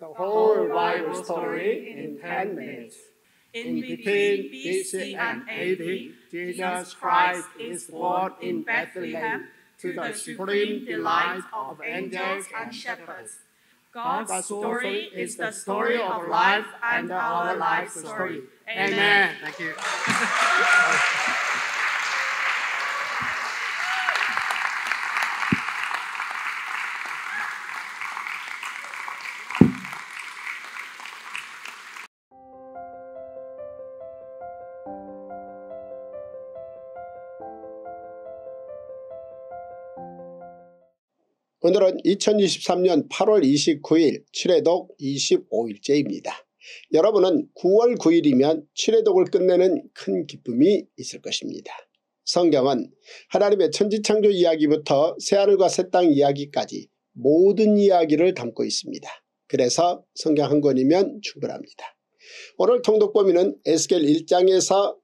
the whole Bible story in 10 minutes. In between BC and AD, Jesus Christ is born in Bethlehem to the supreme delight of angels and shepherds. God's story is the story of life and our life story. Amen. Thank you. 오늘은 2023년 8월 29일 칠해독 25일째입니다. 여러분은 9월 9일이면 칠해독을 끝내는 큰 기쁨이 있을 것입니다. 성경은 하나님의 천지창조 이야기부터 새하늘과 새 땅 이야기까지 모든 이야기를 담고 있습니다. 그래서 성경 한 권이면 충분합니다. 오늘 통독 범위는 에스겔 1장에서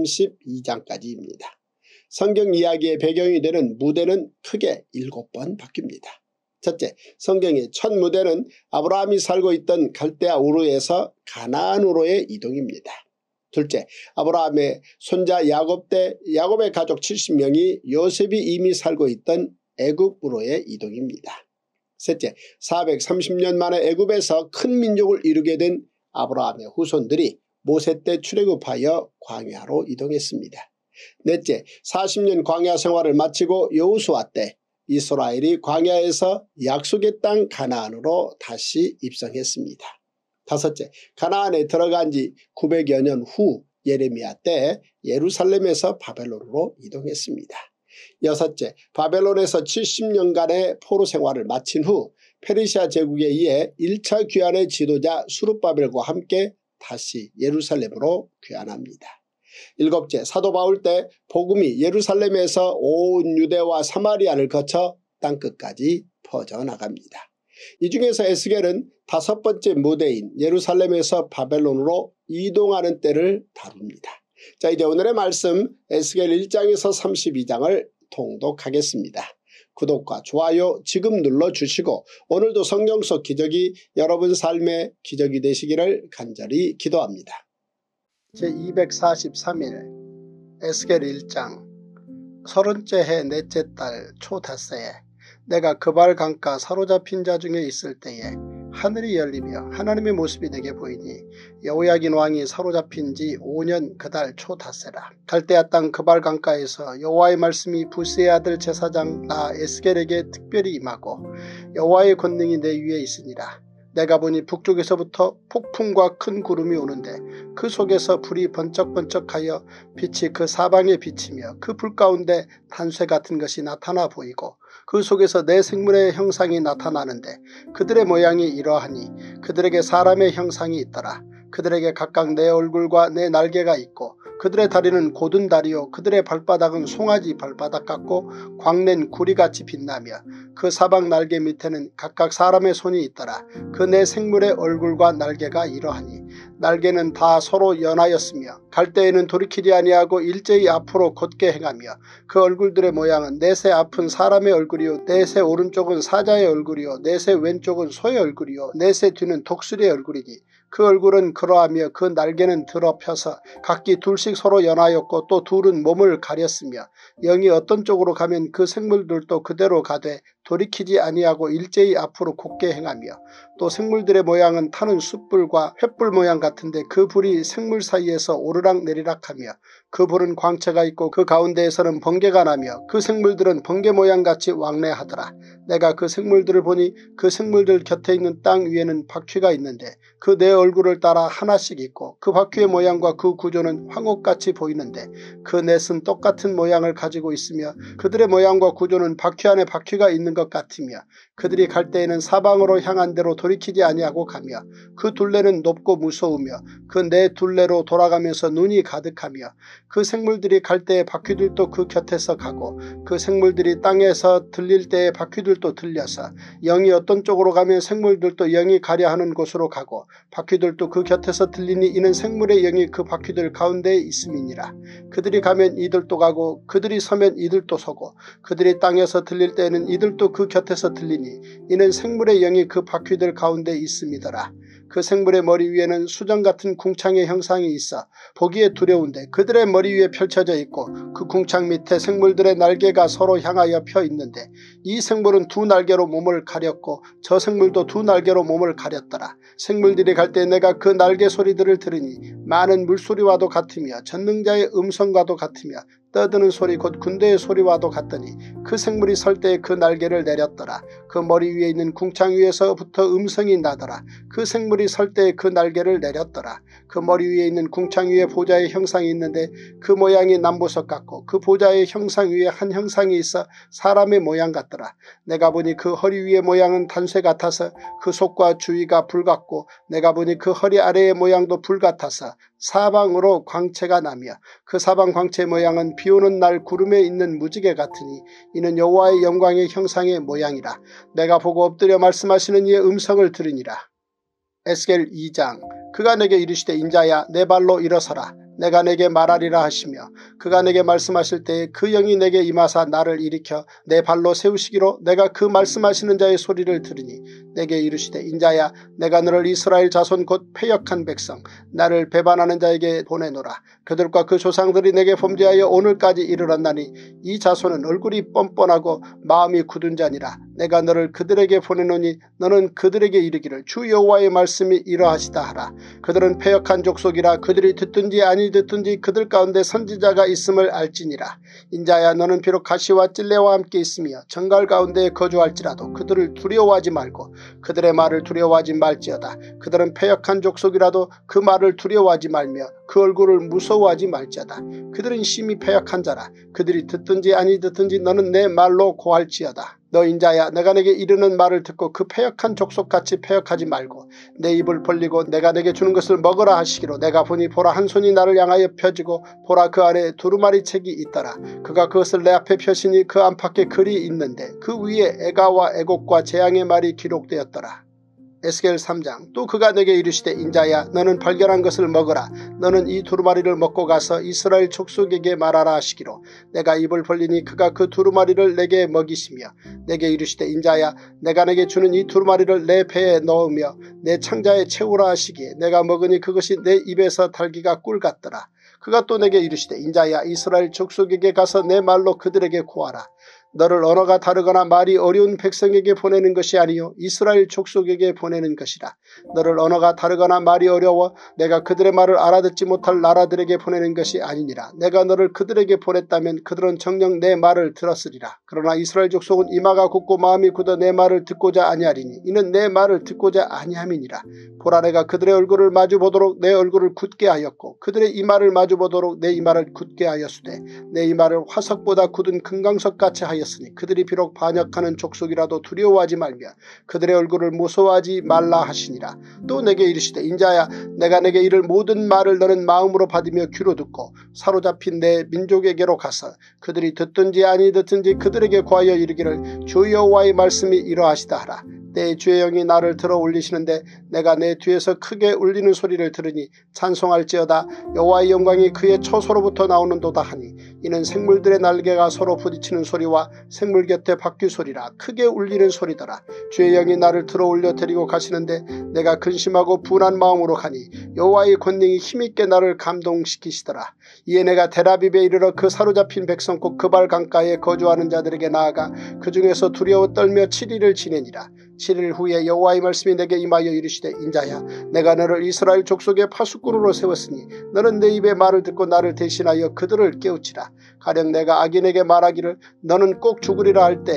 32장까지입니다. 성경 이야기의 배경이 되는 무대는 크게 7번 바뀝니다. 첫째, 성경의 첫 무대는 아브라함이 살고 있던 갈대아 우르에서 가나안으로의 이동입니다. 둘째, 아브라함의 손자 야곱 때 야곱의 가족 70명이 요셉이 이미 살고 있던 애굽으로의 이동입니다. 셋째, 430년 만에 애굽에서 큰 민족을 이루게 된 아브라함의 후손들이 모세 때 출애굽하여 광야로 이동했습니다. 넷째, 40년 광야 생활을 마치고 여호수아 때 이스라엘이 광야에서 약속의 땅 가나안으로 다시 입성했습니다. 다섯째, 가나안에 들어간 지 900여 년 후 예레미야 때 예루살렘에서 바벨론으로 이동했습니다. 여섯째, 바벨론에서 70년간의 포로 생활을 마친 후 페르시아 제국에 의해 1차 귀환의 지도자 수룹바벨과 함께 다시 예루살렘으로 귀환합니다. 일곱째, 사도 바울 때 복음이 예루살렘에서 온 유대와 사마리아를 거쳐 땅끝까지 퍼져나갑니다. 이 중에서 에스겔은 5번째 무대인 예루살렘에서 바벨론으로 이동하는 때를 다룹니다. 자, 이제 오늘의 말씀 에스겔 1장에서 32장을 통독하겠습니다. 구독과 좋아요 지금 눌러주시고 오늘도 성경 속 기적이 여러분 삶의 기적이 되시기를 간절히 기도합니다. 제243일 에스겔 1장 30째 해 넷째 달 초닷새에 내가 그발 강가 사로잡힌 자 중에 있을 때에 하늘이 열리며 하나님의 모습이 내게 보이니 여호야긴 왕이 사로잡힌 지 5년 그달 초닷새라. 갈대아 땅 그발 강가에서 여호와의 말씀이 부스의 아들 제사장 나 에스겔에게 특별히 임하고 여호와의 권능이 내 위에 있으니라. 내가 보니 북쪽에서부터 폭풍과 큰 구름이 오는데 그 속에서 불이 번쩍번쩍하여 빛이 그 사방에 비치며 그 불 가운데 탄쇠 같은 것이 나타나 보이고 그 속에서 내 생물의 형상이 나타나는데 그들의 모양이 이러하니 그들에게 사람의 형상이 있더라. 그들에게 각각 내 얼굴과 내 날개가 있고 그들의 다리는 곧은 다리요 그들의 발바닥은 송아지 발바닥 같고 광낸 구리같이 빛나며 그 사방 날개 밑에는 각각 사람의 손이 있더라. 그 내 생물의 얼굴과 날개가 이러하니 날개는 다 서로 연하였으며 갈대에는 돌이키지 아니하고 일제히 앞으로 곧게 행하며 그 얼굴들의 모양은 넷의 앞은 사람의 얼굴이요 넷의 오른쪽은 사자의 얼굴이요 넷의 왼쪽은 소의 얼굴이요 넷의 뒤는 독수리의 얼굴이니 그 얼굴은 그러하며 그 날개는 들어 펴서 각기 둘씩 서로 연하였고 또 둘은 몸을 가렸으며 영이 어떤 쪽으로 가면 그 생물들도 그대로 가되 돌이키지 아니하고 일제히 앞으로 곧게 행하며 또 생물들의 모양은 타는 숯불과 횃불 모양 같은데 그 불이 생물 사이에서 오르락 내리락하며 그 불은 광채가 있고 그 가운데에서는 번개가 나며 그 생물들은 번개 모양같이 왕래하더라. 내가 그 생물들을 보니 그 생물들 곁에 있는 땅 위에는 바퀴가 있는데 그 내 얼굴을 따라 하나씩 있고 그 바퀴의 모양과 그 구조는 황옥같이 보이는데 그 넷은 똑같은 모양을 가지고 있으며 그들의 모양과 구조는 바퀴 안에 바퀴가 있는 것 같으며 그들이 갈 때에는 사방으로 향한 대로 돌이키지 아니하고 가며 그 둘레는 높고 무서우며 그 네 둘레로 돌아가면서 눈이 가득하며 그 생물들이 갈 때에 바퀴들도 그 곁에서 가고 그 생물들이 땅에서 들릴 때에 바퀴들도 들려서 영이 어떤 쪽으로 가면 생물들도 영이 가려 하는 곳으로 가고 바퀴들도 그 곁에서 들리니 이는 생물의 영이 그 바퀴들 가운데에 있음이니라. 그들이 가면 이들도 가고 그들이 서면 이들도 서고 그들이 땅에서 들릴 때에는 이들도 그 곁에서 들리니 이는 생물의 영이 그 바퀴들 가운데에 있음이더라. 그 생물의 머리 위에는 수정 같은 궁창의 형상이 있어 보기에 두려운데 그들의 머리 위에 펼쳐져 있고 그 궁창 밑에 생물들의 날개가 서로 향하여 펴 있는데 이 생물은 두 날개로 몸을 가렸고 저 생물도 두 날개로 몸을 가렸더라. 생물들이 갈 때 내가 그 날개 소리들을 들으니 많은 물소리와도 같으며 전능자의 음성과도 같으며 떠드는 소리 곧 군대의 소리와도 같더니 그 생물이 설 때에 그 날개를 내렸더라. 그 머리 위에 있는 궁창 위에서부터 음성이 나더라. 그 생물이 설 때에 그 날개를 내렸더라. 그 머리 위에 있는 궁창 위에 보좌의 형상이 있는데 그 모양이 남보석 같고 그 보좌의 형상 위에 한 형상이 있어 사람의 모양 같더라. 내가 보니 그 허리 위의 모양은 단쇠 같아서 그 속과 주위가 불 같고 내가 보니 그 허리 아래의 모양도 불 같아서 사방으로 광채가 나며 그 사방 광채 모양은 비오는 날 구름에 있는 무지개 같으니 이는 여호와의 영광의 형상의 모양이라. 내가 보고 엎드려 말씀하시는 이의 음성을 들으니라. 에스겔 2장. 그가 내게 이르시되 인자야 내 발로 일어서라. 내가 내게 말하리라 하시며 그가 내게 말씀하실 때에 그 영이 내게 임하사 나를 일으켜 내 발로 세우시기로 내가 그 말씀하시는 자의 소리를 들으니 내게 이르시되 인자야 내가 너를 이스라엘 자손 곧 패역한 백성 나를 배반하는 자에게 보내노라. 그들과 그 조상들이 내게 범죄하여 오늘까지 이르렀나니 이 자손은 얼굴이 뻔뻔하고 마음이 굳은 자니라. 내가 너를 그들에게 보내노니 너는 그들에게 이르기를 주 여호와의 말씀이 이러하시다 하라. 그들은 패역한 족속이라. 그들이 듣든지 아니 듣든지 그들 가운데 선지자가 있음을 알지니라. 인자야 너는 비록 가시와 찔레와 함께 있으며 정갈 가운데 거주할지라도 그들을 두려워하지 말고 그들의 말을 두려워하지 말지어다. 그들은 패역한 족속이라도 그 말을 두려워하지 말며 그 얼굴을 무서워하지 말지어다. 그들은 심히 패역한 자라. 그들이 듣든지 아니 듣든지 너는 내 말로 고할지어다. 너 인자야 내가 내게 이르는 말을 듣고 그 패역한 족속같이 패역하지 말고 내 입을 벌리고 내가 내게 주는 것을 먹으라 하시기로 내가 보니 보라 한 손이 나를 향하여 펴지고 보라 그 아래에 두루마리 책이 있더라. 그가 그것을 내 앞에 펴시니 그 안팎에 글이 있는데 그 위에 애가와 애곡과 재앙의 말이 기록되었더라. 에스겔 3장. 또 그가 내게 이르시되 인자야 너는 발견한 것을 먹으라. 너는 이 두루마리를 먹고 가서 이스라엘 족속에게 말하라 하시기로 내가 입을 벌리니 그가 그 두루마리를 내게 먹이시며 내게 이르시되 인자야 내가 내게 주는 이 두루마리를 내 배에 넣으며 내 창자에 채우라 하시기에 내가 먹으니 그것이 내 입에서 달기가 꿀 같더라. 그가 또 내게 이르시되 인자야 이스라엘 족속에게 가서 내 말로 그들에게 고하라. 너를 언어가 다르거나 말이 어려운 백성에게 보내는 것이 아니요 이스라엘 족속에게 보내는 것이라. 너를 언어가 다르거나 말이 어려워 내가 그들의 말을 알아듣지 못할 나라들에게 보내는 것이 아니니라. 내가 너를 그들에게 보냈다면 그들은 정녕 내 말을 들었으리라. 그러나 이스라엘 족속은 이마가 굳고 마음이 굳어 내 말을 듣고자 아니하리니 이는 내 말을 듣고자 아니함이니라. 보라 내가 그들의 얼굴을 마주보도록 내 얼굴을 굳게 하였고 그들의 이마를 마주보도록 내 이마를 굳게 하였으되 내 이마를 화석보다 굳은 금강석같이 하였으니 그들이 비록 반역하는 족속이라도 두려워하지 말며 그들의 얼굴을 무서워하지 말라 하시니라. 또 내게 이르시되 인자야 내가 내게 이를 모든 말을 너는 마음으로 받으며 귀로 듣고 사로잡힌 내 민족에게로 가서 그들이 듣든지 아니 듣든지 그들에게 고하여 이르기를 주 여호와의 말씀이 이러하시다 하라. 내 주의 영이 나를 들어 올리시는데 내가 내 뒤에서 크게 울리는 소리를 들으니 찬송할지어다. 여호와의 영광이 그의 처소로부터 나오는도다 하니 이는 생물들의 날개가 서로 부딪히는 소리와 생물 곁에 바퀴 소리라. 크게 울리는 소리더라. 주의 영이 나를 들어 올려 데리고 가시는데 내가 근심하고 분한 마음으로 가니 여호와의 권능이 힘있게 나를 감동시키시더라. 이에 내가 델아빕에 이르러 그 사로잡힌 백성 곧 그발 강가에 거주하는 자들에게 나아가 그 중에서 두려워 떨며 7일을 지내니라. 7일 후에 여호와의 말씀이 내게 임하여 이르시되 인자야 내가 너를 이스라엘 족속의 파수꾼으로 세웠으니 너는 내 입의 말을 듣고 나를 대신하여 그들을 깨우치라. 가령 내가 악인에게 말하기를 너는 꼭 죽으리라 할 때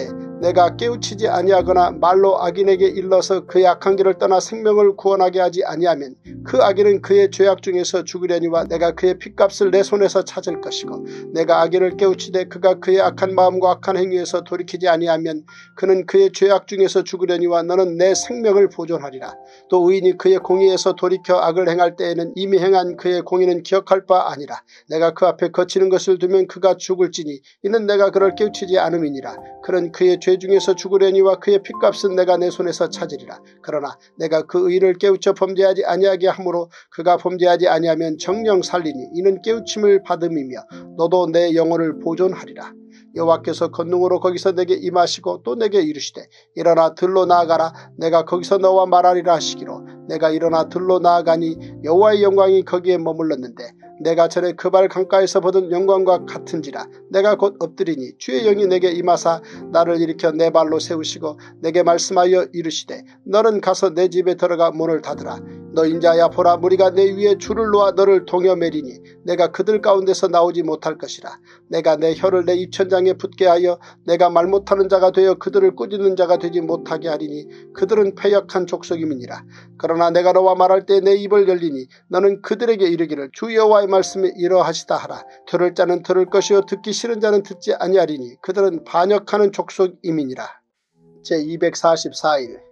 내가 깨우치지 아니하거나 말로 악인에게 일러서 그의 악한 길을 떠나 생명을 구원하게 하지 아니하면 그 악인은 그의 죄악 중에서 죽으려니와 내가 그의 핏값을 내 손에서 찾을 것이고 내가 악인을 깨우치되 그가 그의 악한 마음과 악한 행위에서 돌이키지 아니하면 그는 그의 죄악 중에서 죽으려니와 너는 내 생명을 보존하리라. 또 의인이 그의 공의에서 돌이켜 악을 행할 때에는 이미 행한 그의 공의는 기억할 바 아니라 내가 그 앞에 거치는 것을 두면 그가 죽을지니 이는 내가 그를 깨우치지 않음이니라. 그는 그의 죄 중에서 죽으려니와 그의 핏값은 내가 내 손에서 찾으리라. 그러나 내가 그 의인을 깨우쳐 범죄하지 아니하게 하므로 그가 범죄하지 아니하면 정령 살리니 이는 깨우침을 받음이며 너도 내 영혼을 보존하리라. 여호와께서 권능으로 거기서 내게 임하시고 또 내게 이르시되 일어나 들로 나아가라. 내가 거기서 너와 말하리라 하시기로 내가 일어나 들로 나아가니 여호와의 영광이 거기에 머물렀는데 내가 전에 그발 강가에서 보던 영광과 같은지라. 내가 곧 엎드리니 주의 영이 내게 임하사 나를 일으켜 내 발로 세우시고 내게 말씀하여 이르시되 너는 가서 내 집에 들어가 문을 닫으라. 너 인자야 보라 무리가 내 위에 줄을 놓아 너를 동여 매리니 내가 그들 가운데서 나오지 못할 것이라. 내가 내 혀를 내 입천장에 붙게 하여 내가 말 못하는 자가 되어 그들을 꾸짖는 자가 되지 못하게 하리니 그들은 패역한 족속임이니라. 그러나 내가 너와 말할 때 내 입을 열리니 너는 그들에게 이르기를 주 여호와의 말씀이 이러하시다 하라. 들을 자는 들을 것이요 듣기 싫은 자는 듣지 아니하리니 그들은 반역하는 족속임이니라. 제244일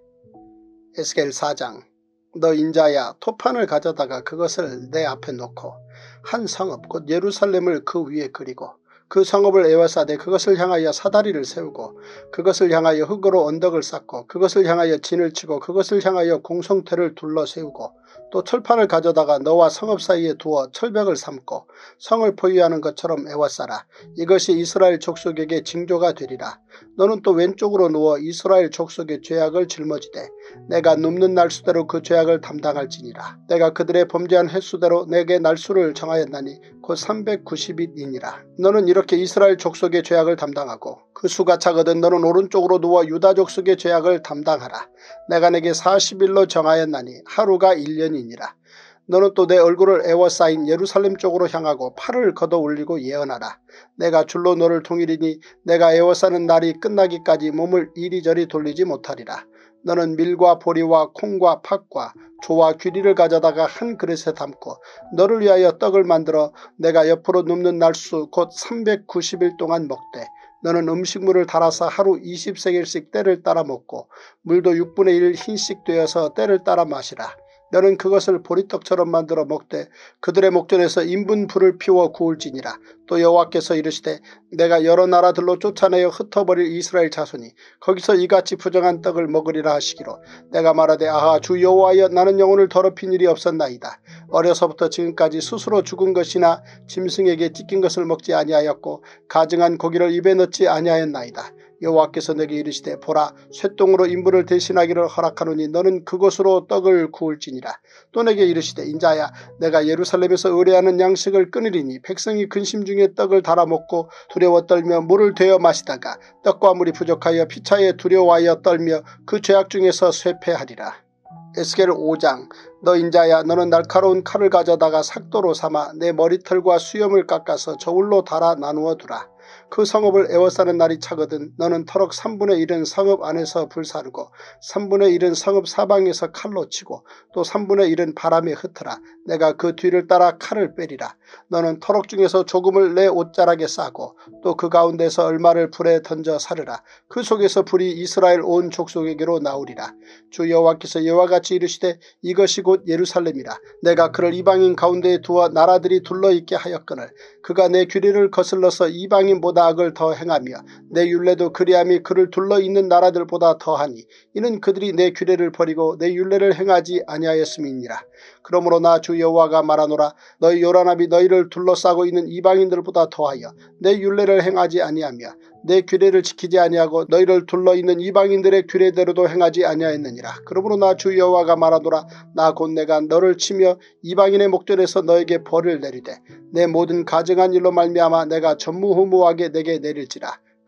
에스겔 4장. 너 인자야 토판을 가져다가 그것을 내 앞에 놓고 한 성읍 곧 예루살렘을 그 위에 그리고 그 성읍을 에워싸되 그것을 향하여 사다리를 세우고 그것을 향하여 흙으로 언덕을 쌓고 그것을 향하여 진을 치고 그것을 향하여 공성태를 둘러 세우고 또 철판을 가져다가 너와 성읍 사이에 두어 철벽을 삼고 성을 포위하는 것처럼 에워싸라. 이것이 이스라엘 족속에게 징조가 되리라. 너는 또 왼쪽으로 누워 이스라엘 족속의 죄악을 짊어지되 내가 눕는 날수대로 그 죄악을 담당할지니라. 내가 그들의 범죄한 횟수대로 내게 날수를 정하였나니 곧 390일이니라. 너는 이렇게 이스라엘 족속의 죄악을 담당하고 그 수가 차거든 너는 오른쪽으로 누워 유다 족속의 죄악을 담당하라. 내가 내게 40일로 정하였나니 하루가 1년이니라. 너는 또 내 얼굴을 에워싸인 예루살렘 쪽으로 향하고 팔을 걷어 올리고 예언하라. 내가 줄로 너를 통일이니 내가 에워싸는 날이 끝나기까지 몸을 이리저리 돌리지 못하리라. 너는 밀과 보리와 콩과 팥과 조와 귀리를 가져다가 한 그릇에 담고 너를 위하여 떡을 만들어 내가 옆으로 눕는 날수 곧 390일 동안 먹되 너는 음식물을 달아서 하루 20세겔씩 때를 따라 먹고 물도 6분의 1 흰씩 되어서 때를 따라 마시라. 너는 그것을 보리떡처럼 만들어 먹되 그들의 목전에서 인분 불을 피워 구울지니라. 또 여호와께서 이르시되 내가 여러 나라들로 쫓아내어 흩어버릴 이스라엘 자손이 거기서 이같이 부정한 떡을 먹으리라 하시기로 내가 말하되 아하 주 여호와여 나는 영혼을 더럽힌 일이 없었나이다. 어려서부터 지금까지 스스로 죽은 것이나 짐승에게 찢긴 것을 먹지 아니하였고 가증한 고기를 입에 넣지 아니하였나이다. 여호와께서 내게 이르시되 보라 쇠똥으로 인분을 대신하기를 허락하노니 너는 그것으로 떡을 구울지니라. 또 내게 이르시되 인자야 내가 예루살렘에서 의뢰하는 양식을 끊으리니 백성이 근심 중에 떡을 달아 먹고 두려워 떨며 물을 되어 마시다가 떡과 물이 부족하여 피차에 두려워하여 떨며 그 죄악 중에서 쇠폐하리라. 에스겔 5장. 너 인자야 너는 날카로운 칼을 가져다가 삭도로 삼아 내 머리털과 수염을 깎아서 저울로 달아 나누어 두라. 그 성읍을 에워싸는 날이 차거든 너는 터럭 3분의 1은 성읍 안에서 불사르고 3분의 1은 성읍 사방에서 칼로 치고 또 3분의 1은 바람에 흩어라. 내가 그 뒤를 따라 칼을 빼리라. 너는 터럭 중에서 조금을 내 옷자락에 싸고 또 그 가운데서 얼마를 불에 던져 사르라. 그 속에서 불이 이스라엘 온 족속에게로 나오리라. 주 여호와께서 이와 같이 이르시되 이것이 곧 예루살렘이라. 내가 그를 이방인 가운데에 두어 나라들이 둘러있게 하였거늘 그가 내 규례를 거슬러서 이방인보다 악을 더 행하며 내 율례도 그리함이 그를 둘러있는 나라들보다 더하니 이는 그들이 내 규례를 버리고 내 율례를 행하지 아니하였음이니라. 그러므로 나 주 여호와가 말하노라. 너희 요란함이 너희를 둘러싸고 있는 이방인들보다 더하여 내 율례를 행하지 아니하며 내 규례를 지키지 아니하고 너희를 둘러있는 이방인들의 규례대로도 행하지 아니하였느니라. 그러므로 나 주 여호와가 말하노라. 나 곧 내가 너를 치며 이방인의 목전에서 너에게 벌을 내리되 내 모든 가증한 일로 말미암아 내가 전무후무하게 내게 내릴지라.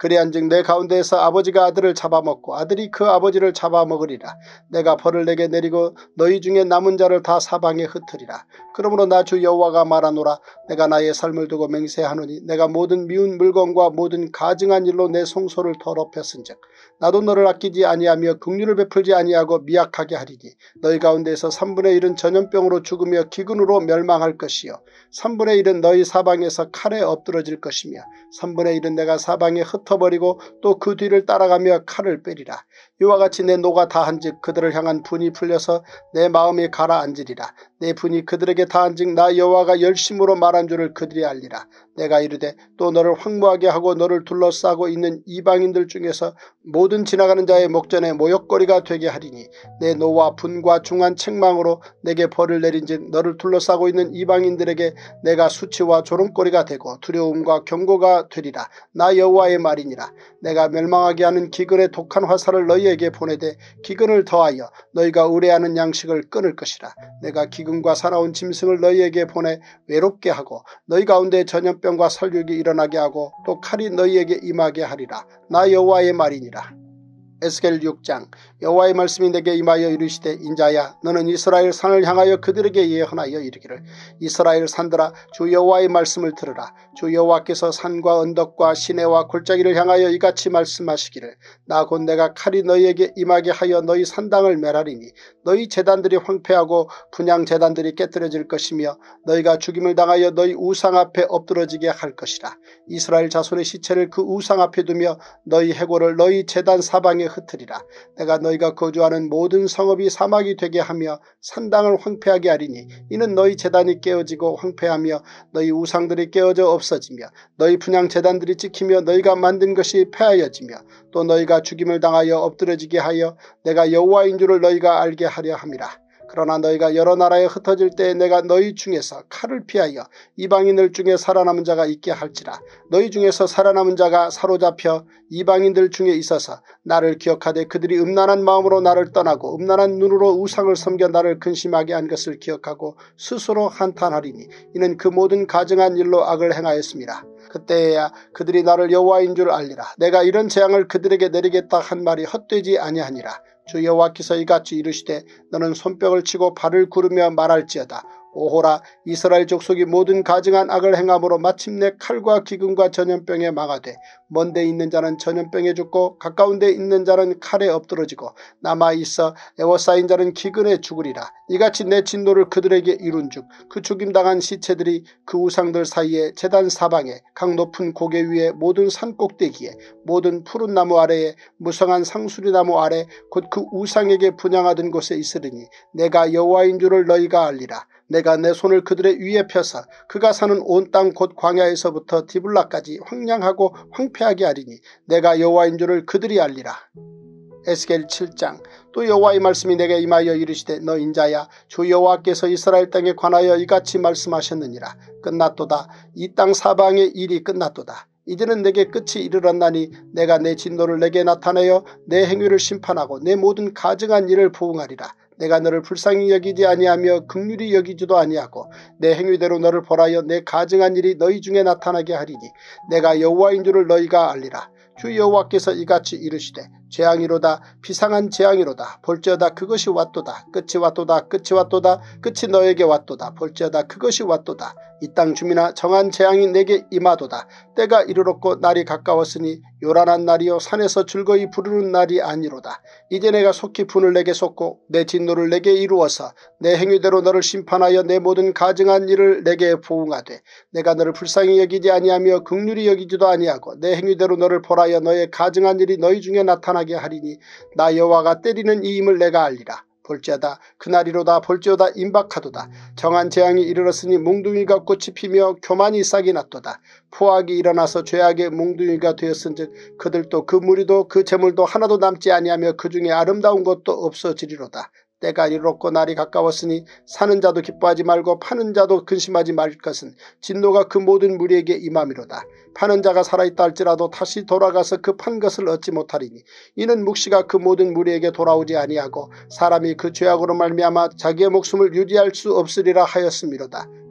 그리한즉 내 가운데에서 아버지가 아들을 잡아먹고 아들이 그 아버지를 잡아먹으리라. 내가 벌을 내게 내리고 너희 중에 남은 자를 다 사방에 흩으리라. 그러므로 나 주 여호와가 말하노라. 내가 나의 삶을 두고 맹세하노니 내가 모든 미운 물건과 모든 가증한 일로 내 성소를 더럽혔은즉 나도 너를 아끼지 아니하며 긍휼을 베풀지 아니하고 미약하게 하리니 너희 가운데에서 3분의 1은 전염병으로 죽으며 기근으로 멸망할 것이요 3분의 1은 너희 사방에서 칼에 엎드러질 것이며 3분의 1은 내가 사방에 흩어버리고 또 그 뒤를 따라가며 칼을 빼리라. 이와 같이 내 노가 다한즉 그들을 향한 분이 풀려서 내 마음이 가라앉으리라. 내 분이 그들에게 다한즉 나 여호와가 열심으로 말한 줄을 그들이 알리라. 내가 이르되 또 너를 황무하게 하고 너를 둘러싸고 있는 이방인들 중에서 모든 지나가는 자의 목전에 모욕거리가 되게 하리니 내 노와 분과 중한 책망으로 내게 벌을 내린즉 너를 둘러싸고 있는 이방인들에게 내가 수치와 조롱거리가 되고 두려움과 경고가 되리라. 나 여호와의 말이니라. 내가 멸망하게 하는 기근의 독한 화살을 너희에게 보내되 기근을 더하여 너희가 의뢰하는 양식을 끊을 것이라. 내가 기근과 사나운 짐승을 너희에게 보내 외롭게 하고 너희 가운데 전염병과 살육이 일어나게 하고 또 칼이 너희에게 임하게 하리라. 나 여호와의 말이니라. 에스겔 6장. 여호와의 말씀이 내게 임하여 이르시되 인자야 너는 이스라엘 산을 향하여 그들에게 예언하여 이르기를 이스라엘 산들아 주 여호와의 말씀을 들으라. 주 여호와께서 산과 언덕과 시내와 골짜기를 향하여 이같이 말씀하시기를 나 곧 내가 칼이 너희에게 임하게 하여 너희 산당을 멸하리니 너희 제단들이 황폐하고 분향 제단들이 깨뜨려질 것이며 너희가 죽임을 당하여 너희 우상 앞에 엎드러지게 할 것이라. 이스라엘 자손의 시체를 그 우상 앞에 두며 너희 해골을 너희 제단 사방에 흩으리라. 내가 너희가 거주하는 모든 성읍이 사막이 되게 하며 산당을 황폐하게 하리니 이는 너희 제단이 깨어지고 황폐하며 너희 우상들이 깨어져 없어지며 너희 분향 제단들이 찍히며 너희가 만든 것이 폐하여지며 또 너희가 죽임을 당하여 엎드러지게 하여 내가 여호와인 줄을 너희가 알게 하려 함이라. 그러나 너희가 여러 나라에 흩어질 때에 내가 너희 중에서 칼을 피하여 이방인들 중에 살아남은 자가 있게 할지라. 너희 중에서 살아남은 자가 사로잡혀 이방인들 중에 있어서 나를 기억하되 그들이 음란한 마음으로 나를 떠나고 음란한 눈으로 우상을 섬겨 나를 근심하게 한 것을 기억하고 스스로 한탄하리니 이는 그 모든 가증한 일로 악을 행하였습니다. 그때에야 그들이 나를 여호와인 줄 알리라. 내가 이런 재앙을 그들에게 내리겠다 한 말이 헛되지 아니하니라. 주 여호와께서 이같이 이르시되 너는 손뼉을 치고 발을 구르며 말할지어다. 오호라 이스라엘 족속이 모든 가증한 악을 행함으로 마침내 칼과 기근과 전염병에 망하되 먼데 있는 자는 전염병에 죽고 가까운 데 있는 자는 칼에 엎드러지고 남아있어 애워싸인 자는 기근에 죽으리라. 이같이 내 진노를 그들에게 이룬즉 그 죽임당한 시체들이 그 우상들 사이에 제단 사방에 각 높은 고개 위에 모든 산 꼭대기에 모든 푸른 나무 아래에 무성한 상수리나무 아래 곧 그 우상에게 분향하던 곳에 있으리니 내가 여호와인 줄을 너희가 알리라. 내가 내 손을 그들의 위에 펴서 그가 사는 온 땅 곧 광야에서부터 디블라까지 황량하고 황폐하게 하리니 내가 여호와인 줄을 그들이 알리라. 에스겔 7장. 또 여호와의 말씀이 내게 임하여 이르시되 너 인자야 주 여호와께서 이스라엘 땅에 관하여 이같이 말씀하셨느니라. 끝났도다. 이 땅 사방의 일이 끝났도다. 이제는 내게 끝이 이르렀나니 내가 내 진노를 내게 나타내어 내 행위를 심판하고 내 모든 가증한 일을 보응하리라. 내가 너를 불쌍히 여기지 아니하며 긍휼히 여기지도 아니하고 내 행위대로 너를 벌하여 내 가증한 일이 너희 중에 나타나게 하리니 내가 여호와인 줄을 너희가 알리라. 주 여호와께서 이같이 이르시되 재앙이로다. 비상한 재앙이로다. 볼지어다 그것이 왔도다. 끝이 왔도다. 끝이 왔도다. 끝이 너에게 왔도다. 볼지어다 그것이 왔도다. 이 땅 주민아 정한 재앙이 내게 임하도다. 때가 이르렀고 날이 가까웠으니 요란한 날이요 산에서 즐거이 부르는 날이 아니로다. 이제 내가 속히 분을 내게 쏟고 내 진노를 내게 이루어서 내 행위대로 너를 심판하여 내 모든 가증한 일을 내게 보응하되 내가 너를 불쌍히 여기지 아니하며 긍휼히 여기지도 아니하고 내 행위대로 너를 벌하여 너의 가증한 일이 너희 중에 나타나게 하리니 나 여호와가 때리는 이임을 내가 알리라. 볼지어다 그날이로다. 볼지어다 임박하도다. 정한 재앙이 이르렀으니 몽둥이가 꽃이 피며 교만이 싹이 났도다. 포악이 일어나서 죄악의 몽둥이가 되었은즉 그들도 그 무리도 그 재물도 하나도 남지 아니하며 그 중에 아름다운 것도 없어지리로다. 때가 이르렀고 날이 가까웠으니 사는 자도 기뻐하지 말고 파는 자도 근심하지 말 것은 진노가 그 모든 무리에게 임함이로다. 파는 자가 살아있다 할지라도 다시 돌아가서 그 판 것을 얻지 못하리니 이는 묵시가 그 모든 무리에게 돌아오지 아니하고 사람이 그 죄악으로 말미암아 자기의 목숨을 유지할 수 없으리라 하였음이로다.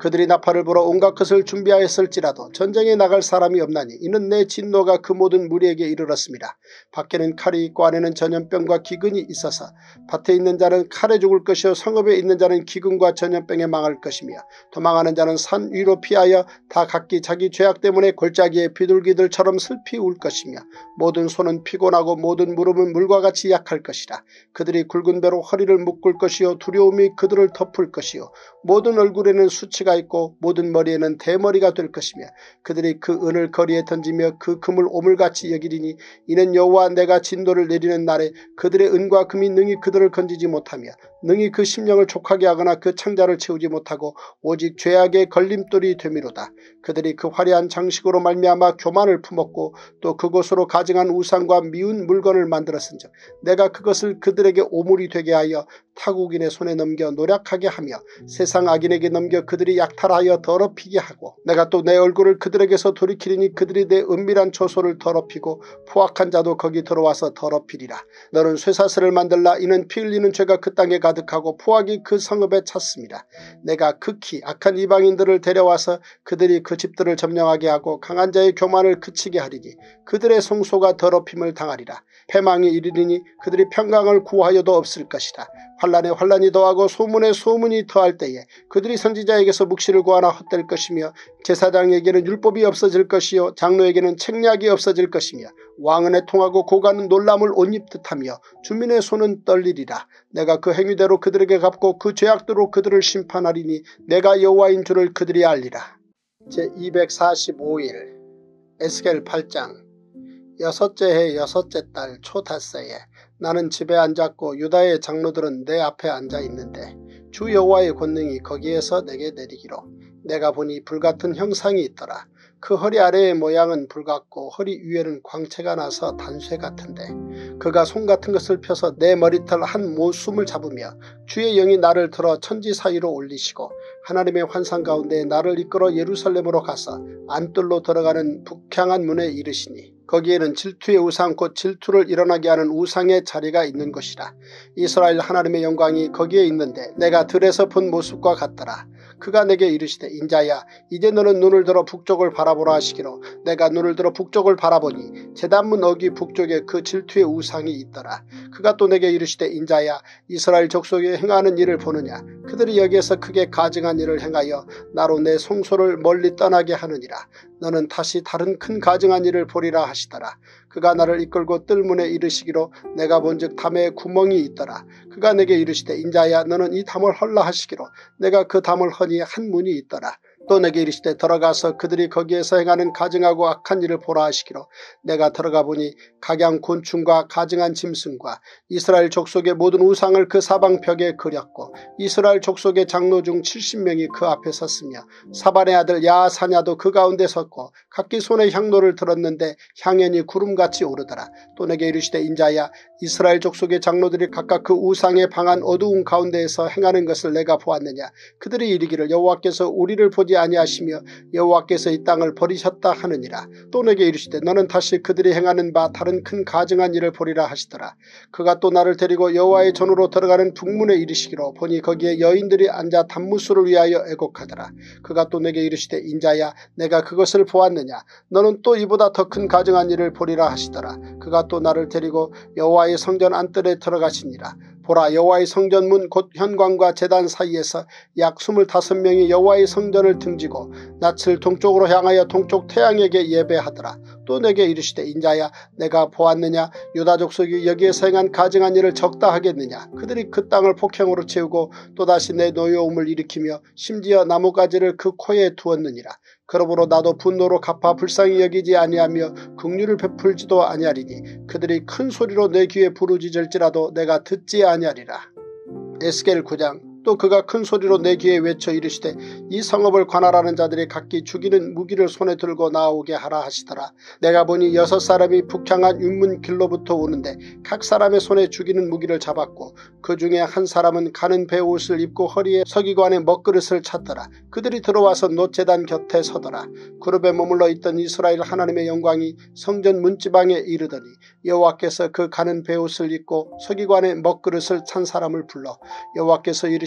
그들이 나팔을 불어 온갖 것을 준비하였을지라도 전쟁에 나갈 사람이 없나니 이는 내 진노가 그 모든 무리에게 이르렀습니다. 밖에는 칼이 있고 안에는 전염병과 기근이 있어서 밭에 있는 자는 칼에 죽을 것이요 성읍에 있는 자는 기근과 전염병에 망할 것이며 도망하는 자는 산 위로 피하여 다 각기 자기 죄악 때문에 골짜기에 비둘기들처럼 슬피 울 것이며 모든 손은 피곤하고 모든 무릎은 물과 같이 약할 것이라. 그들이 굵은 배로 허리를 묶을 것이요 두려움이 그들을 덮을 것이요 모든 얼굴에는 수치가 있고 모든 머리에는 대머리가 될 것이며 그들이 그 은을 거리에 던지며 그 금을 오물같이 여기리니 이는 여호와 내가 진노를 내리는 날에 그들의 은과 금이 능히 그들을 건지지 못하며 능히 그 심령을 족하게 하거나 그 창자를 채우지 못하고 오직 죄악의 걸림돌이 되미로다. 그들이 그 화려한 장식으로 말미암아 교만을 품었고 또 그곳으로 가증한 우상과 미운 물건을 만들었은즉 내가 그것을 그들에게 오물이 되게 하여 타국인의 손에 넘겨 노략하게 하며 세상 악인에게 넘겨 그들이 약탈하여 더럽히게 하고 내가 또 내 얼굴을 그들에게서 돌이키리니 그들이 내 은밀한 처소를 더럽히고 포악한 자도 거기 들어와서 더럽히리라. 너는 쇠사슬을 만들라. 이는 피 흘리는 죄가 그 땅에 가득하고 포악이 그 성읍에 찼습니다. 내가 극히 악한 이방인들을 데려와서 그들이 그 집들을 점령하게 하고 강한 자의 교만을 그치게 하리니 그들의 성소가 더럽힘을 당하리라. 패망이 이르리니 그들이 평강을 구하여도 없을 것이다. 환란에 환란이 더하고 소문에 소문이 더할 때에 그들이 선지자에게서 묵시를 구하나 헛될 것이며 제사장에게는 율법이 없어질 것이요 장로에게는 책략이 없어질 것이며 왕은 애통하고 고관은 놀람을 옷 입듯하며 주민의 손은 떨리리라. 내가 그 행위대로 그들에게 갚고 그 죄악대로 그들을 심판하리니 내가 여호와인 줄을 그들이 알리라. 제245일 에스겔 8장. 여섯째 해 여섯째 달 초닷새에 나는 집에 앉았고 유다의 장로들은 내 앞에 앉아있는데 주 여호와의 권능이 거기에서 내게 내리기로 내가 보니 불같은 형상이 있더라. 그 허리 아래의 모양은 불같고 허리 위에는 광채가 나서 단쇠 같은데 그가 손 같은 것을 펴서 내 머리털 한 모숨을 잡으며 주의 영이 나를 들어 천지 사이로 올리시고 하나님의 환상 가운데 나를 이끌어 예루살렘으로 가서 안뜰로 들어가는 북향한 문에 이르시니 거기에는 질투의 우상 곧 질투를 일어나게 하는 우상의 자리가 있는 것이라. 이스라엘 하나님의 영광이 거기에 있는데 내가 들에서 본 모습과 같더라. 그가 내게 이르시되 인자야 이제 너는 눈을 들어 북쪽을 바라보라 하시기로 내가 눈을 들어 북쪽을 바라보니 제단문 어귀 북쪽에 그 질투의 우상이 있더라. 그가 또 내게 이르시되 인자야 이스라엘 족속이 행하는 일을 보느냐. 그들이 여기에서 크게 가증한 일을 행하여 나로 내 성소를 멀리 떠나게 하느니라. 너는 다시 다른 큰 가증한 일을 보리라 하시더라. 그가 나를 이끌고 뜰문에 이르시기로 내가 본즉 담에 구멍이 있더라. 그가 내게 이르시되 인자야 너는 이 담을 헐라 하시기로 내가 그 담을 허니 한 문이 있더라. 또 내게 이르시되 들어가서 그들이 거기에서 행하는 가증하고 악한 일을 보라 하시기로 내가 들어가 보니 각양 곤충과 가증한 짐승과 이스라엘 족속의 모든 우상을 그 사방벽에 그렸고 이스라엘 족속의 장로 중 70명이 그 앞에 섰으며 사반의 아들 야사냐도 그 가운데 섰고 각기 손에 향로를 들었는데 향연이 구름같이 오르더라. 또 내게 이르시되 인자야 이스라엘 족속의 장로들이 각각 그 우상의 방한 어두운 가운데에서 행하는 것을 내가 보았느냐. 그들이 이르기를 여호와께서 우리를 보지 아니하시며 여호와께서 이 땅을 버리셨다 하느니라. 또 내게 이르시되 너는 다시 그들이 행하는 바 다른 큰 가증한 일을 보리라 하시더라. 그가 또 나를 데리고 여호와의 전으로 들어가는 북문에 이르시기로 보니 거기에 여인들이 앉아 단무술을 위하여 애곡하더라. 그가 또 내게 이르시되 인자야 내가 그것을 보았느냐. 너는 또 이보다 더 큰 가증한 일을 보리라 하시더라. 그가 또 나를 데리고 여호와의 성전 안뜰에 들어가시니라. 보라 여호와의 성전문 곧 현관과 제단 사이에서 약 25명이 여호와의 성전을 등지고 낯을 동쪽으로 향하여 동쪽 태양에게 예배하더라. 또 내게 이르시되 인자야 내가 보았느냐. 유다 족속이 여기에서 행한 가증한 일을 적다 하겠느냐. 그들이 그 땅을 폭행으로 채우고 또다시 내 노여움을 일으키며 심지어 나뭇가지를 그 코에 두었느니라. 그러므로 나도 분노로 갚아 불쌍히 여기지 아니하며 긍휼을 베풀지도 아니하리니 그들이 큰 소리로 내 귀에 부르짖을지라도 내가 듣지 아니하리라. 에스겔 9장. 또 그가 큰 소리로 내 귀에 외쳐 이르시되 이 성읍을 관할하는 자들이 각기 죽이는 무기를 손에 들고 나오게 하라 하시더라. 내가 보니 6사람이 북향한 윤문 길로부터 오는데 각 사람의 손에 죽이는 무기를 잡았고 그 중에 한 사람은 가는 배옷을 입고 허리에 서기관의 먹그릇을 찼더라. 그들이 들어와서 놋제단 곁에 서더라. 그룹에 머물러 있던 이스라엘 하나님의 영광이 성전 문지방에 이르더니 여호와께서 그 가는 배옷을 입고 서기관의 먹그릇을 찬 사람을 불러 여호와께서 이르시되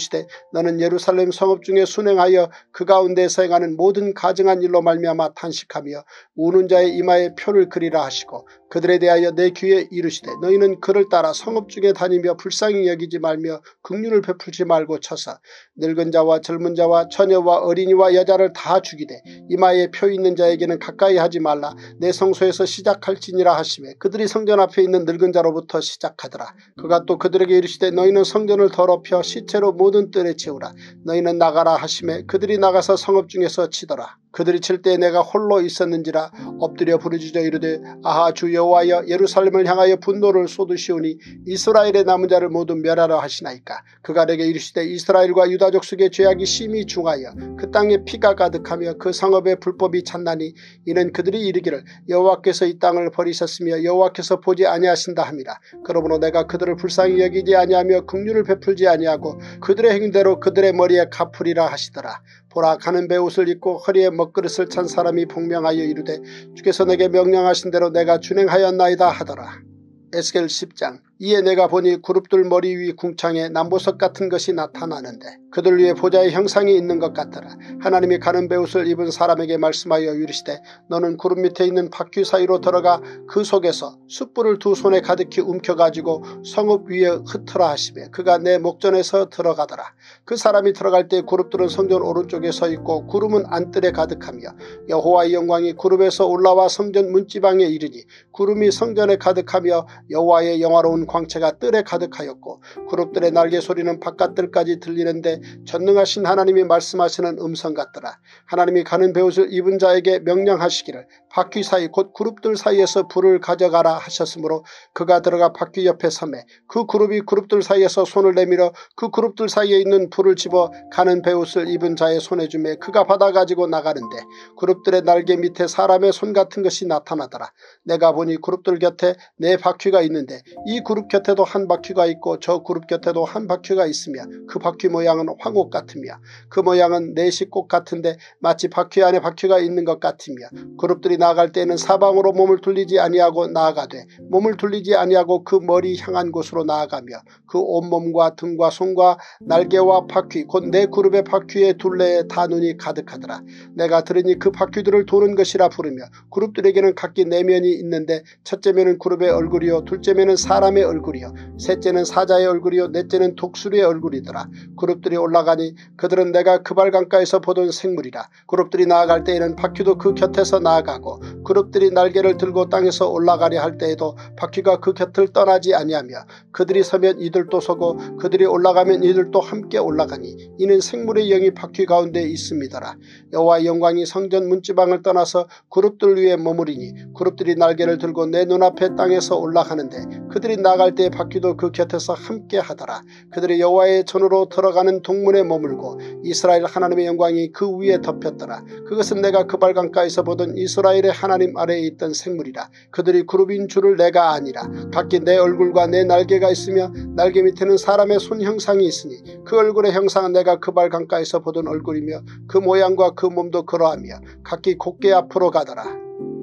이르시되 너는 예루살렘 성읍 중에 순행하여 그 가운데에서 행하는 모든 가증한 일로 말미암아 탄식하며 우는 자의 이마에 표를 그리라 하시고 그들에 대하여 내 귀에 이르시되 너희는 그를 따라 성읍 중에 다니며 불쌍히 여기지 말며 긍휼을 베풀지 말고 쳐서 늙은 자와 젊은 자와 처녀와 어린이와 여자를 다 죽이되 이마에 표 있는 자에게는 가까이 하지 말라. 내 성소에서 시작할지니라 하시매 그들이 성전 앞에 있는 늙은 자로부터 시작하더라. 그가 또 그들에게 이르시되 너희는 성전을 더럽혀 시체로 모든 뜰에 채우라. 너희는 나가라 하시매 그들이 나가서 성읍 중에서 치더라. 그들이 칠 때 내가 홀로 있었는지라 엎드려 부르짖어 이르되 아하 주 여호와여 예루살렘을 향하여 분노를 쏟으시오니 이스라엘의 남은 자를 모두 멸하라 하시나이까. 그가 내게 이르시되 이스라엘과 유다 족속의 죄악이 심히 중하여 그 땅에 피가 가득하며 그 성읍의 불법이 찼나니 이는 그들이 이르기를 여호와께서 이 땅을 버리셨으며 여호와께서 보지 아니하신다 함이라. 그러므로 내가 그들을 불쌍히 여기지 아니하며 긍휼을 베풀지 아니하고 그들의 행대로 그들의 머리에 갚으리라 하시더라. 보라 가는 베옷을 입고 허리에 먹그릇을 찬 사람이 복명하여 이르되 주께서 내게 명령하신 대로 내가 준행하였나이다 하더라. 에스겔 10장. 이에 내가 보니 그룹들 머리 위 궁창에 남보석 같은 것이 나타나는데 그들 위에 보좌의 형상이 있는 것 같더라. 하나님이 가는 베옷을 입은 사람에게 말씀하여 이르시되 너는 그룹 밑에 있는 바퀴 사이로 들어가 그 속에서 숯불을 두 손에 가득히 움켜가지고 성읍 위에 흩어라 하시며 그가 내 목전에서 들어가더라. 그 사람이 들어갈 때 그룹들은 성전 오른쪽에 서 있고 구름은 안뜰에 가득하며 여호와의 영광이 그룹에서 올라와 성전 문지방에 이르니 구름이 성전에 가득하며 여호와의 영화로운 광채가 뜰에 가득하였고 그룹들의 날개 소리는 바깥뜰까지 들리는데 전능하신 하나님이 말씀하시는 음성 같더라. 하나님이 가는 베옷을 입은 자에게 명령하시기를 바퀴 사이 곧 그룹들 사이에서 불을 가져가라 하셨으므로 그가 들어가 바퀴 옆에 서매 그 그룹이 그룹들 사이에서 손을 내밀어 그 그룹들 사이에 있는 불을 집어 가는 베옷을 입은 자의 손에 주매 그가 받아가지고 나가는데 그룹들의 날개 밑에 사람의 손 같은 것이 나타나더라. 내가 보니 그룹들 곁에 네 바퀴가 있는데 이 그룹 곁에도 한 바퀴가 있고 저 그룹 곁에도 한 바퀴가 있으며 그 바퀴 모양은 황옥 같으며 그 모양은 내시꽃 같은데 마치 바퀴 안에 바퀴가 있는 것 같으며 그룹들이 나아갈 때에는 사방으로 몸을 돌리지 아니하고 나아가되 몸을 돌리지 아니하고 그 머리 향한 곳으로 나아가며 그 온몸과 등과 손과 날개와 바퀴 곧 네 그룹의 바퀴의 둘레에 다 눈이 가득하더라. 내가 들으니 그 바퀴들을 도는 것이라 부르며 그룹들에게는 각기 네 면이 있는데 첫째 면은 그룹의 얼굴이요 둘째 면은 사람의 얼굴이요 셋째는 사자의 얼굴이요 넷째는 독수리의 얼굴이더라. 그룹들이 올라가니 그들은 내가 그발 강가에서 보던 생물이라. 그룹들이 나아갈 때에는 바퀴도 그 곁에서 나아가고 그룹들이 날개를 들고 땅에서 올라가려 할 때에도 바퀴가 그 곁을 떠나지 아니하며 그들이 서면 이들도 서고 그들이 올라가면 이들도 함께 올라가니 이는 생물의 영이 바퀴 가운데 있음이더라. 여호와의 영광이 성전 문지방을 떠나서 그룹들 위에 머무리니 그룹들이 날개를 들고 내 눈앞에 땅에서 올라가는데 그들이 나갈 때 바퀴도 그 곁에서 함께 하더라. 그들이 여호와의 전으로 들어가는 동문에 머물고 이스라엘 하나님의 영광이 그 위에 덮였더라. 그것은 내가 그발 강가에서 보던 이스라엘의 하나님 아래에 있던 생물이라. 그들이 그룹인 줄을 내가 아니라. 각기 내 얼굴과 내 날개가 있으며 날개 밑에는 사람의 손 형상이 있으니 그 얼굴의 형상은 내가 그발 강가에서 보던 얼굴이며 그 모양과 그 몸도 그러하며 각기 곧게 앞으로 가더라.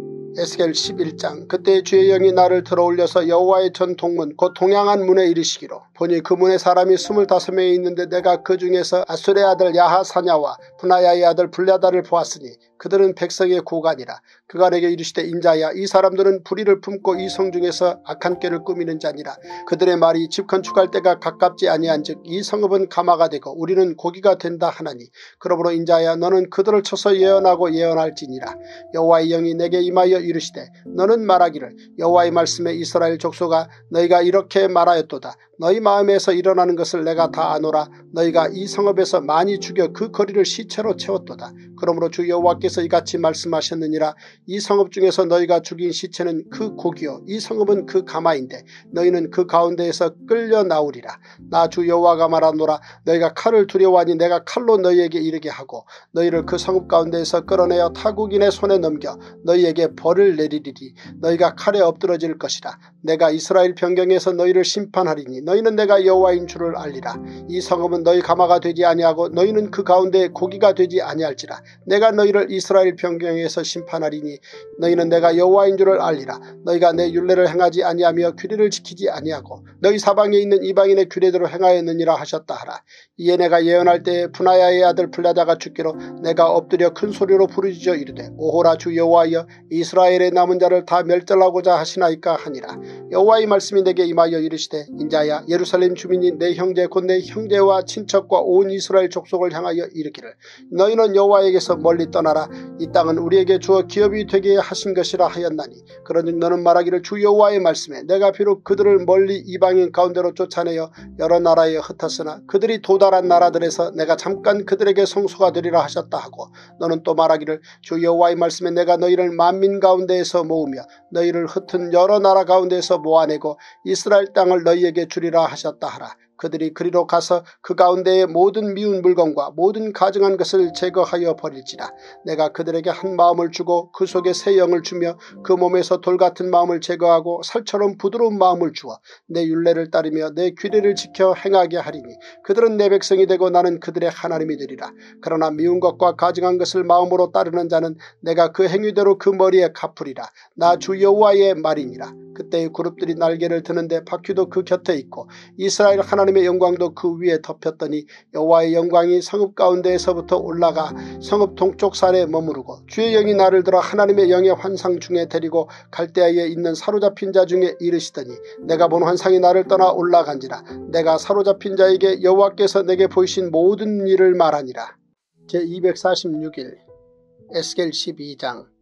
에스겔 11장. 그때 주의 영이 나를 들어올려서 여호와의 전 동문 곧 동양한 문에 이르시기로 보니 그 문에 사람이 25명이 있는데 내가 그 중에서 아술의 아들 야하사냐와 분하야의 아들 블랴다를 보았으니 그들은 백성의 고관이라. 그가 내게 이르시되 인자야 이 사람들은 불의를 품고 이 성 중에서 악한 꾀를 꾸미는 자니라. 그들의 말이 집 건축할 때가 가깝지 아니한즉 이 성읍은 가마가 되고 우리는 고기가 된다 하나니 그러므로 인자야 너는 그들을 쳐서 예언하고 예언할지니라. 여호와의 영이 내게 임하여 이르시되 너는 말하기를 여호와의 말씀에 이스라엘 족속아 너희가 이렇게 말하였도다. 너희 마음에서 일어나는 것을 내가 다 아노라. 너희가 이 성읍에서 많이 죽여 그 거리를 시체로 채웠도다. 그러므로 주 여호와께서 이같이 말씀하셨느니라. 이 성읍 중에서 너희가 죽인 시체는 그 고기요 이 성읍은 그 가마인데 너희는 그 가운데에서 끌려 나오리라. 나 주 여호와가 말하노라. 너희가 칼을 두려워하니 내가 칼로 너희에게 이르게 하고 너희를 그 성읍 가운데에서 끌어내어 타국인의 손에 넘겨 너희에게 버리리라. 벌을 내리리니 너희가 칼에 엎드러질 것이라. 내가 이스라엘 변경에서 너희를 심판하리니 너희는 내가 여호와인 줄을 알리라. 이 성읍은 너희 가마가 되지 아니하고 너희는 그 가운데 고기가 되지 아니할지라. 내가 너희를 이스라엘 변경에서 심판하리니 너희는 내가 여호와인 줄을 알리라. 너희가 내 율례를 행하지 아니하며 규례를 지키지 아니하고 너희 사방에 있는 이방인의 규례대로 행하였느니라 하셨다 하라. 이에 내가 예언할 때에 분하야의 아들 블라다가 죽기로 내가 엎드려 큰 소리로 부르짖어 이르되 오호라 주 여호와여 이스라엘의 남은 자를 다 멸절하고자 하시나이까 하니라. 여호와의 말씀이 내게 임하여 이르시되 인자야 예루살렘 주민이 내 형제 곧 내 형제와 친척과 온 이스라엘 족속을 향하여 이르기를 너희는 여호와에게서 멀리 떠나라. 이 땅은 우리에게 주어 기업이 되게 하신 것이라 하였나니 그러니 너는 말하기를 주 여호와의 말씀에 내가 비록 그들을 멀리 이방인 가운데로 쫓아내어 여러 나라에 흩었으나 그들이 도달한 나라들에서 내가 잠깐 그들에게 성소가 되리라 하셨다 하고 너는 또 말하기를 주 여호와의 말씀에 내가 너희를 만민 가운데에서 모으며 너희를 흩은 여러 나라 가운데에서 모아내고 이스라엘 땅을 너희에게 주리라 하셨다 하라. 그들이 그리로 가서 그 가운데의 모든 미운 물건과 모든 가증한 것을 제거하여 버릴지라. 내가 그들에게 한 마음을 주고 그 속에 새 영을 주며 그 몸에서 돌같은 마음을 제거하고 살처럼 부드러운 마음을 주어 내 율례를 따르며 내 규례를 지켜 행하게 하리니 그들은 내 백성이 되고 나는 그들의 하나님이 되리라. 그러나 미운 것과 가증한 것을 마음으로 따르는 자는 내가 그 행위대로 그 머리에 갚으리라. 나 주 여호와의 말이니라. 그때의 그룹들이 날개를 드는데 바퀴도 그 곁에 있고 이스라엘 하나님의 영광도 그 위에 덮였더니 여호와의 영광이 성읍 가운데에서부터 올라가 성읍 동쪽 산에 머무르고 주의 영이 나를 들어 하나님의 영의 환상 중에 데리고 갈대아에 있는 사로잡힌 자 중에 이르시더니 내가 본 환상이 나를 떠나 올라간지라. 내가 사로잡힌 자에게 여호와께서 내게 보이신 모든 일을 말하니라. 제246일 에스겔 12장.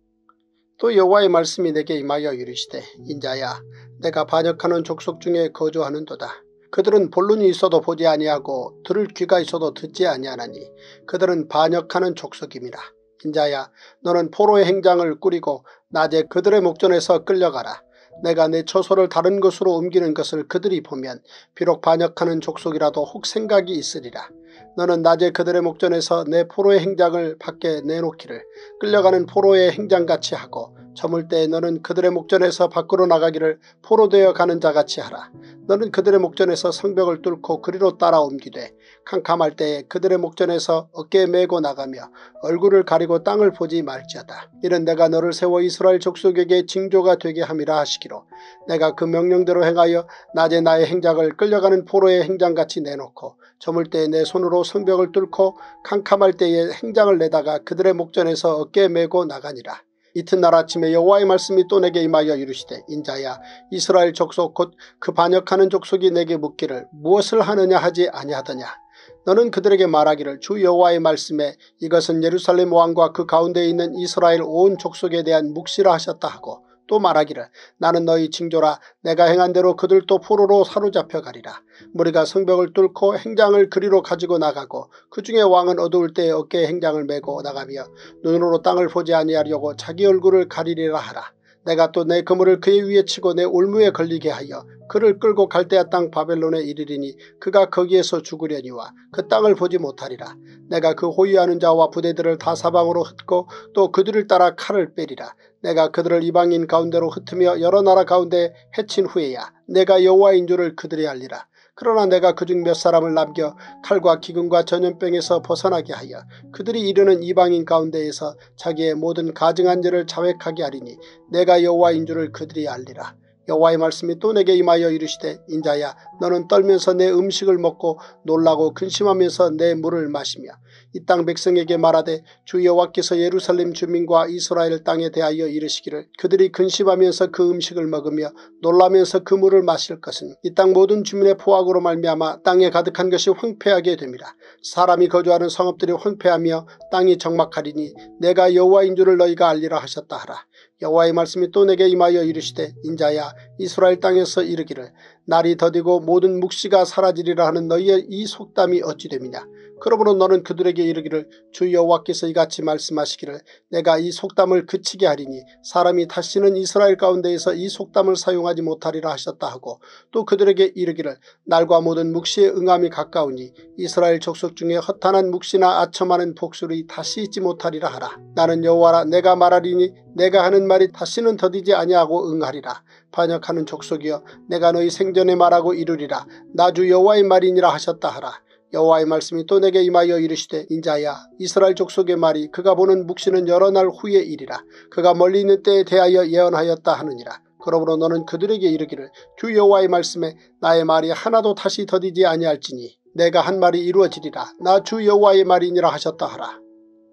또 여호와의 말씀이 내게 임하여 이르시되 인자야 내가 반역하는 족속 중에 거주하는도다. 그들은 볼 눈이 있어도 보지 아니하고 들을 귀가 있어도 듣지 아니하나니 그들은 반역하는 족속임이라. 인자야 너는 포로의 행장을 꾸리고 낮에 그들의 목전에서 끌려가라. 내가 내 처소를 다른 곳으로 옮기는 것을 그들이 보면 비록 반역하는 족속이라도 혹 생각이 있으리라. 너는 낮에 그들의 목전에서 내 포로의 행장을 밖에 내놓기를 끌려가는 포로의 행장같이 하고 저물 때에 너는 그들의 목전에서 밖으로 나가기를 포로되어 가는 자같이 하라. 너는 그들의 목전에서 성벽을 뚫고 그리로 따라 옮기되 캄캄할 때에 그들의 목전에서 어깨에 메고 나가며 얼굴을 가리고 땅을 보지 말지어다. 이는 내가 너를 세워 이스라엘 족속에게 징조가 되게 함이라 하시기로 내가 그 명령대로 행하여 낮에 나의 행장을 끌려가는 포로의 행장같이 내놓고 저물 때에 내 손으로 성벽을 뚫고 캄캄할 때에 행장을 내다가 그들의 목전에서 어깨에 메고 나가니라. 이튿날 아침에 여호와의 말씀이 또 내게 임하여 이르시되 인자야 이스라엘 족속 곧 그 반역하는 족속이 내게 묻기를 무엇을 하느냐 하지 아니하더냐. 너는 그들에게 말하기를 주 여호와의 말씀에 이것은 예루살렘 왕과 그 가운데에 있는 이스라엘 온 족속에 대한 묵시라 하셨다 하고 또 말하기를 나는 너희 징조라 내가 행한 대로 그들도 포로로 사로잡혀 가리라. 무리가 성벽을 뚫고 행장을 그리로 가지고 나가고 그 중에 왕은 어두울 때에 어깨에 행장을 메고 나가며 눈으로 땅을 보지 아니하려고 자기 얼굴을 가리리라 하라. 내가 또 내 그물을 그의 위에 치고 내 올무에 걸리게 하여 그를 끌고 갈대아 땅 바벨론에 이르리니 그가 거기에서 죽으려니와 그 땅을 보지 못하리라. 내가 그 호위하는 자와 부대들을 다 사방으로 흩고 또 그들을 따라 칼을 빼리라. 내가 그들을 이방인 가운데로 흩으며 여러 나라 가운데 해친 후에야 내가 여호와인 줄을 그들이 알리라. 그러나 내가 그중 몇 사람을 남겨 칼과 기근과 전염병에서 벗어나게 하여 그들이 이르는 이방인 가운데에서 자기의 모든 가증한 죄를 자백하게 하리니 내가 여호와인 줄을 그들이 알리라. 여호와의 말씀이 또 내게 임하여 이르시되 인자야 너는 떨면서 내 음식을 먹고 놀라고 근심하면서 내 물을 마시며 이 땅 백성에게 말하되 주 여호와께서 예루살렘 주민과 이스라엘 땅에 대하여 이르시기를 그들이 근심하면서 그 음식을 먹으며 놀라면서 그 물을 마실 것은 이 땅 모든 주민의 포악으로 말미암아 땅에 가득한 것이 황폐하게 됩니다. 사람이 거주하는 성읍들이 황폐하며 땅이 적막하리니 내가 여호와인 줄을 너희가 알리라 하셨다 하라. 여호와의 말씀이 또 내게 임하여 이르시되 인자야 이스라엘 땅에서 이르기를 날이 더디고 모든 묵시가 사라지리라 하는 너희의 이 속담이 어찌 됨이냐. 그러므로 너는 그들에게 이르기를 주 여호와께서 이같이 말씀하시기를 내가 이 속담을 그치게 하리니 사람이 다시는 이스라엘 가운데에서 이 속담을 사용하지 못하리라 하셨다 하고 또 그들에게 이르기를 날과 모든 묵시의 응함이 가까우니 이스라엘 족속 중에 허탄한 묵시나 아첨하는 복술이 다시 있지 못하리라 하라. 나는 여호와라 내가 말하리니 내가 하는 말이 다시는 더디지 아니하고 응하리라. 반역하는 족속이여 내가 너희 생전에 말하고 이르리라. 나 주 여호와의 말이니라 하셨다 하라. 여호와의 말씀이 또 내게 임하여 이르시되 인자야 이스라엘 족속의 말이 그가 보는 묵시는 여러 날 후의 일이라. 그가 멀리 있는 때에 대하여 예언하였다 하느니라. 그러므로 너는 그들에게 이르기를 주 여호와의 말씀에 나의 말이 하나도 다시 더디지 아니할지니 내가 한 말이 이루어지리라. 나 주 여호와의 말이니라 하셨다 하라.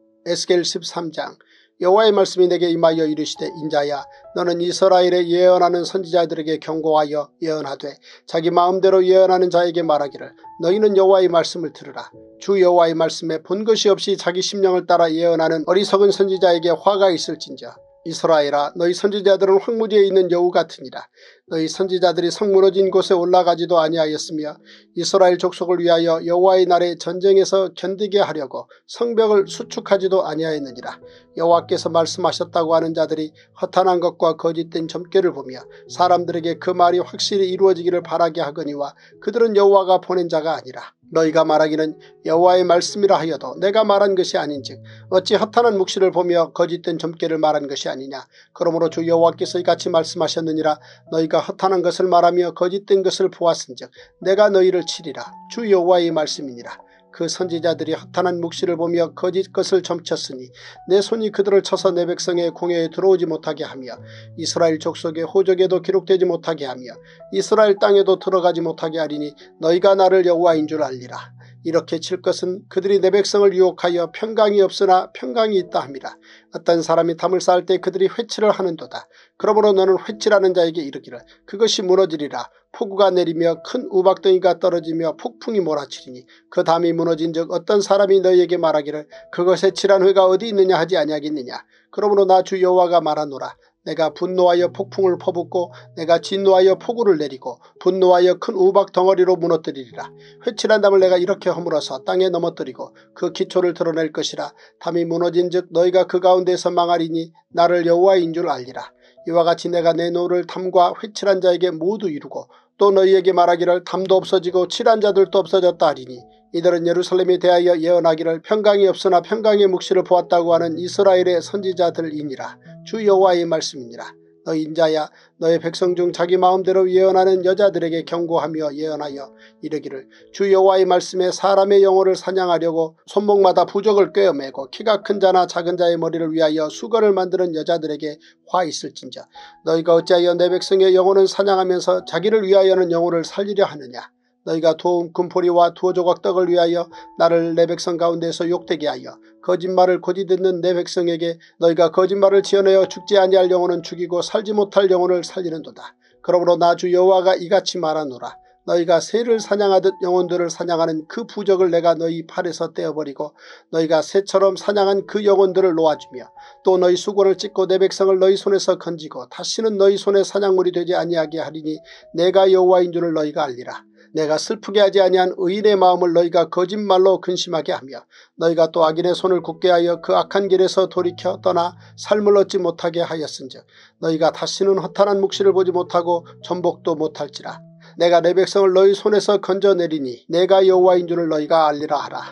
에스겔 13장 여호와의 말씀이 내게 임하여 이르시되 인자야 너는 이스라엘에 예언하는 선지자들에게 경고하여 예언하되 자기 마음대로 예언하는 자에게 말하기를 너희는 여호와의 말씀을 들으라. 주 여호와의 말씀에 본 것이 없이 자기 심령을 따라 예언하는 어리석은 선지자에게 화가 있을진저. 이스라엘아 너희 선지자들은 황무지에 있는 여우 같으니라. 너희 선지자들이 성 무너진 곳에 올라가지도 아니하였으며 이스라엘 족속을 위하여 여호와의 날에 전쟁에서 견디게 하려고 성벽을 수축하지도 아니하였느니라. 여호와께서 말씀하셨다고 하는 자들이 허탄한 것과 거짓된 점괘를 보며 사람들에게 그 말이 확실히 이루어지기를 바라게 하거니와 그들은 여호와가 보낸 자가 아니라. 너희가 말하기는 여호와의 말씀이라 하여도 내가 말한 것이 아닌즉 어찌 허탄한 묵시를 보며 거짓된 점괘를 말한 것이 아니냐. 그러므로 주 여호와께서 이같이 말씀하셨느니라. 너희가 허탄한 것을 말하며 거짓된 것을 보았은즉 내가 너희를 치리라. 주 여호와의 말씀이니라. 그 선지자들이 허탄한 묵시를 보며 거짓 것을 점쳤으니 내 손이 그들을 쳐서 내 백성의 공회에 들어오지 못하게 하며 이스라엘 족속의 호적에도 기록되지 못하게 하며 이스라엘 땅에도 들어가지 못하게 하리니 너희가 나를 여호와인 줄 알리라. 이렇게 칠 것은 그들이 내 백성을 유혹하여 평강이 없으나 평강이 있다 함이라. 어떤 사람이 담을 쌓을 때 그들이 회치를 하는도다. 그러므로 너는 회치라는 자에게 이르기를 그것이 무너지리라. 폭우가 내리며 큰 우박덩이가 떨어지며 폭풍이 몰아치리니 그 담이 무너진 적 어떤 사람이 너희에게 말하기를 그것에 칠한 회가 어디 있느냐 하지 아니하겠느냐. 그러므로 나 주 여호와가 말하노라. 내가 분노하여 폭풍을 퍼붓고 내가 진노하여 폭우를 내리고 분노하여 큰 우박 덩어리로 무너뜨리리라. 회칠한 담을 내가 이렇게 허물어서 땅에 넘어뜨리고 그 기초를 드러낼 것이라. 담이 무너진 즉 너희가 그 가운데서 망하리니 나를 여호와인 줄 알리라. 이와 같이 내가 내 노를 담과 회칠한 자에게 모두 이루고 또 너희에게 말하기를 담도 없어지고 칠한 자들도 없어졌다 하리니 이들은 예루살렘에 대하여 예언하기를 평강이 없으나 평강의 묵시를 보았다고 하는 이스라엘의 선지자들이니라. 주 여호와의 말씀이니라. 너 인자야 너의 백성 중 자기 마음대로 예언하는 여자들에게 경고하며 예언하여 이르기를 주 여호와의 말씀에 사람의 영혼을 사냥하려고 손목마다 부적을 꿰어매고 키가 큰 자나 작은 자의 머리를 위하여 수건을 만드는 여자들에게 화 있을진저. 너희가 어찌하여 내 백성의 영혼을 사냥하면서 자기를 위하여는 영혼을 살리려 하느냐. 너희가 도움 금포리와 두어 조각 떡을 위하여 나를 내 백성 가운데서 욕되게 하여 거짓말을 고지 듣는 내 백성에게 너희가 거짓말을 지어내어 죽지 아니할 영혼은 죽이고 살지 못할 영혼을 살리는도다. 그러므로 나 주 여호와가 이같이 말하노라. 너희가 새를 사냥하듯 영혼들을 사냥하는 그 부적을 내가 너희 팔에서 떼어버리고 너희가 새처럼 사냥한 그 영혼들을 놓아주며 또 너희 수건을 찢고 내 백성을 너희 손에서 건지고 다시는 너희 손에 사냥물이 되지 아니하게 하리니 내가 여호와인 줄을 너희가 알리라. 내가 슬프게 하지 아니한 의인의 마음을 너희가 거짓말로 근심하게 하며 너희가 또 악인의 손을 굳게 하여 그 악한 길에서 돌이켜 떠나 삶을 얻지 못하게 하였은즉 너희가 다시는 허탄한 묵시를 보지 못하고 전복도 못할지라. 내가 내 백성을 너희 손에서 건져내리니 내가 여호와인 줄을 너희가 알리라 하라.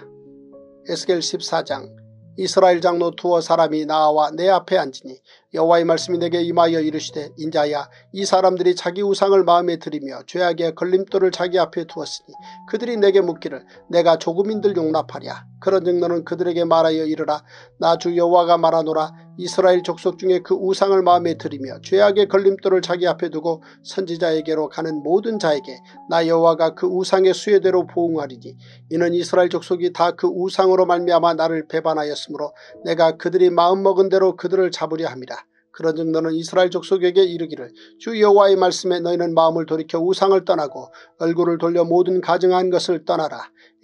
에스겔 14장 이스라엘 장로 두어 사람이 나와 내 앞에 앉으니 여호와의 말씀이 내게 임하여 이르시되 인자야 이 사람들이 자기 우상을 마음에 들이며 죄악의 걸림돌을 자기 앞에 두었으니 그들이 내게 묻기를 내가 조금인들 용납하랴. 그런즉 너는 그들에게 말하여 이르라. 나 주 여호와가 말하노라. 이스라엘 족속 중에 그 우상을 마음에 들이며 죄악의 걸림돌을 자기 앞에 두고 선지자에게로 가는 모든 자에게 나 여호와가 그 우상의 수혜대로 보응하리니 이는 이스라엘 족속이 다 그 우상으로 말미암아 나를 배반하였으므로 내가 그들이 마음먹은 대로 그들을 잡으려 함이라. 그런즉 너는 이스라엘 족속에게 이르기를 주 여호와의 말씀에 너희는 마음을 돌이켜 우상을 떠나고 얼굴을 돌려 모든 가증한 것을 떠나라.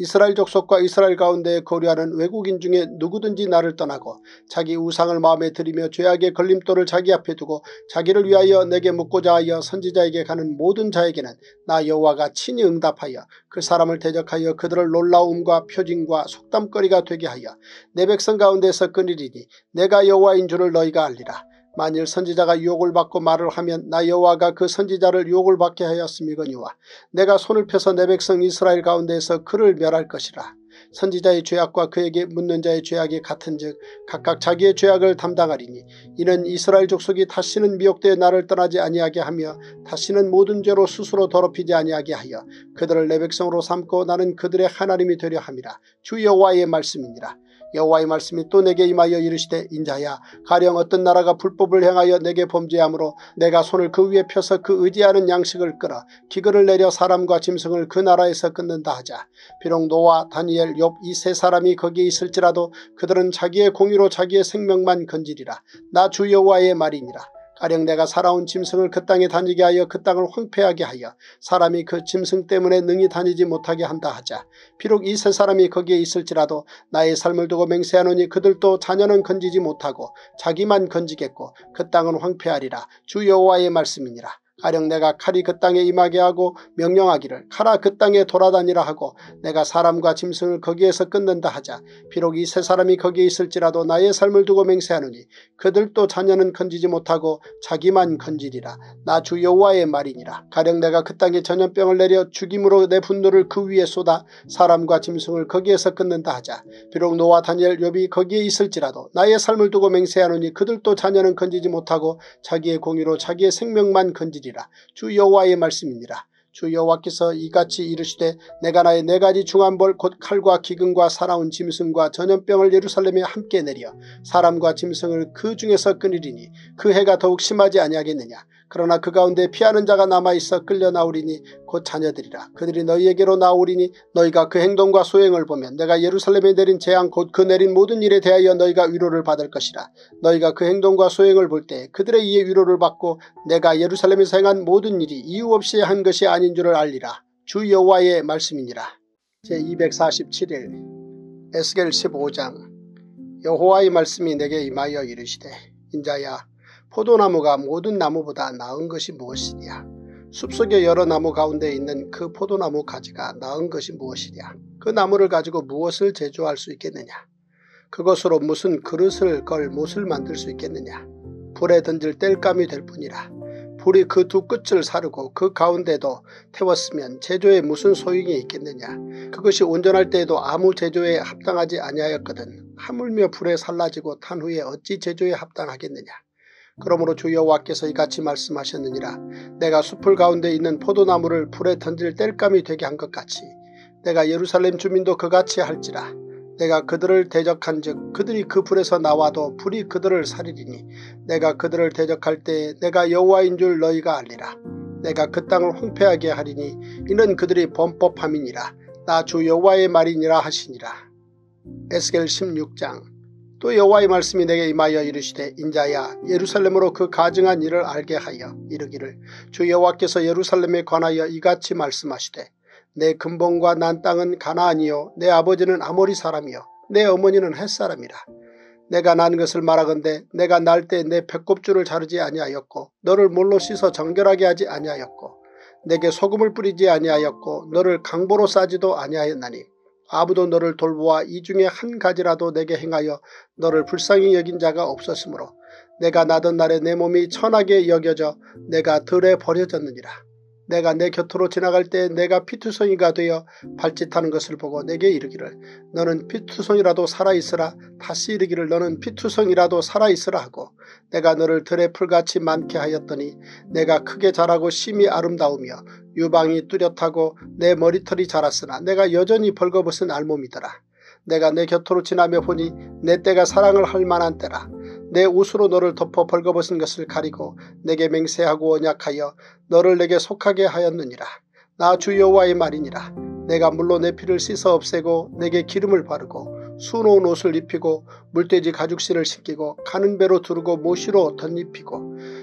이스라엘 족속과 이스라엘 가운데 거류하는 외국인 중에 누구든지 나를 떠나고 자기 우상을 마음에 들이며 죄악의 걸림돌을 자기 앞에 두고 자기를 위하여 내게 묻고자 하여 선지자에게 가는 모든 자에게는 나 여호와가 친히 응답하여 그 사람을 대적하여 그들을 놀라움과 표징과 속담거리가 되게 하여 내 백성 가운데서 끊으리니 내가 여호와인 줄을 너희가 알리라. 만일 선지자가 유혹을 받고 말을 하면 나 여호와가 그 선지자를 유혹을 받게 하였음이거니와 내가 손을 펴서 내 백성 이스라엘 가운데에서 그를 멸할 것이라. 선지자의 죄악과 그에게 묻는 자의 죄악이 같은즉 각각 자기의 죄악을 담당하리니 이는 이스라엘 족속이 다시는 미혹되어 나를 떠나지 아니하게 하며 다시는 모든 죄로 스스로 더럽히지 아니하게 하여 그들을 내 백성으로 삼고 나는 그들의 하나님이 되려 함이라. 주 여호와의 말씀이니라. 여호와의 말씀이 또 내게 임하여 이르시되 인자야 가령 어떤 나라가 불법을 행하여 내게 범죄하므로 내가 손을 그 위에 펴서 그 의지하는 양식을 끌어 기근을 내려 사람과 짐승을 그 나라에서 끊는다 하자. 비록 노아 다니엘 욥 이 세 사람이 거기에 있을지라도 그들은 자기의 공의로 자기의 생명만 건지리라. 나 주 여호와의 말이니라. 가령 내가 살아온 짐승을 그 땅에 다니게 하여 그 땅을 황폐하게 하여 사람이 그 짐승 때문에 능히 다니지 못하게 한다 하자. 비록 이 세 사람이 거기에 있을지라도 나의 삶을 두고 맹세하노니 그들도 자녀는 건지지 못하고 자기만 건지겠고 그 땅은 황폐하리라. 주 여호와의 말씀이니라. 가령 내가 칼이 그 땅에 임하게 하고 명령하기를 칼아 그 땅에 돌아다니라 하고 내가 사람과 짐승을 거기에서 끊는다 하자. 비록 이 세 사람이 거기에 있을지라도 나의 삶을 두고 맹세하노니 그들도 자녀는 건지지 못하고 자기만 건지리라. 나 주 여호와의 말이니라. 가령 내가 그 땅에 전염병을 내려 죽임으로 내 분노를 그 위에 쏟아 사람과 짐승을 거기에서 끊는다 하자. 비록 노아 다니엘 욥이 거기에 있을지라도 나의 삶을 두고 맹세하노니 그들도 자녀는 건지지 못하고 자기의 공의로 자기의 생명만 건지리라. 주 여호와의 말씀이니라. 주 여호와께서 이같이 이르시되 내가 나의 네 가지 중한 벌 곧 칼과 기근과 살아온 짐승과 전염병을 예루살렘에 함께 내려 사람과 짐승을 그 중에서 끊으리니 그 해가 더욱 심하지 아니하겠느냐. 그러나 그 가운데 피하는 자가 남아있어 끌려 나오리니 곧 자녀들이라. 그들이 너희에게로 나오리니 너희가 그 행동과 소행을 보면 내가 예루살렘에 내린 재앙 곧 그 내린 모든 일에 대하여 너희가 위로를 받을 것이라. 너희가 그 행동과 소행을 볼 때 그들의 이에 위로를 받고 내가 예루살렘에서 행한 모든 일이 이유 없이 한 것이 아닌 줄을 알리라. 주 여호와의 말씀이니라. 제247일 에스겔 15장. 여호와의 말씀이 내게 임하여 이르시되 인자야 포도나무가 모든 나무보다 나은 것이 무엇이냐. 숲속의 여러 나무 가운데 있는 그 포도나무 가지가 나은 것이 무엇이냐. 그 나무를 가지고 무엇을 제조할 수 있겠느냐. 그것으로 무슨 그릇을 걸 못을 만들 수 있겠느냐. 불에 던질 땔감이 될 뿐이라. 불이 그 두 끝을 사르고 그 가운데도 태웠으면 제조에 무슨 소용이 있겠느냐. 그것이 온전할 때에도 아무 제조에 합당하지 아니하였거든. 하물며 불에 살라지고 탄 후에 어찌 제조에 합당하겠느냐. 그러므로 주 여호와께서 이같이 말씀하셨느니라. 내가 숲을 가운데 있는 포도나무를 불에 던질 땔감이 되게 한 것 같이 내가 예루살렘 주민도 그같이 할지라. 내가 그들을 대적한즉 그들이 그 불에서 나와도 불이 그들을 살리리니 내가 그들을 대적할 때에 내가 여호와인 줄 너희가 알리라. 내가 그 땅을 황폐하게 하리니 이는 그들이 범법함이니라. 나 주 여호와의 말이니라 하시니라. 에스겔 16장. 또 여호와의 말씀이 내게 임하여 이르시되 인자야 예루살렘으로 그 가증한 일을 알게 하여 이르기를 주 여호와께서 예루살렘에 관하여 이같이 말씀하시되 내 근본과 난 땅은 가나안이요 내 아버지는 아모리 사람이요 내 어머니는 헷 사람이라. 내가 난 것을 말하건대 내가 날 때 내 배꼽줄을 자르지 아니하였고 너를 물로 씻어 정결하게 하지 아니하였고 내게 소금을 뿌리지 아니하였고 너를 강보로 싸지도 아니하였나니 아무도 너를 돌보아 이 중에 한 가지라도 내게 행하여 너를 불쌍히 여긴 자가 없었으므로 내가 나던 날에 내 몸이 천하게 여겨져 내가 들에 버려졌느니라. 내가 내 곁으로 지나갈 때 내가 피투성이가 되어 발짓하는 것을 보고 내게 이르기를 너는 피투성이라도 살아있으라. 다시 이르기를 너는 피투성이라도 살아있으라 하고 내가 너를 들의 풀같이 많게 하였더니 내가 크게 자라고 심히 아름다우며 유방이 뚜렷하고 내 머리털이 자랐으나 내가 여전히 벌거벗은 알몸이더라. 내가 내 곁으로 지나며 보니 내 때가 사랑을 할 만한 때라. 내 옷으로 너를 덮어 벌거벗은 것을 가리고 내게 맹세하고 언약하여 너를 내게 속하게 하였느니라. 나 주 여호와의 말이니라. 내가 물로 내 피를 씻어 없애고 내게 기름을 바르고 수놓은 옷을 입히고 물돼지 가죽실을 신기고 가는 배로 두르고 모시로 덧입히고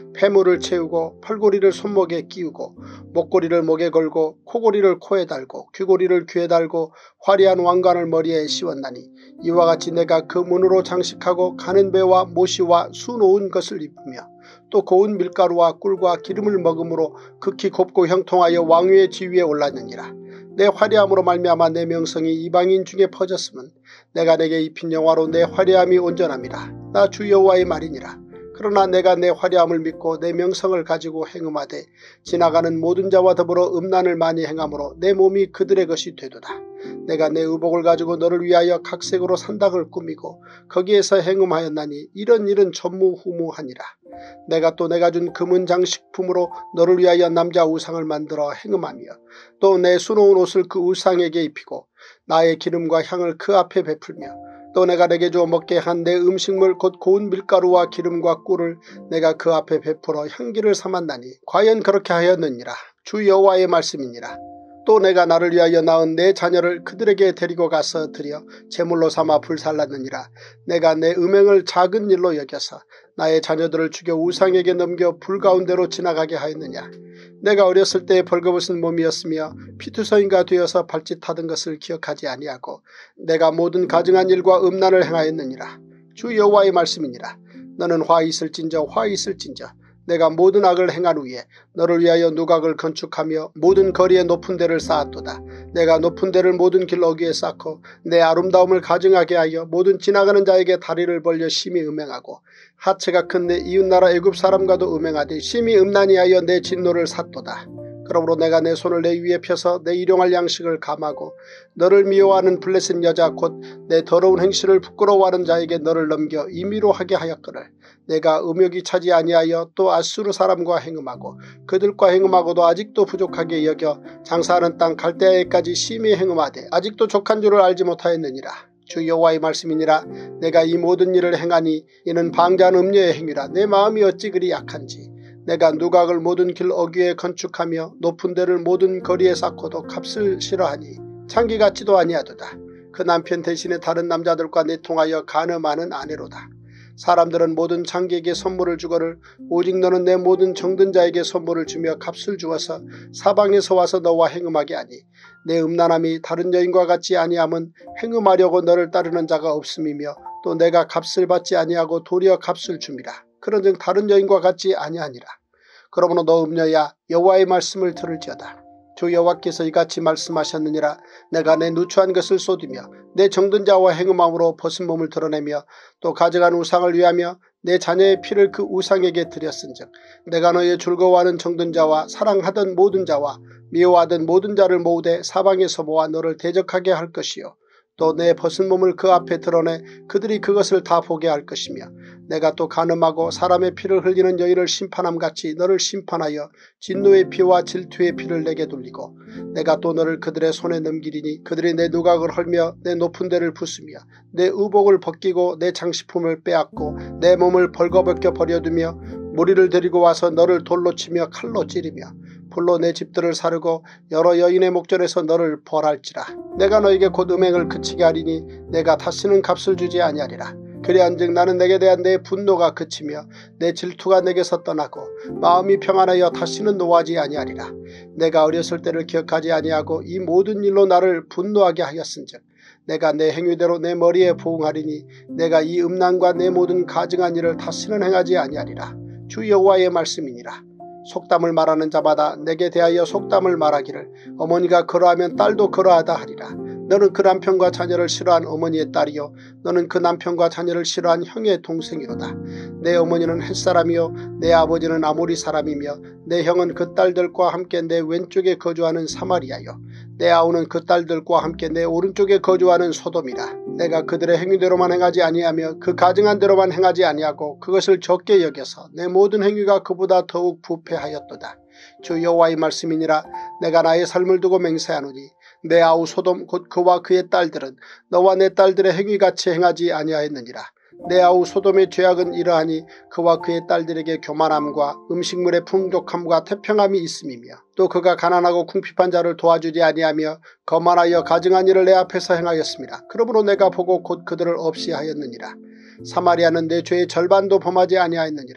폐물을 채우고 펄고리를 손목에 끼우고 목고리를 목에 걸고 코고리를 코에 달고 귀고리를 귀에 달고 화려한 왕관을 머리에 씌웠나니 이와 같이 내가 그 문으로 장식하고 가는 배와 모시와 수놓은 것을 입으며 또 고운 밀가루와 꿀과 기름을 먹음으로 극히 곱고 형통하여 왕위의 지위에 올랐느니라. 내 화려함으로 말미암아 내 명성이 이방인 중에 퍼졌으면 내가 내게 입힌 영화로 내 화려함이 온전함이라. 나 주 여호와의 말이니라. 그러나 내가 내 화려함을 믿고 내 명성을 가지고 행음하되 지나가는 모든 자와 더불어 음란을 많이 행함으로 내 몸이 그들의 것이 되도다. 내가 내 의복을 가지고 너를 위하여 각색으로 산당을 꾸미고 거기에서 행음하였나니 이런 일은 전무후무하니라. 내가 또 내가 준 금은 장식품으로 너를 위하여 남자 우상을 만들어 행음하며 또 내 수놓은 옷을 그 우상에게 입히고 나의 기름과 향을 그 앞에 베풀며 또 내가 내게 주어 먹게 한 내 음식물 곧 고운 밀가루와 기름과 꿀을 내가 그 앞에 베풀어 향기를 삼았나니 과연 그렇게 하였느니라. 주 여호와의 말씀이니라. 또 내가 나를 위하여 낳은 내 자녀를 그들에게 데리고 가서 드려 제물로 삼아 불살랐느니라. 내가 내 음행을 작은 일로 여겨서 나의 자녀들을 죽여 우상에게 넘겨 불 가운데로 지나가게 하였느냐. 내가 어렸을 때에 벌거벗은 몸이었으며 피투성이가 되어서 발짓하던 것을 기억하지 아니하고 내가 모든 가증한 일과 음란을 행하였느니라. 주 여호와의 말씀이니라. 너는 화 있을진저 화 있을진저 내가 모든 악을 행한 후에 너를 위하여 누각을 건축하며 모든 거리에 높은 데를 쌓았도다. 내가 높은 데를 모든 길 어귀에 쌓고 내 아름다움을 가증하게 하여 모든 지나가는 자에게 다리를 벌려 심히 음행하고 하체가 큰 내 이웃나라 애굽 사람과도 음행하되 심히 음란히하여 내 진노를 샀도다. 그러므로 내가 내 손을 내 위에 펴서 내 일용할 양식을 감하고 너를 미워하는 블레셋 여자 곧 내 더러운 행실을 부끄러워하는 자에게 너를 넘겨 임의로 하게 하였거늘 내가 음욕이 차지 아니하여 또 아수르 사람과 행음하고 그들과 행음하고도 아직도 부족하게 여겨 장사하는 땅 갈대아에까지 심히 행음하되 아직도 족한 줄을 알지 못하였느니라. 주 여호와의 말씀이니라. 내가 이 모든 일을 행하니 이는 방자한 음녀의 행위라. 내 마음이 어찌 그리 약한지. 내가 누각을 모든 길 어귀에 건축하며 높은 데를 모든 거리에 쌓고도 값을 싫어하니 창기 같지도 아니하도다. 그 남편 대신에 다른 남자들과 내통하여 간음하는 아내로다. 사람들은 모든 창기에게 선물을 주거늘 오직 너는 내 모든 정든 자에게 선물을 주며 값을 주어서 사방에서 와서 너와 행음하게 하니 내 음란함이 다른 여인과 같지 아니함은 행음하려고 너를 따르는 자가 없음이며 또 내가 값을 받지 아니하고 도리어 값을 줍니다. 그런즉 다른 여인과 같지 아니하니라. 그러므로 너 음녀야 여호와의 말씀을 들을지어다. 주 여호와께서 이같이 말씀하셨느니라. 내가 내 누추한 것을 쏟으며 내 정든 자와 행음함으로 벗은 몸을 드러내며 또 가져간 우상을 위하며 내 자녀의 피를 그 우상에게 드렸은즉 내가 너의 즐거워하는 정든 자와 사랑하던 모든 자와 미워하던 모든 자를 모으되 사방에서 모아 너를 대적하게 할 것이요 또 내 벗은 몸을 그 앞에 드러내 그들이 그것을 다 보게 할 것이며 내가 또 간음하고 사람의 피를 흘리는 여인을 심판함같이 너를 심판하여 진노의 피와 질투의 피를 내게 돌리고 내가 또 너를 그들의 손에 넘기리니 그들이 내 누각을 헐며 내 높은 데를 부수며 내 의복을 벗기고 내 장식품을 빼앗고 내 몸을 벌거벗겨 버려두며 무리를 데리고 와서 너를 돌로 치며 칼로 찌르며 불로 내 집들을 사르고 여러 여인의 목전에서 너를 벌할지라. 내가 너에게 곧 음행을 그치게 하리니 내가 다시는 값을 주지 아니하리라. 그리한즉 나는 내게 대한 내 분노가 그치며 내 질투가 내게서 떠나고 마음이 평안하여 다시는 노하지 아니하리라. 내가 어렸을 때를 기억하지 아니하고 이 모든 일로 나를 분노하게 하였은즉 내가 내 행위대로 내 머리에 부응하리니 내가 이 음란과 내 모든 가증한 일을 다시는 행하지 아니하리라. 주 여호와의 말씀이니라. 속담을 말하는 자마다 내게 대하여 속담을 말하기를 어머니가 그러하면 딸도 그러하다 하리라. 너는 그 남편과 자녀를 싫어한 어머니의 딸이요 너는 그 남편과 자녀를 싫어한 형의 동생이로다. 내 어머니는 햇사람이요 내 아버지는 아모리 사람이며 내 형은 그 딸들과 함께 내 왼쪽에 거주하는 사마리아요 내 아우는 그 딸들과 함께 내 오른쪽에 거주하는 소돔이라. 내가 그들의 행위대로만 행하지 아니하며 그 가증한 대로만 행하지 아니하고 그것을 적게 여겨서 내 모든 행위가 그보다 더욱 부패하였도다. 주 여호와의 말씀이니라. 내가 나의 삶을 두고 맹세하노니 내 아우 소돔 곧 그와 그의 딸들은 너와 내 딸들의 행위같이 행하지 아니하였느니라. 내 아우 소돔의 죄악은 이러하니 그와 그의 딸들에게 교만함과 음식물의 풍족함과 태평함이 있음이며 또 그가 가난하고 궁핍한 자를 도와주지 아니하며 거만하여 가증한 일을 내 앞에서 행하였습니다. 그러므로 내가 보고 곧 그들을 없이 하였느니라. 사마리아는 내 죄의 절반도 범하지 아니하였느니라.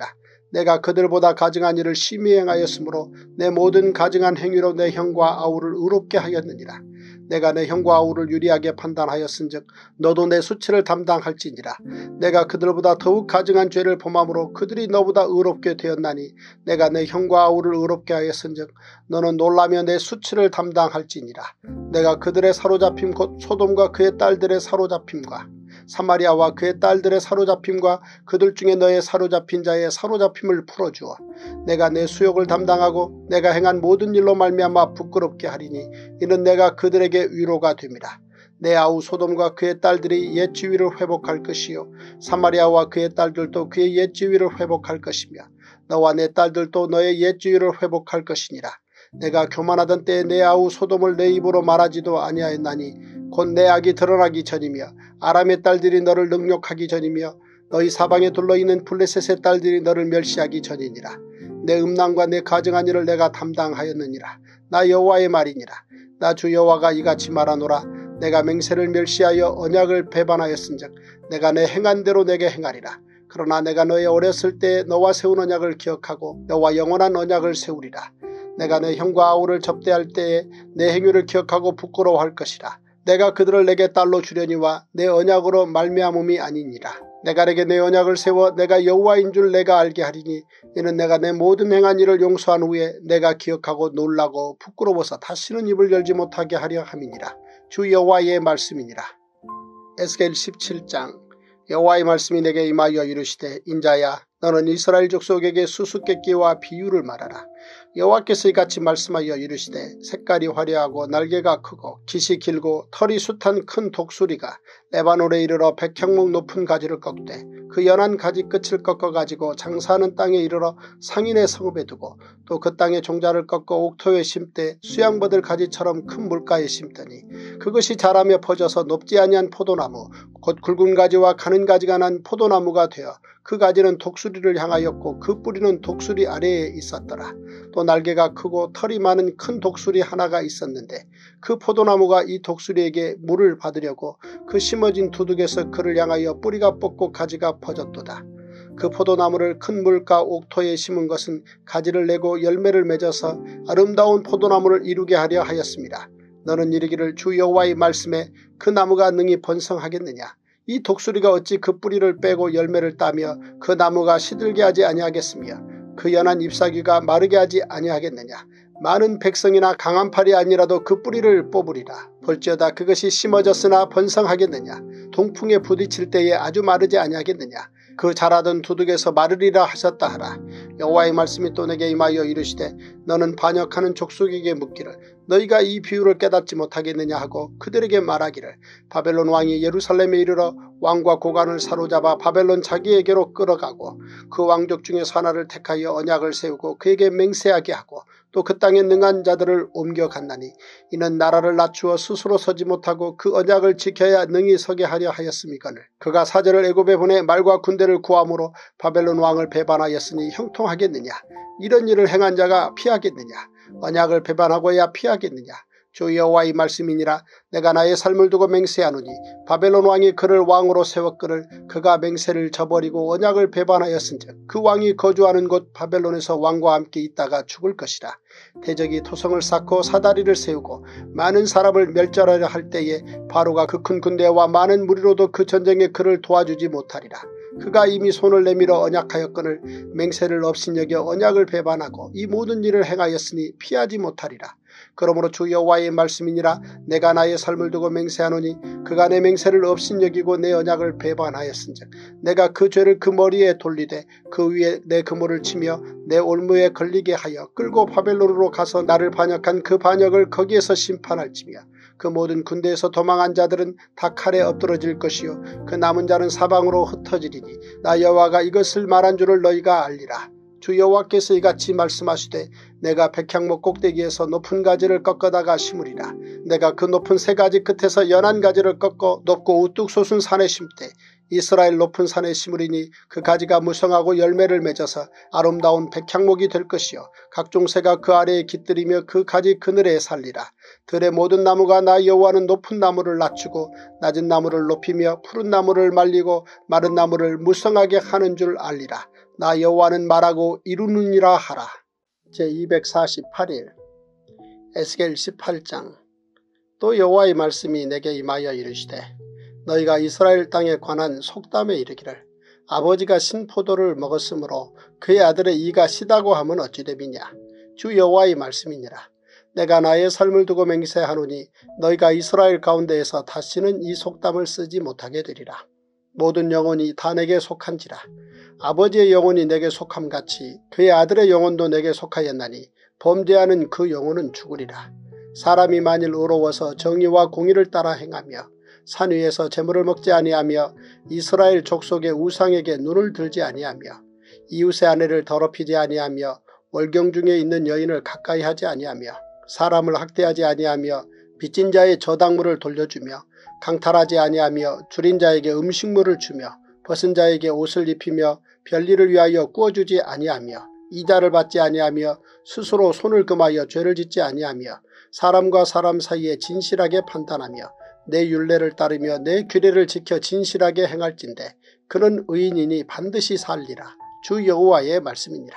내가 그들보다 가증한 일을 심히 행하였으므로 내 모든 가증한 행위로 내 형과 아우를 의롭게 하였느니라. 내가 내 형과 아우를 유리하게 판단하였은즉 너도 내 수치를 담당할지니라. 내가 그들보다 더욱 가증한 죄를 범함으로 그들이 너보다 의롭게 되었나니 내가 내 형과 아우를 의롭게 하였은즉 너는 놀라며 내 수치를 담당할지니라. 내가 그들의 사로잡힘 곧 소돔과 그의 딸들의 사로잡힘과 사마리아와 그의 딸들의 사로잡힘과 그들 중에 너의 사로잡힌 자의 사로잡힘을 풀어주어 내가 내 수욕을 담당하고 내가 행한 모든 일로 말미암아 부끄럽게 하리니 이는 내가 그들에게 위로가 됨이라. 내 아우 소돔과 그의 딸들이 옛 지위를 회복할 것이요 사마리아와 그의 딸들도 그의 옛 지위를 회복할 것이며 너와 내 딸들도 너의 옛 지위를 회복할 것이니라. 내가 교만하던 때에 내 아우 소돔을 내 입으로 말하지도 아니하였나니 곧 내 악이 드러나기 전이며 아람의 딸들이 너를 능욕하기 전이며 너희 사방에 둘러있는 블레셋의 딸들이 너를 멸시하기 전이니라. 내 음란과 내 가증한 일을 내가 담당하였느니라. 나 여호와의 말이니라. 나 주 여호와가 이같이 말하노라. 내가 맹세를 멸시하여 언약을 배반하였은즉 내가 내 행한 대로 내게 행하리라. 그러나 내가 너의 어렸을 때 너와 세운 언약을 기억하고 너와 영원한 언약을 세우리라. 내가 내 형과 아우를 접대할 때에 내 행위를 기억하고 부끄러워할 것이라. 내가 그들을 내게 딸로 주려니와 내 언약으로 말미암음이 아니니라. 내가 내게 내 언약을 세워 내가 여호와인 줄 내가 알게 하리니 이는 내가 내 모든 행한 일을 용서한 후에 내가 기억하고 놀라고 부끄러워서 다시는 입을 열지 못하게 하려 함이니라. 주 여호와의 말씀이니라. 에스겔 17장. 여호와의 말씀이 내게 임하여 이르시되 인자야 너는 이스라엘 족속에게 수수께끼와 비유를 말하라. 여호와께서 이같이 말씀하여 이르시되 색깔이 화려하고 날개가 크고 깃이 길고 털이 숱한 큰 독수리가 레바논에 이르러 100형목 높은 가지를 꺾되 그 연한 가지 끝을 꺾어가지고 장사하는 땅에 이르러 상인의 성읍에 두고 또 그 땅에 종자를 꺾어 옥토에 심되 수양버들 가지처럼 큰 물가에 심더니 그것이 자라며 퍼져서 높지 아니한 포도나무 곧 굵은 가지와 가는 가지가 난 포도나무가 되어 그 가지는 독수리를 향하였고 그 뿌리는 독수리 아래에 있었더라. 또 날개가 크고 털이 많은 큰 독수리 하나가 있었는데 그 포도나무가 이 독수리에게 물을 받으려고 그 심어진 두둑에서 그를 향하여 뿌리가 뻗고 가지가 퍼졌도다. 그 포도나무를 큰 물가 옥토에 심은 것은 가지를 내고 열매를 맺어서 아름다운 포도나무를 이루게 하려 하였습니다. 너는 이르기를 주 여호와의 말씀에 그 나무가 능히 번성하겠느냐. 이 독수리가 어찌 그 뿌리를 빼고 열매를 따며 그 나무가 시들게 하지 아니하겠으며 그 연한 잎사귀가 마르게 하지 아니하겠느냐. 많은 백성이나 강한 팔이 아니라도 그 뿌리를 뽑으리라. 볼지어다 그것이 심어졌으나 번성하겠느냐. 동풍에 부딪힐 때에 아주 마르지 아니하겠느냐. 그 자라던 두둑에서 마르리라 하셨다 하라. 여호와의 말씀이 또 내게 임하여 이르시되 너는 반역하는 족속에게 묻기를 너희가 이 비유를 깨닫지 못하겠느냐 하고 그들에게 말하기를 바벨론 왕이 예루살렘에 이르러 왕과 고관을 사로잡아 바벨론 자기에게로 끌어가고 그 왕족 중에서 하나를 택하여 언약을 세우고 그에게 맹세하게 하고 또 그 땅에 능한 자들을 옮겨갔나니 이는 나라를 낮추어 스스로 서지 못하고 그 언약을 지켜야 능히 서게 하려 하였음이거늘 그가 사절을 애굽에 보내 말과 군대를 구함으로 바벨론 왕을 배반하였으니 형통하겠느냐. 이런 일을 행한 자가 피하겠느냐. 언약을 배반하고야 피하겠느냐. 주 여호와의 말씀이니라. 내가 나의 삶을 두고 맹세하노니 바벨론 왕이 그를 왕으로 세웠거늘 그가 맹세를 저버리고 언약을 배반하였은즉 그 왕이 거주하는 곳 바벨론에서 왕과 함께 있다가 죽을 것이라. 대적이 토성을 쌓고 사다리를 세우고 많은 사람을 멸절하려 할 때에 바로가 그 큰 군대와 많은 무리로도 그 전쟁에 그를 도와주지 못하리라. 그가 이미 손을 내밀어 언약하였거늘 맹세를 업신여겨 언약을 배반하고 이 모든 일을 행하였으니 피하지 못하리라. 그러므로 주 여호와의 말씀이니라. 내가 나의 삶을 두고 맹세하노니 그가 내 맹세를 업신여기고 내 언약을 배반하였은즉 내가 그 죄를 그 머리에 돌리되 그 위에 내 그물을 치며 내 올무에 걸리게 하여 끌고 바벨론으로 가서 나를 반역한 그 반역을 거기에서 심판할지며 그 모든 군대에서 도망한 자들은 다 칼에 엎드러질 것이요 그 남은 자는 사방으로 흩어지리니 나 여호와가 이것을 말한 줄을 너희가 알리라. 주 여호와께서 이같이 말씀하시되 내가 백향목 꼭대기에서 높은 가지를 꺾어다가 심으리라. 내가 그 높은 세 가지 끝에서 연한 가지를 꺾어 높고 우뚝 솟은 산에 심되 이스라엘 높은 산에 심으리니 그 가지가 무성하고 열매를 맺어서 아름다운 백향목이 될 것이요 각종 새가 그 아래에 깃들이며 그 가지 그늘에 살리라. 들의 모든 나무가 나 여호와는 높은 나무를 낮추고 낮은 나무를 높이며 푸른 나무를 말리고 마른 나무를 무성하게 하는 줄 알리라. 나 여호와는 말하고 이루느니라 하라. 제248일 에스겔 18장. 또 여호와의 말씀이 내게 임하여 이르시되 너희가 이스라엘 땅에 관한 속담에 이르기를 아버지가 신포도를 먹었으므로 그의 아들의 이가 시다고 하면 어찌 됨이냐. 주 여호와의 말씀이니라. 내가 나의 삶을 두고 맹세하노니 너희가 이스라엘 가운데에서 다시는 이 속담을 쓰지 못하게 되리라. 모든 영혼이 다 내게 속한지라. 아버지의 영혼이 내게 속함같이 그의 아들의 영혼도 내게 속하였나니 범죄하는 그 영혼은 죽으리라. 사람이 만일 의로워서 정의와 공의를 따라 행하며 산 위에서 재물을 먹지 아니하며 이스라엘 족속의 우상에게 눈을 들지 아니하며 이웃의 아내를 더럽히지 아니하며 월경 중에 있는 여인을 가까이 하지 아니하며 사람을 학대하지 아니하며 빚진 자의 저당물을 돌려주며 강탈하지 아니하며 줄인 자에게 음식물을 주며 벗은 자에게 옷을 입히며 별일을 위하여 꾸어주지 아니하며 이자를 받지 아니하며 스스로 손을 금하여 죄를 짓지 아니하며 사람과 사람 사이에 진실하게 판단하며 내 율례를 따르며 내 규례를 지켜 진실하게 행할진대 그는 의인이니 반드시 살리라. 주 여호와의 말씀이니라.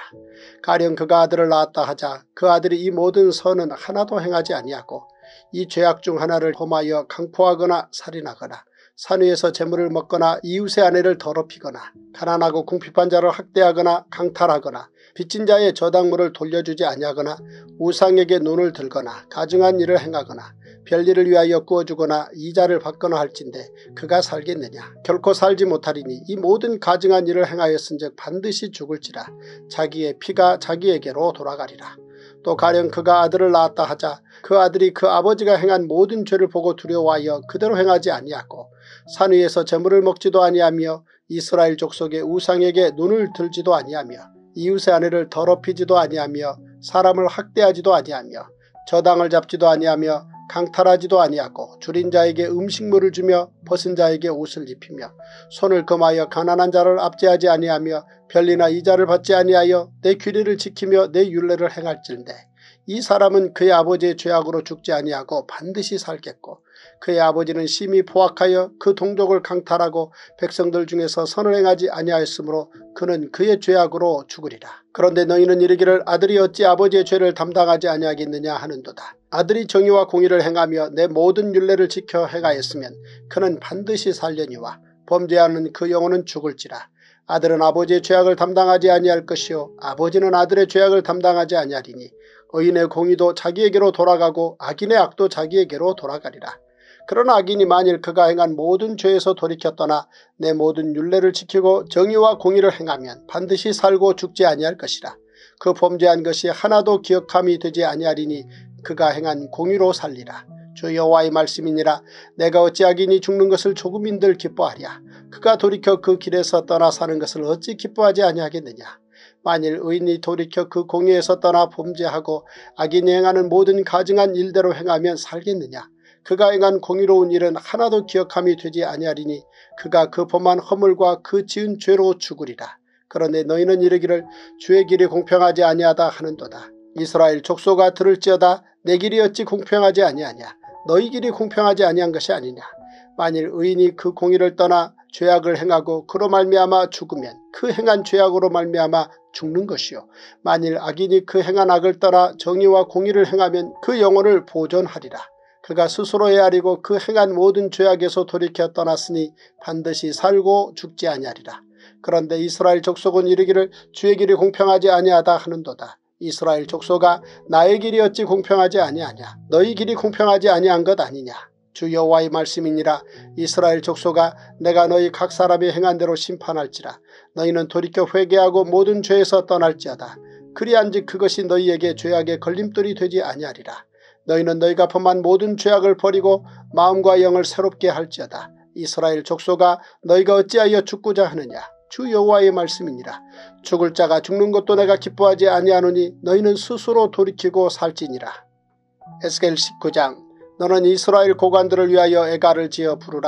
가령 그가 아들을 낳았다 하자 그 아들이 이 모든 선은 하나도 행하지 아니하고 이 죄악 중 하나를 범하여 강포하거나 살인하거나 산 위에서 재물을 먹거나 이웃의 아내를 더럽히거나 가난하고 궁핍한 자를 학대하거나 강탈하거나 빚진 자의 저당물을 돌려주지 아니하거나 우상에게 눈을 들거나 가증한 일을 행하거나 별일을 위하여 꾸어주거나 이자를 받거나 할진대 그가 살겠느냐. 결코 살지 못하리니 이 모든 가증한 일을 행하였은즉 반드시 죽을지라. 자기의 피가 자기에게로 돌아가리라. 또 가령 그가 아들을 낳았다 하자 그 아들이 그 아버지가 행한 모든 죄를 보고 두려워하여 그대로 행하지 아니하고 산 위에서 재물을 먹지도 아니하며 이스라엘 족속의 우상에게 눈을 들지도 아니하며 이웃의 아내를 더럽히지도 아니하며 사람을 학대하지도 아니하며 저당을 잡지도 아니하며 강탈하지도 아니하고 줄인 자에게 음식물을 주며 벗은 자에게 옷을 입히며 손을 금하여 가난한 자를 압제하지 아니하며 별리나 이자를 받지 아니하여 내 규례를 지키며 내 율례를 행할진대 이 사람은 그의 아버지의 죄악으로 죽지 아니하고 반드시 살겠고 그의 아버지는 심히 포악하여 그 동족을 강탈하고 백성들 중에서 선을 행하지 아니하였으므로 그는 그의 죄악으로 죽으리라. 그런데 너희는 이르기를 아들이 어찌 아버지의 죄를 담당하지 아니하겠느냐 하는도다. 아들이 정의와 공의를 행하며 내 모든 율례를 지켜 행하였으면 그는 반드시 살려니와 범죄하는 그 영혼은 죽을지라. 아들은 아버지의 죄악을 담당하지 아니할 것이요 아버지는 아들의 죄악을 담당하지 아니하리니 의인의 공의도 자기에게로 돌아가고 악인의 악도 자기에게로 돌아가리라. 그러나 악인이 만일 그가 행한 모든 죄에서 돌이켜 떠나 내 모든 율례를 지키고 정의와 공의를 행하면 반드시 살고 죽지 아니할 것이라. 그 범죄한 것이 하나도 기억함이 되지 아니하리니 그가 행한 공의로 살리라. 주 여호와의 말씀이니라. 내가 어찌 악인이 죽는 것을 조금인들 기뻐하랴. 그가 돌이켜 그 길에서 떠나 사는 것을 어찌 기뻐하지 아니하겠느냐. 만일 의인이 돌이켜 그 공의에서 떠나 범죄하고 악인이 행하는 모든 가증한 일대로 행하면 살겠느냐. 그가 행한 공의로운 일은 하나도 기억함이 되지 아니하리니 그가 그 범한 허물과 그 지은 죄로 죽으리라. 그런데 너희는 이르기를 주의 길이 공평하지 아니하다 하는도다. 이스라엘 족속아 들을지어다. 내 길이 어찌 공평하지 아니하냐. 너희 길이 공평하지 아니한 것이 아니냐. 만일 의인이 그 공의를 떠나 죄악을 행하고 그로 말미암아 죽으면 그 행한 죄악으로 말미암아 죽는 것이요. 만일 악인이 그 행한 악을 떠나 정의와 공의를 행하면 그 영혼을 보존하리라. 그가 스스로 헤아리고 그 행한 모든 죄악에서 돌이켜 떠났으니 반드시 살고 죽지 아니하리라. 그런데 이스라엘 족속은 이르기를 주의 길이 공평하지 아니하다 하는도다. 이스라엘 족속아 나의 길이 어찌 공평하지 아니하냐. 너희 길이 공평하지 아니한 것 아니냐. 주 여호와의 말씀이니라. 이스라엘 족속아 내가 너희 각 사람이 행한 대로 심판할지라. 너희는 돌이켜 회개하고 모든 죄에서 떠날지어다. 그리한즉 그것이 너희에게 죄악의 걸림돌이 되지 아니하리라. 너희는 너희가 범한 모든 죄악을 버리고 마음과 영을 새롭게 할지어다. 이스라엘 족속아 너희가 어찌하여 죽고자 하느냐. 주 여호와의 말씀이니라. 죽을 자가 죽는 것도 내가 기뻐하지 아니하노니 너희는 스스로 돌이키고 살지니라. 에스겔 19장. 너는 이스라엘 고관들을 위하여 애가를 지어 부르라.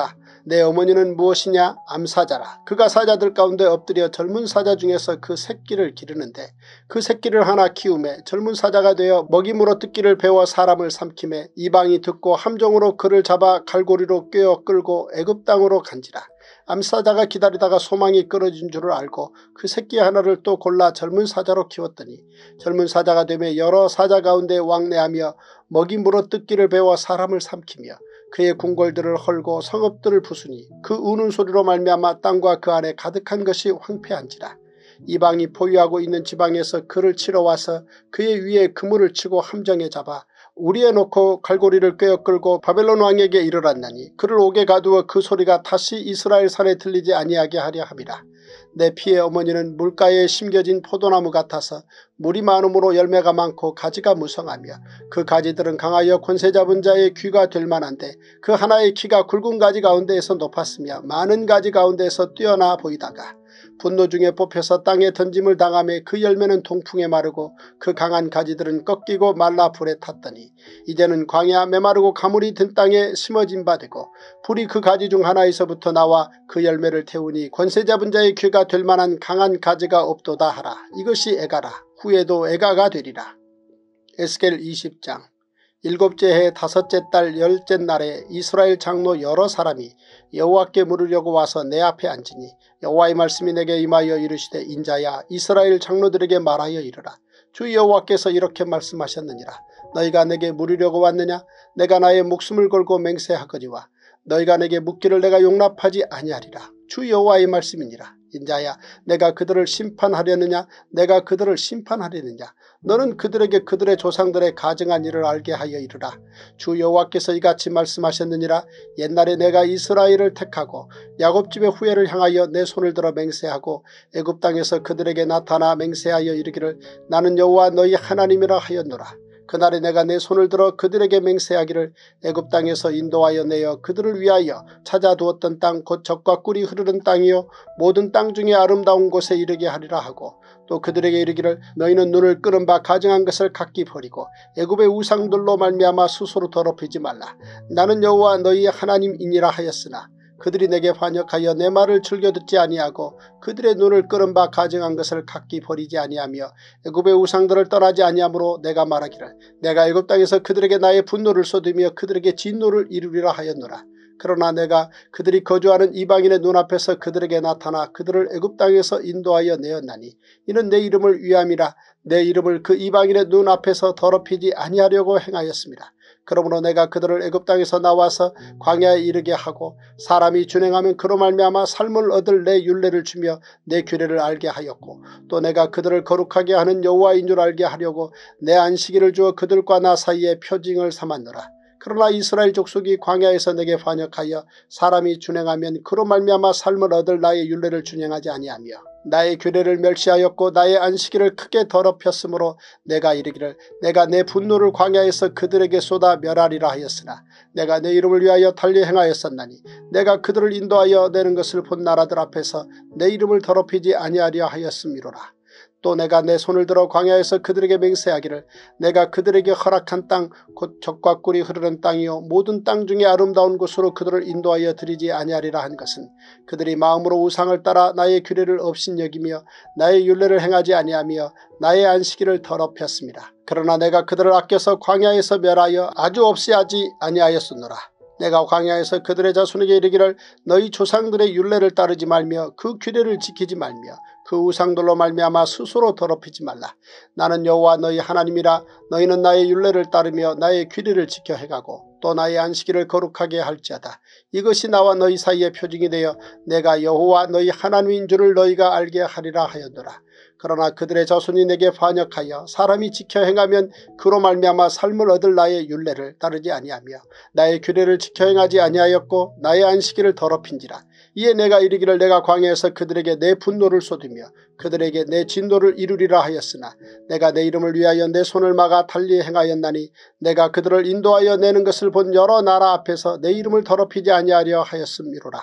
내 어머니는 무엇이냐? 암사자라. 그가 사자들 가운데 엎드려 젊은 사자 중에서 그 새끼를 기르는데 그 새끼를 하나 키우매 젊은 사자가 되어 먹임으로 뜯기를 배워 사람을 삼키매 이방이 듣고 함정으로 그를 잡아 갈고리로 꿰어 끌고 애굽 땅으로 간지라. 암사자가 기다리다가 소망이 끊어진 줄을 알고 그 새끼 하나를 또 골라 젊은 사자로 키웠더니 젊은 사자가 되며 여러 사자 가운데 왕래하며 먹임으로 뜯기를 배워 사람을 삼키며 그의 궁궐들을 헐고 성읍들을 부수니 그 우는 소리로 말미암아 땅과 그 안에 가득한 것이 황폐한지라. 이방이 포위하고 있는 지방에서 그를 치러 와서 그의 위에 그물을 치고 함정에 잡아 우리에 놓고 갈고리를 꿰어 끌고 바벨론 왕에게 이르렀나니 그를 옥에 가두어 그 소리가 다시 이스라엘 산에 들리지 아니하게 하려 함이라. 내 피의 어머니는 물가에 심겨진 포도나무 같아서 물이 많음으로 열매가 많고 가지가 무성하며 그 가지들은 강하여 권세 잡은 자의 귀가 될 만한데 그 하나의 키가 굵은 가지 가운데에서 높았으며 많은 가지 가운데에서 뛰어나 보이다가 분노 중에 뽑혀서 땅에 던짐을 당하며 그 열매는 동풍에 마르고 그 강한 가지들은 꺾이고 말라 불에 탔더니 이제는 광야 메마르고 가물이 든 땅에 심어진 바 되고 불이 그 가지 중 하나에서부터 나와 그 열매를 태우니 권세 잡은 자의 귀가 될 만한 강한 가지가 없도다 하라. 이것이 애가라. 후에도 애가가 되리라. 에스겔 20장. 일곱째 해 다섯째 달 열째 날에 이스라엘 장로 여러 사람이 여호와께 물으려고 와서 내 앞에 앉으니 여호와의 말씀이 내게 임하여 이르시되 인자야 이스라엘 장로들에게 말하여 이르라. 주 여호와께서 이렇게 말씀하셨느니라. 너희가 내게 물으려고 왔느냐? 내가 나의 목숨을 걸고 맹세하거니와 너희가 내게 묻기를 내가 용납하지 아니하리라. 주 여호와의 말씀이니라. 인자야 내가 그들을 심판하려느냐? 내가 그들을 심판하려느냐? 너는 그들에게 그들의 조상들의 가증한 일을 알게 하여 이르라. 주 여호와께서 이같이 말씀하셨느니라. 옛날에 내가 이스라엘을 택하고 야곱집의 후예를 향하여 내 손을 들어 맹세하고 애굽 땅에서 그들에게 나타나 맹세하여 이르기를 나는 여호와 너희 하나님이라 하였노라. 그날에 내가 내 손을 들어 그들에게 맹세하기를 애굽 땅에서 인도하여 내어 그들을 위하여 찾아두었던 땅 곧 젖과 꿀이 흐르는 땅이요 모든 땅 중에 아름다운 곳에 이르게 하리라 하고 또 그들에게 이르기를 너희는 눈을 끄는 바 가증한 것을 각기 버리고 애굽의 우상들로 말미암아 스스로 더럽히지 말라. 나는 여호와 너희의 하나님이니라 하였으나 그들이 내게 반역하여 내 말을 즐겨 듣지 아니하고 그들의 눈을 끄는 바 가증한 것을 각기 버리지 아니하며 애굽의 우상들을 떠나지 아니하므로 내가 말하기를 내가 애굽 땅에서 그들에게 나의 분노를 쏟으며 그들에게 진노를 이루리라 하였노라. 그러나 내가 그들이 거주하는 이방인의 눈앞에서 그들에게 나타나 그들을 애굽 땅에서 인도하여 내었나니 이는 내 이름을 위함이라. 내 이름을 그 이방인의 눈앞에서 더럽히지 아니하려고 행하였습니다. 그러므로 내가 그들을 애굽 땅에서 나와서 광야에 이르게 하고 사람이 준행하면 그로 말미암아 삶을 얻을 내 율례를 주며 내 규례를 알게 하였고 또 내가 그들을 거룩하게 하는 여호와인 줄 알게 하려고 내 안식일을 주어 그들과 나 사이에 표징을 삼았노라. 그러나 이스라엘 족속이 광야에서 내게 반역하여 사람이 준행하면 그로 말미암아 삶을 얻을 나의 율례를 준행하지 아니하며 나의 규례를 멸시하였고 나의 안식일을 크게 더럽혔으므로 내가 이르기를 내가 내 분노를 광야에서 그들에게 쏟아 멸하리라 하였으나 내가 내 이름을 위하여 달리 행하였었나니 내가 그들을 인도하여 내는 것을 본 나라들 앞에서 내 이름을 더럽히지 아니하려 하였음이로라. 또 내가 내 손을 들어 광야에서 그들에게 맹세하기를 내가 그들에게 허락한 땅 곧 젖과 꿀이 흐르는 땅이요 모든 땅 중에 아름다운 곳으로 그들을 인도하여 드리지 아니하리라 한 것은 그들이 마음으로 우상을 따라 나의 규례를 업신여기며 나의 율례를 행하지 아니하며 나의 안식일을 더럽혔습니다. 그러나 내가 그들을 아껴서 광야에서 멸하여 아주 없이 하지 아니하였으노라. 내가 광야에서 그들의 자손에게 이르기를 너희 조상들의 율례를 따르지 말며 그 규례를 지키지 말며 그 우상들로 말미암아 스스로 더럽히지 말라. 나는 여호와 너희 하나님이라. 너희는 나의 율례를 따르며 나의 규례를 지켜 행하고 또 나의 안식일을 거룩하게 할지어다. 이것이 나와 너희 사이의 표징이 되어 내가 여호와 너희 하나님인 줄을 너희가 알게 하리라 하였노라. 그러나 그들의 자손이 내게 반역하여 사람이 지켜 행하면 그로 말미암아 삶을 얻을 나의 율례를 따르지 아니하며 나의 규례를 지켜 행하지 아니하였고 나의 안식일을 더럽힌지라. 이에 내가 이르기를 내가 광야에서 그들에게 내 분노를 쏟으며 그들에게 내 진노를 이루리라 하였으나 내가 내 이름을 위하여 내 손을 막아 달리 행하였나니 내가 그들을 인도하여 내는 것을 본 여러 나라 앞에서 내 이름을 더럽히지 아니하려 하였음이로라.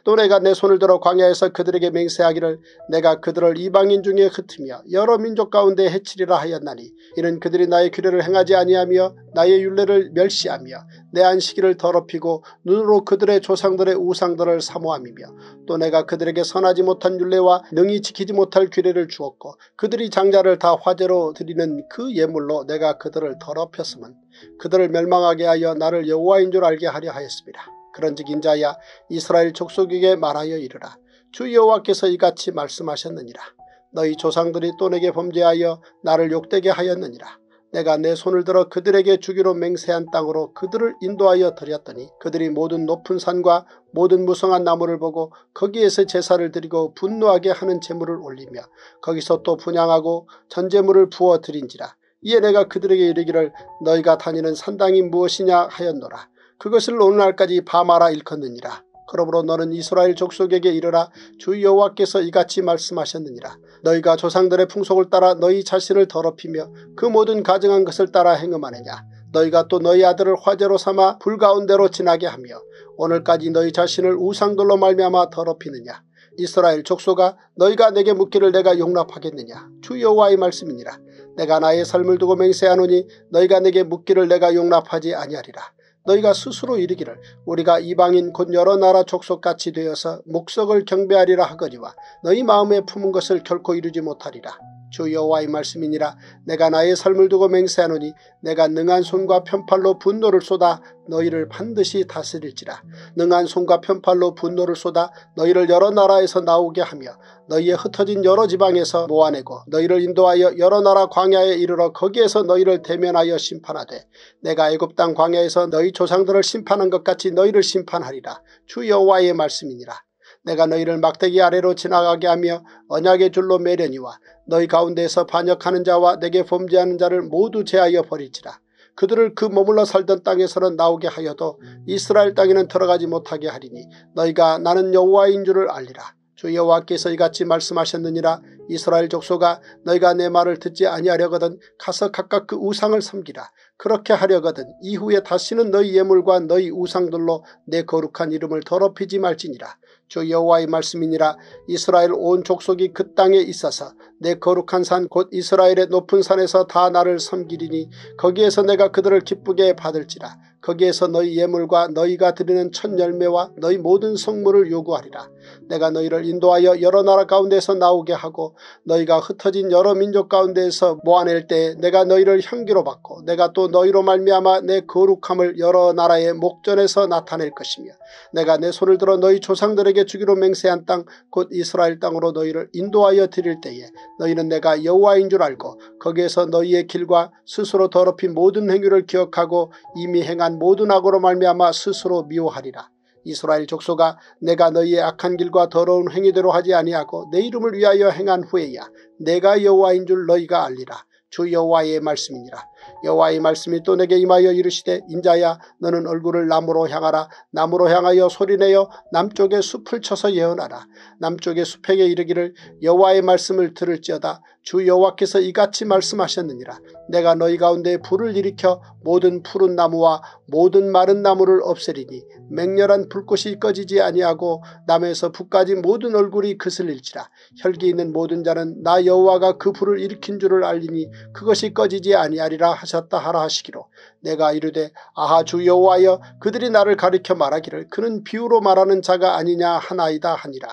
또 내가 내 손을 들어 광야에서 그들에게 맹세하기를 내가 그들을 이방인 중에 흩으며 여러 민족 가운데 해치리라 하였나니 이는 그들이 나의 규례를 행하지 아니하며 나의 율례를 멸시하며 내 안식일을 더럽히고 눈으로 그들의 조상들의 우상들을 사모함이며 또 내가 그들에게 선하지 못한 율례와 능히 지키지 못할 규례를 주었고 그들이 장자를 다 화제로 드리는 그 예물로 내가 그들을 더럽혔음은 그들을 멸망하게 하여 나를 여호와인 줄 알게 하려 하였습니다. 그런즉 인자야 이스라엘 족속에게 말하여 이르라. 주 여호와께서 이같이 말씀하셨느니라. 너희 조상들이 또 내게 범죄하여 나를 욕되게 하였느니라. 내가 내 손을 들어 그들에게 주기로 맹세한 땅으로 그들을 인도하여 드렸더니 그들이 모든 높은 산과 모든 무성한 나무를 보고 거기에서 제사를 드리고 분노하게 하는 제물을 올리며 거기서 또 분향하고 전제물을 부어 드린지라. 이에 내가 그들에게 이르기를 너희가 다니는 산당이 무엇이냐 하였노라. 그것을 오늘날까지 바마라 일컫느니라. 그러므로 너는 이스라엘 족속에게 이르라. 주 여호와께서 이같이 말씀하셨느니라. 너희가 조상들의 풍속을 따라 너희 자신을 더럽히며 그 모든 가증한 것을 따라 행음하느냐. 너희가 또 너희 아들을 화제로 삼아 불 가운데로 지나게 하며 오늘까지 너희 자신을 우상들로 말미암아 더럽히느냐. 이스라엘 족속아 너희가 내게 묻기를 내가 용납하겠느냐. 주 여호와의 말씀이니라. 내가 나의 삶을 두고 맹세하노니 너희가 내게 묻기를 내가 용납하지 아니하리라. 너희가 스스로 이르기를 우리가 이방인 곧 여러 나라 족속같이 되어서 목석을 경배하리라 하거니와 너희 마음에 품은 것을 결코 이루지 못하리라. 주 여호와의 말씀이니라. 내가 나의 삶을 두고 맹세하노니 내가 능한 손과 편팔로 분노를 쏟아 너희를 반드시 다스릴지라. 능한 손과 편팔로 분노를 쏟아 너희를 여러 나라에서 나오게 하며 너희의 흩어진 여러 지방에서 모아내고 너희를 인도하여 여러 나라 광야에 이르러 거기에서 너희를 대면하여 심판하되 내가 애굽 땅 광야에서 너희 조상들을 심판한 것 같이 너희를 심판하리라. 주 여호와의 말씀이니라. 내가 너희를 막대기 아래로 지나가게 하며 언약의 줄로 매려니와 너희 가운데에서 반역하는 자와 내게 범죄하는 자를 모두 제하여 버릴지라. 그들을 그 머물러 살던 땅에서는 나오게 하여도 이스라엘 땅에는 들어가지 못하게 하리니 너희가 나는 여호와인 줄을 알리라. 주 여호와께서 이같이 말씀하셨느니라. 이스라엘 족속아 너희가 내 말을 듣지 아니하려거든 가서 각각 그 우상을 섬기라. 그렇게 하려거든 이후에 다시는 너희 예물과 너희 우상들로 내 거룩한 이름을 더럽히지 말지니라. 주 여호와의 말씀이니라. 이스라엘 온 족속이 그 땅에 있어서 내 거룩한 산 곧 이스라엘의 높은 산에서 다 나를 섬기리니 거기에서 내가 그들을 기쁘게 받을지라. 거기에서 너희 예물과 너희가 드리는 첫 열매와 너희 모든 성물을 요구하리라. 내가 너희를 인도하여 여러 나라 가운데서 나오게 하고 너희가 흩어진 여러 민족 가운데에서 모아낼 때에 내가 너희를 향기로 받고 내가 또 너희로 말미암아 내 거룩함을 여러 나라의 목전에서 나타낼 것이며 내가 내 손을 들어 너희 조상들에게 주기로 맹세한 땅 곧 이스라엘 땅으로 너희를 인도하여 드릴 때에 너희는 내가 여호와인 줄 알고 거기에서 너희의 길과 스스로 더럽힌 모든 행위를 기억하고 이미 행한 모든 악으로 말미암아 스스로 미워하리라. 이스라엘 족속아 내가 너희의 악한 길과 더러운 행위대로 하지 아니하고 내 이름을 위하여 행한 후에야 내가 여호와인 줄 너희가 알리라. 주 여호와의 말씀이니라. 여호와의 말씀이 또 내게 임하여 이르시되 인자야 너는 얼굴을 남으로 향하라. 남으로 향하여 소리내어 남쪽의 숲을 쳐서 예언하라. 남쪽의 숲에게 이르기를 여호와의 말씀을 들을지어다. 주 여호와께서 이같이 말씀하셨느니라. 내가 너희 가운데 불을 일으켜 모든 푸른 나무와 모든 마른 나무를 없애리니 맹렬한 불꽃이 꺼지지 아니하고 남에서 북까지 모든 얼굴이 그슬릴지라. 혈기 있는 모든 자는 나 여호와가 그 불을 일으킨 줄을 알리니 그것이 꺼지지 아니하리라 하셨다 하라 하시기로 내가 이르되 아하 주 여호와여 그들이 나를 가리켜 말하기를 그는 비유로 말하는 자가 아니냐 하나이다 하니라.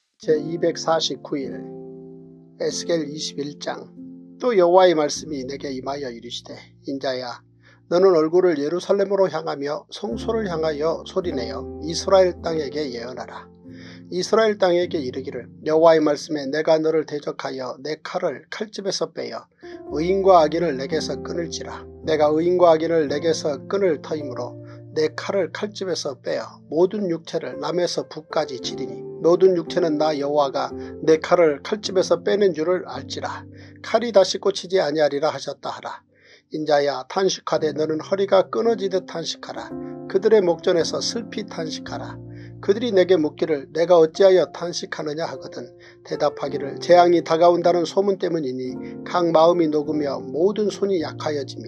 제249일 에스겔 21장. 또 여호와의 말씀이 내게 임하여 이르시되 인자야 너는 얼굴을 예루살렘으로 향하며 성소를 향하여 소리내어 이스라엘 땅에게 예언하라. 이스라엘 땅에게 이르기를 여호와의 말씀에 내가 너를 대적하여 내 칼을 칼집에서 빼어 의인과 악인을 내게서 끊을지라. 내가 의인과 악인을 내게서 끊을 터이므로 내 칼을 칼집에서 빼어 모든 육체를 남에서 북까지 치리니 모든 육체는 나 여호와가 내 칼을 칼집에서 빼는 줄을 알지라. 칼이 다시 꽂히지 아니하리라 하셨다 하라. 인자야 탄식하되 너는 허리가 끊어지듯 탄식하라. 그들의 목전에서 슬피 탄식하라. 그들이 내게 묻기를 내가 어찌하여 탄식하느냐 하거든 대답하기를 재앙이 다가온다는 소문 때문이니 각 마음이 녹으며 모든 손이 약하여지며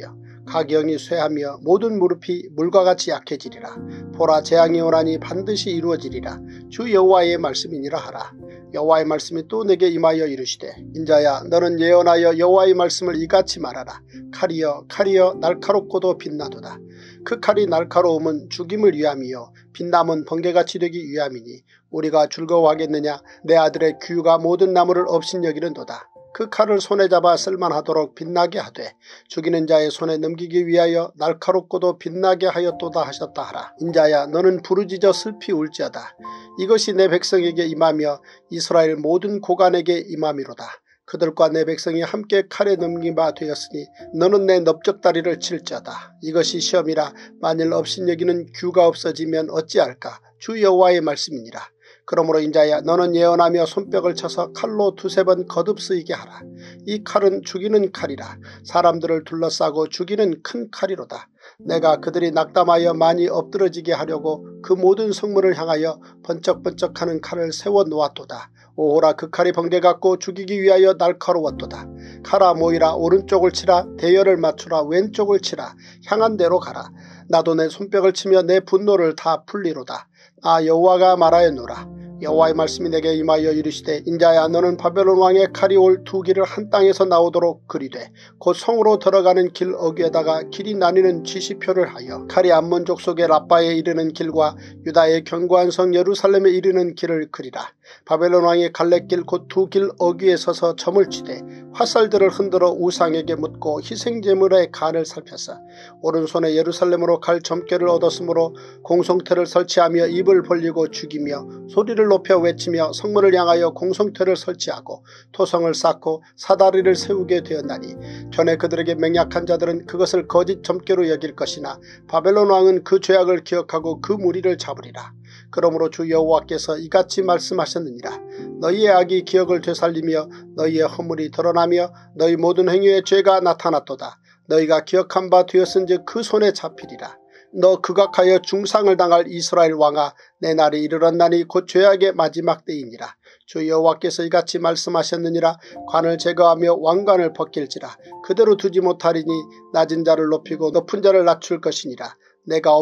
가경이 쇠하며 모든 무릎이 물과 같이 약해지리라. 보라, 재앙이 오나니 반드시 이루어지리라. 주 여호와의 말씀이니라 하라. 여호와의 말씀이 또 내게 임하여 이르시되, 인자야, 너는 예언하여 여호와의 말씀을 이같이 말하라. 칼이여, 칼이여, 날카롭고도 빛나도다. 그 칼이 날카로움은 죽임을 위함이요 빛남은 번개같이 되기 위함이니 우리가 즐거워하겠느냐. 내 아들의 규가 모든 나무를 업신여기는도다. 그 칼을 손에 잡아 쓸만하도록 빛나게 하되 죽이는 자의 손에 넘기기 위하여 날카롭고도 빛나게 하였도다 하셨다 하라. 인자야, 너는 부르짖어 슬피 울지어다. 이것이 내 백성에게 임하며 이스라엘 모든 고관에게 임함이로다. 그들과 내 백성이 함께 칼에 넘긴 바 되었으니 너는 내 넓적다리를 칠지어다. 이것이 시험이라. 만일 업신여기는 규가 없어지면 어찌할까. 주 여호와의 말씀이니라. 그러므로 인자야, 너는 예언하며 손뼉을 쳐서 칼로 두세 번 거듭 쓰이게 하라. 이 칼은 죽이는 칼이라. 사람들을 둘러싸고 죽이는 큰 칼이로다. 내가 그들이 낙담하여 많이 엎드러지게 하려고 그 모든 성문을 향하여 번쩍번쩍하는 칼을 세워놓았도다. 오호라, 그 칼이 번개 같고 죽이기 위하여 날카로웠도다. 칼아 모이라. 오른쪽을 치라. 대열을 맞추라. 왼쪽을 치라. 향한 대로 가라. 나도 내 손뼉을 치며 내 분노를 다 풀리로다. 아, 여호와가 말하였노라. 여호와의 말씀이 내게 임하여 이르시되, 인자야, 너는 바벨론 왕의 칼이 올 두 길을 한 땅에서 나오도록 그리되 곧 성으로 들어가는 길 어귀에다가 길이 나뉘는 지시표를 하여 칼이 암몬 족속의 라빠에 이르는 길과 유다의 견고한 성 예루살렘에 이르는 길을 그리라. 바벨론 왕이 갈래길 곧 두 길 어귀에 서서 점을 치되 화살들을 흔들어 우상에게 묻고 희생제물의 간을 살펴서 오른손에 예루살렘으로 갈 점괘를 얻었으므로 공성태를 설치하며 입을 벌리고 죽이며 소리를 높여 외치며 성문을 향하여 공성태를 설치하고 토성을 쌓고 사다리를 세우게 되었나니 전에 그들에게 맹약한 자들은 그것을 거짓 점괘로 여길 것이나 바벨론 왕은 그 죄악을 기억하고 그 무리를 잡으리라. 그러므로 주 여호와께서 이같이 말씀하셨느니라. 너희의 악이 기억을 되살리며 너희의 허물이 드러나며 너희 모든 행위의 죄가 나타났도다. 너희가 기억한 바 되었은즉 그 손에 잡히리라. 너 극악하여 중상을 당할 이스라엘 왕아, 내 날이 이르렀나니 곧 죄악의 마지막 때이니라. 주 여호와께서 이같이 말씀하셨느니라. 관을 제거하며 왕관을 벗길지라. 그대로 두지 못하리니 낮은 자를 높이고 높은 자를 낮출 것이니라. 내가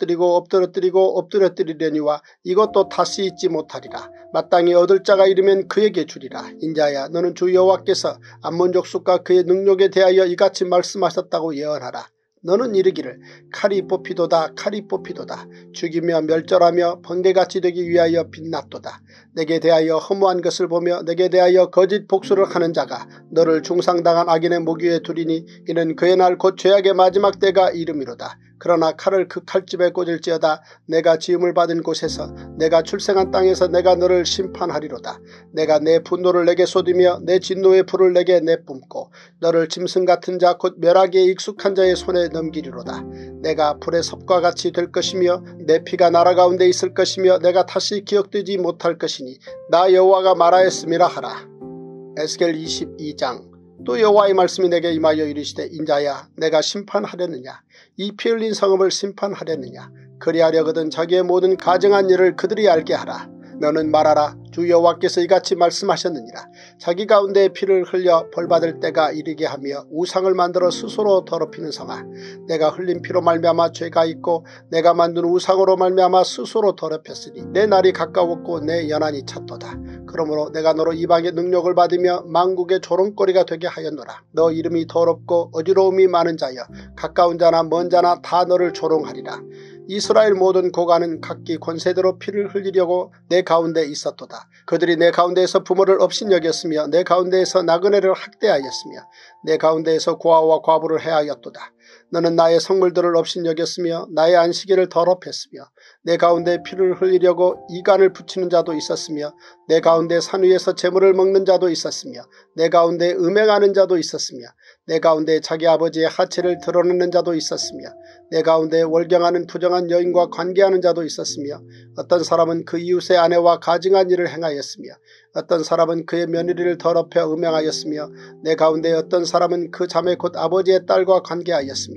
엎드러뜨리려니와 이것도 다시 잊지 못하리라. 마땅히 얻을 자가 이르면 그에게 주리라. 인자야, 너는 주 여호와께서 암몬 족속과 그의 능력에 대하여 이같이 말씀하셨다고 예언하라. 너는 이르기를 칼이 뽑히도다, 칼이 뽑히도다. 죽이며 멸절하며 번개같이 되기 위하여 빛났도다. 내게 대하여 허무한 것을 보며 내게 대하여 거짓 복수를 하는 자가 너를 중상당한 악인의 목 위에 두리니 이는 그의 날 곧 죄악의 마지막 때가 이름이로다. 그러나 칼을 그 칼집에 꽂을지어다. 내가 지음을 받은 곳에서 내가 출생한 땅에서 내가 너를 심판하리로다. 내가 내 분노를 내게 쏟으며 내 진노의 불을 내게 내뿜고 너를 짐승 같은 자 곧 멸하기에 익숙한 자의 손에 넘기리로다. 내가 불의 섭과 같이 될 것이며 내 피가 나라 가운데 있을 것이며 내가 다시 기억되지 못할 것이니 나 여호와가 말하였음이라 하라. 에스겔 22장. 또 여호와의 말씀이 내게 임하여 이르시되, 인자야, 내가 심판하려느냐. 이 피 흘린 성읍을 심판하려느냐. 그리하려거든 자기의 모든 가증한 일을 그들이 알게 하라. 너는 말하라. 주 여호와께서 이같이 말씀하셨느니라. 자기 가운데 피를 흘려 벌받을 때가 이르게 하며 우상을 만들어 스스로 더럽히는 성아, 내가 흘린 피로 말미암아 죄가 있고 내가 만든 우상으로 말미암아 스스로 더럽혔으니 내 날이 가까웠고 내 연한이 찼도다. 그러므로 내가 너로 이방의 능력을 받으며 만국의 조롱거리가 되게 하였노라. 너 이름이 더럽고 어지러움이 많은 자여 가까운 자나 먼 자나 다 너를 조롱하리라. 이스라엘 모든 고관은 각기 권세대로 피를 흘리려고 내 가운데 있었도다. 그들이 내 가운데에서 부모를 업신여겼으며 내 가운데에서 나그네를 학대하였으며 내 가운데에서 고아와 과부를 해하였도다. 너는 나의 성물들을 업신여겼으며 나의 안식일을 더럽혔으며 내 가운데 피를 흘리려고 이간을 붙이는 자도 있었으며 내 가운데 산 위에서 재물을 먹는 자도 있었으며 내 가운데 음행하는 자도 있었으며 내 가운데 자기 아버지의 하체를 드러내는 자도 있었으며 내 가운데 월경하는 부정한 여인과 관계하는 자도 있었으며 어떤 사람은 그 이웃의 아내와 가증한 일을 행하였으며 어떤 사람은 그의 며느리를 더럽혀 음행하였으며 내 가운데 어떤 사람은 그 자매 곧 아버지의 딸과 관계하였으며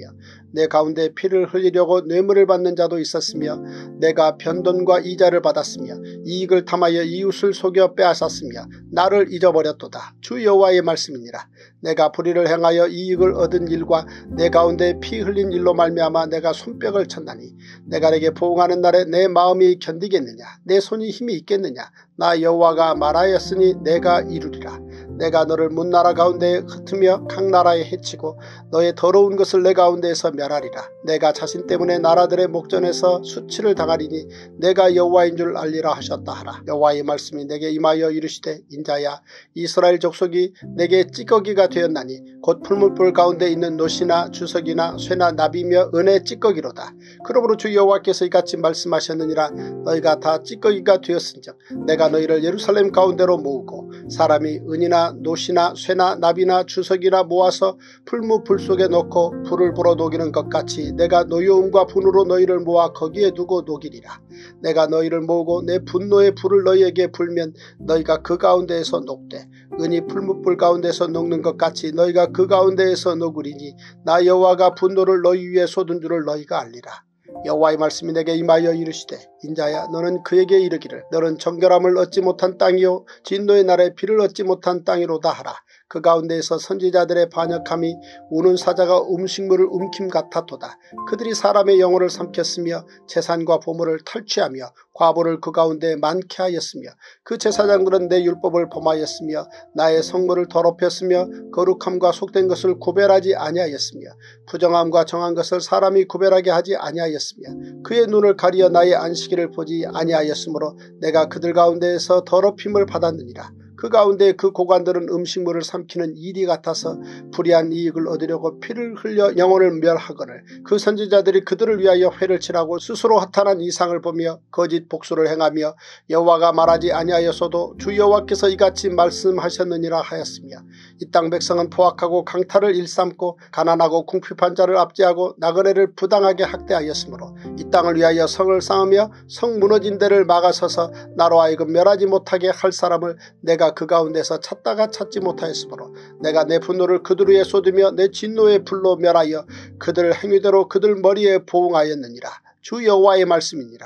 내 가운데 피를 흘리려고 뇌물을 받는 자도 있었으며 내가 변돈과 이자를 받았으며 이익을 탐하여 이웃을 속여 빼앗았으며 나를 잊어버렸도다. 주 여호와의 말씀이니라. 내가 불의를 행하여 이익을 얻은 일과 내 가운데 피 흘린 일로 말미암아 내가 손뼉을 쳤나니 내가 내게 보응하는 날에 내 마음이 견디겠느냐, 내 손이 힘이 있겠느냐. 나 여호와가 말하였으니 내가 이루리라. 내가 너를 문나라 가운데에 흩으며 각 나라에 해치고 너의 더러운 것을 내 가운데에서 멸하리라. 내가 자신 때문에 나라들의 목전에서 수치를 당하리니 내가 여호와인 줄 알리라 하셨다 하라. 여호와의 말씀이 내게 임하여 이르시되 인자야, 이스라엘 족속이 내게 찌꺼기가 되었나니 곧 풀무불 가운데 있는 노시나 주석이나 쇠나 나비며 은의 찌꺼기로다. 그러므로 주 여호와께서 이같이 말씀하셨느니라. 너희가 다 찌꺼기가 되었은즉 내가 너희를 예루살렘 가운데로 모으고 사람이 은이나 노시나 쇠나 나비나 주석이나 모아서 풀무불 속에 넣고 불을 불어 녹이는 것 같이 내가 노여움과 분으로 너희를 모아 거기에 두고 녹이리라. 내가 너희를 모으고 내 분노의 불을 너희에게 불면 너희가 그 가운데에서 녹되 은이 풀무불 가운데서 녹는 것 같이 너희가 그 가운데에서 녹으리니 나 여호와가 분노를 너희 위에 쏟은 줄을 너희가 알리라. 여호와의 말씀이 내게 임하여 이르시되 인자야, 너는 그에게 이르기를 너는 정결함을 얻지 못한 땅이요 진노의 날에 비를 얻지 못한 땅이로다 하라. 그 가운데에서 선지자들의 반역함이 우는 사자가 음식물을 움킴 같았도다. 그들이 사람의 영혼을 삼켰으며 재산과 보물을 탈취하며 과부를 그 가운데 많게 하였으며 그 제사장들은 내 율법을 범하였으며 나의 성물을 더럽혔으며 거룩함과 속된 것을 구별하지 아니하였으며 부정함과 정한 것을 사람이 구별하게 하지 아니하였으며 그의 눈을 가리어 나의 안식일을 보지 아니하였으므로 내가 그들 가운데에서 더럽힘을 받았느니라. 그 가운데 그 고관들은 음식물을 삼키는 이리 같아서 불의한 이익을 얻으려고 피를 흘려 영혼을 멸하거늘 그 선지자들이 그들을 위하여 회를 칠하고 스스로 허탄한 이상을 보며 거짓 복수를 행하며 여호와가 말하지 아니하였어도 주 여호와께서 이같이 말씀하셨느니라 하였으며 이 땅 백성은 포악하고 강탈을 일삼고 가난하고 궁핍한 자를 압제하고 나그네를 부당하게 학대하였으므로 이 땅을 위하여 성을 쌓으며 성 무너진 데를 막아서서 나로 하여금 멸하지 못하게 할 사람을 내가 그 가운데서 찾다가 찾지 못하였으므로 내가 내 분노를 그들 위에 쏟으며 내 진노의 불로 멸하여 그들 행위대로 그들 머리에 보응하였느니라. 주 여호와의 말씀이니라.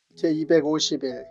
제251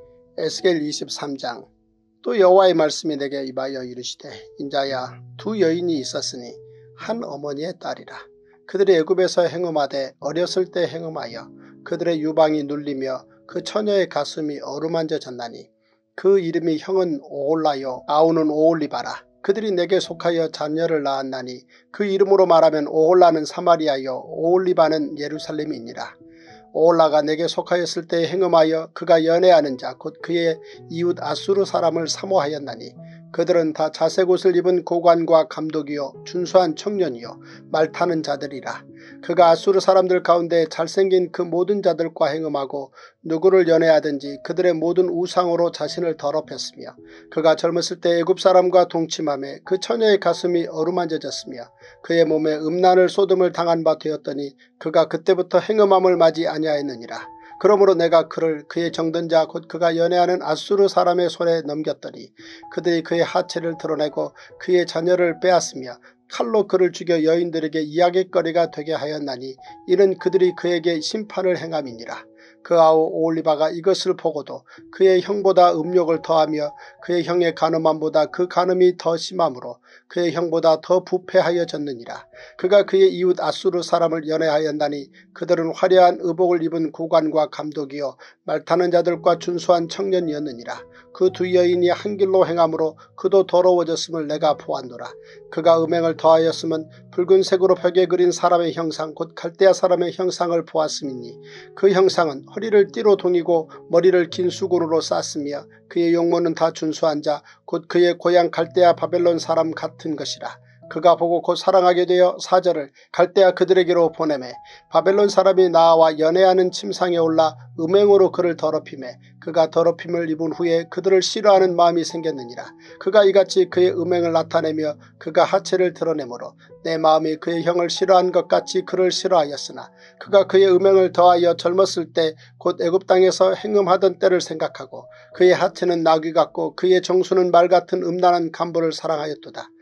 에스겔 23장. 또 여호와의 말씀이 내게 임하여 이르시되 인자야, 두 여인이 있었으니 한 어머니의 딸이라. 그들이 애굽에서 행음하되 어렸을 때 행음하여 그들의 유방이 눌리며 그 처녀의 가슴이 어루만져졌나니 그 이름이 형은 오홀라요 아우는 오홀리바라. 그들이 내게 속하여 자녀를 낳았나니 그 이름으로 말하면 오홀라는 사마리아요 오홀리바는 예루살렘이니라. 오홀라가 내게 속하였을 때 행음하여 그가 연애하는 자 곧 그의 이웃 아수르 사람을 사모하였나니 그들은 다 자색 옷을 입은 고관과 감독이요 준수한 청년이요 말 타는 자들이라. 그가 아수르 사람들 가운데 잘생긴 그 모든 자들과 행음하고 누구를 연애하든지 그들의 모든 우상으로 자신을 더럽혔으며 그가 젊었을 때 애굽 사람과 동침하며 그 처녀의 가슴이 어루만져졌으며 그의 몸에 음란을 쏟음을 당한 바 되었더니 그가 그때부터 행음함을 맞이 아니하였느니라. 그러므로 내가 그를 그의 정든 자 곧 그가 연애하는 아수르 사람의 손에 넘겼더니 그들이 그의 하체를 드러내고 그의 자녀를 빼앗으며 칼로 그를 죽여 여인들에게 이야깃거리가 되게 하였나니 이는 그들이 그에게 심판을 행함이니라. 그 아우 오홀리바가 이것을 보고도 그의 형보다 음욕을 더하며 그의 형의 간음함보다 그 간음이 더 심함으로 그의 형보다 더 부패하여졌느니라. 그가 그의 이웃 아수르 사람을 연애하였나니 그들은 화려한 의복을 입은 고관과 감독이요 말타는 자들과 준수한 청년이었느니라. 그 두 여인이 한 길로 행함으로 그도 더러워졌음을 내가 보았노라. 그가 음행을 더하였음은 붉은색으로 벽에 그린 사람의 형상 곧 갈대아 사람의 형상을 보았음이니 그 형상은 허리를 띠로 동이고 머리를 긴 수건으로 쌌으며 그의 용모는 다 준수한 자 곧 그의 고향 갈대아 바벨론 사람 같은 것이라. 그가 보고 곧 사랑하게 되어 사절을 갈대아 그들에게로 보내매 바벨론 사람이 나와 연애하는 침상에 올라 음행으로 그를 더럽히매 그가 더럽힘을 입은 후에 그들을 싫어하는 마음이 생겼느니라. 그가 이같이 그의 음행을 나타내며 그가 하체를 드러내므로 내 마음이 그의 형을 싫어한 것 같이 그를 싫어하였으나 그가 그의 음행을 더하여 젊었을 때 곧 애굽 땅에서 행음하던 때를 생각하고 그의 하체는 나귀 같고 그의 정수는 말 같은 음란한 간부를 사랑하였도다.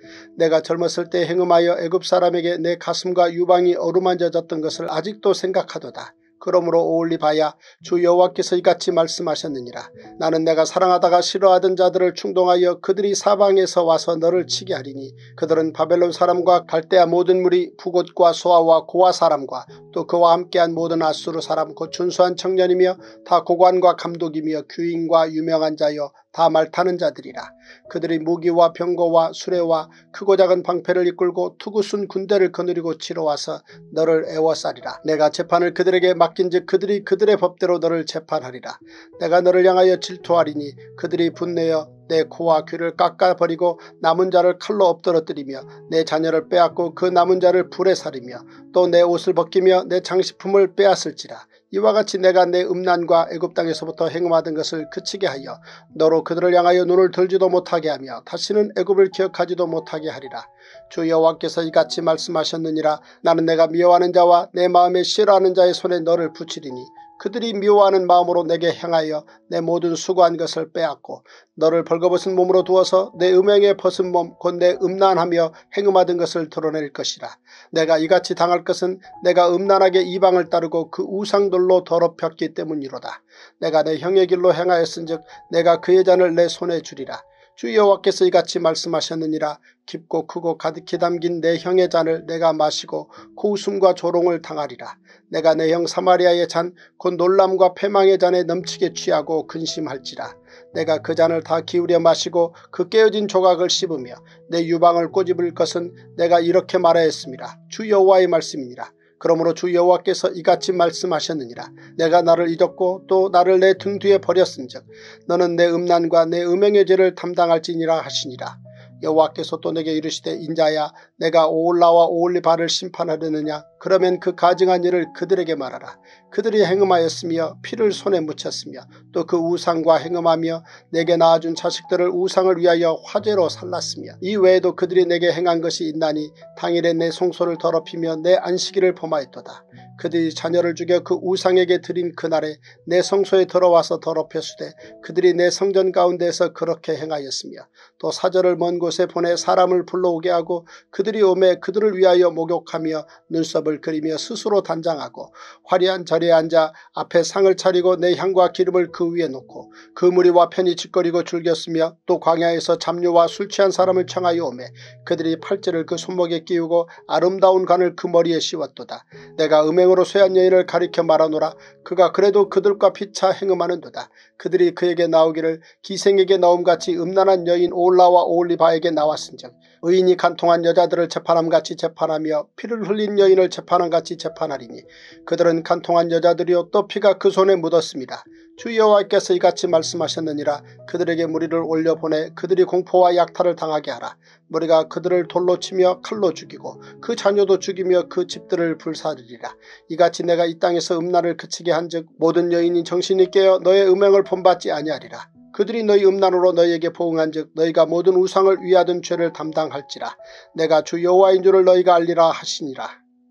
내가 젊었을 때 행음하여 애굽 사람에게 내 가슴과 유방이 어루만져졌던 것을 아직도 생각하도다. 그러므로 오올리바야, 주 여호와께서 이같이 말씀하셨느니라. 나는 내가 사랑하다가 싫어하던 자들을 충동하여 그들이 사방에서 와서 너를 치게 하리니 그들은 바벨론 사람과 갈대아 모든 무리, 푸곳과 소아와 고아 사람과 또 그와 함께한 모든 아수르 사람 곧 준수한 청년이며 다 고관과 감독이며 귀인과 유명한 자여 다 말타는 자들이라. 그들이 무기와 병거와 수레와 크고 작은 방패를 이끌고 투구순 군대를 거느리고 치러 와서 너를 애워싸리라. 내가 재판을 그들에게 맡긴즉 그들이 그들의 법대로 너를 재판하리라. 내가 너를 향하여 질투하리니 그들이 분내어 내 코와 귀를 깎아버리고 남은 자를 칼로 엎드러뜨리며 내 자녀를 빼앗고 그 남은 자를 불에 살이며 또 내 옷을 벗기며 내 장식품을 빼앗을지라. 이와 같이 내가 내 음란과 애굽 땅에서부터 행음하던 것을 그치게 하여 너로 그들을 향하여 눈을 들지도 못하게 하며 다시는 애굽을 기억하지도 못하게 하리라. 주 여호와께서 이같이 말씀하셨느니라. 나는 내가 미워하는 자와 내 마음에 싫어하는 자의 손에 너를 붙이리니 그들이 미워하는 마음으로 내게 행하여 내 모든 수고한 것을 빼앗고 너를 벌거벗은 몸으로 두어서 내 음행에 벗은 몸 곧 내 음란하며 행음하던 것을 드러낼 것이라. 내가 이같이 당할 것은 내가 음란하게 이방을 따르고 그 우상들로 더럽혔기 때문이로다. 내가 내 형의 길로 행하였은즉 내가 그의 잔을 내 손에 주리라. 주 여호와께서 이같이 말씀하셨느니라. 깊고 크고 가득히 담긴 내 형의 잔을 내가 마시고 고웃음과 조롱을 당하리라. 내가 내 형 사마리아의 잔 곧 놀람과 패망의 잔에 넘치게 취하고 근심할지라. 내가 그 잔을 다 기울여 마시고 그 깨어진 조각을 씹으며 내 유방을 꼬집을 것은 내가 이렇게 말하였습니다. 주 여호와의 말씀이니라. 그러므로 주 여호와께서 이같이 말씀하셨느니라. 내가 나를 잊었고 또 나를 내 등 뒤에 버렸은즉 너는 내 음란과 내 음행의 죄를 담당할지니라 하시니라. 여호와께서 또 내게 이르시되 인자야, 내가 오올라와 오올리바를 심판하려느냐? 그러면 그 가증한 일을 그들에게 말하라. 그들이 행음하였으며 피를 손에 묻혔으며 또 그 우상과 행음하며 내게 낳아준 자식들을 우상을 위하여 화제로 살랐으며 이 외에도 그들이 내게 행한 것이 있나니 당일에 내 성소를 더럽히며 내 안식일을 범하였도다. 그들이 자녀를 죽여 그 우상에게 드린 그날에 내 성소에 들어와서 더럽혔으되 그들이 내 성전 가운데에서 그렇게 행하였으며 또 사절을 먼 곳에 보내 사람을 불러오게 하고 그들이 오매 그들을 위하여 목욕하며 눈썹을 그리며 스스로 단장하고 화려한 절에 앉아 앞에 상을 차리고 내 향과 기름을 그 위에 놓고 그 무리와 편히 짓거리고 즐겼으며 또 광야에서 잡류와 술 취한 사람을 청하여 오매 그들이 팔찌를 그 손목에 끼우고 아름다운 관을 그 머리에 씌웠도다. 내가 음행으로 쇠한 여인을 가리켜 말하노라. 그가 그래도 그들과 피차 행음하는도다. 그들이 그에게 나오기를 기생에게 나옴같이 음란한 여인 오올라와 오올리바에게 나왔은즉 의인이 간통한 여자들을 재판함같이 재판하며 피를 흘린 여인을 재판함같이 재판하리니 그들은 간통한 여자들이요 또 피가 그 손에 묻었습니다. 주 여호와께서 이같이 말씀하셨느니라. 그들에게 무리를 올려보내 그들이 공포와 약탈을 당하게 하라. 무리가 그들을 돌로 치며 칼로 죽이고 그 자녀도 죽이며 그 집들을 불사르리라. 이같이 내가 이 땅에서 음란을 그치게 한즉 모든 여인이 정신이 깨어 너의 음행을 본받지 아니하리라. 그들이 너희 음란으로 너희에게 보응한즉 너희가 모든 우상을 위하던 죄를 담당할지라. 내가 주 여호와인 줄을 너희가 알리라 하시니라.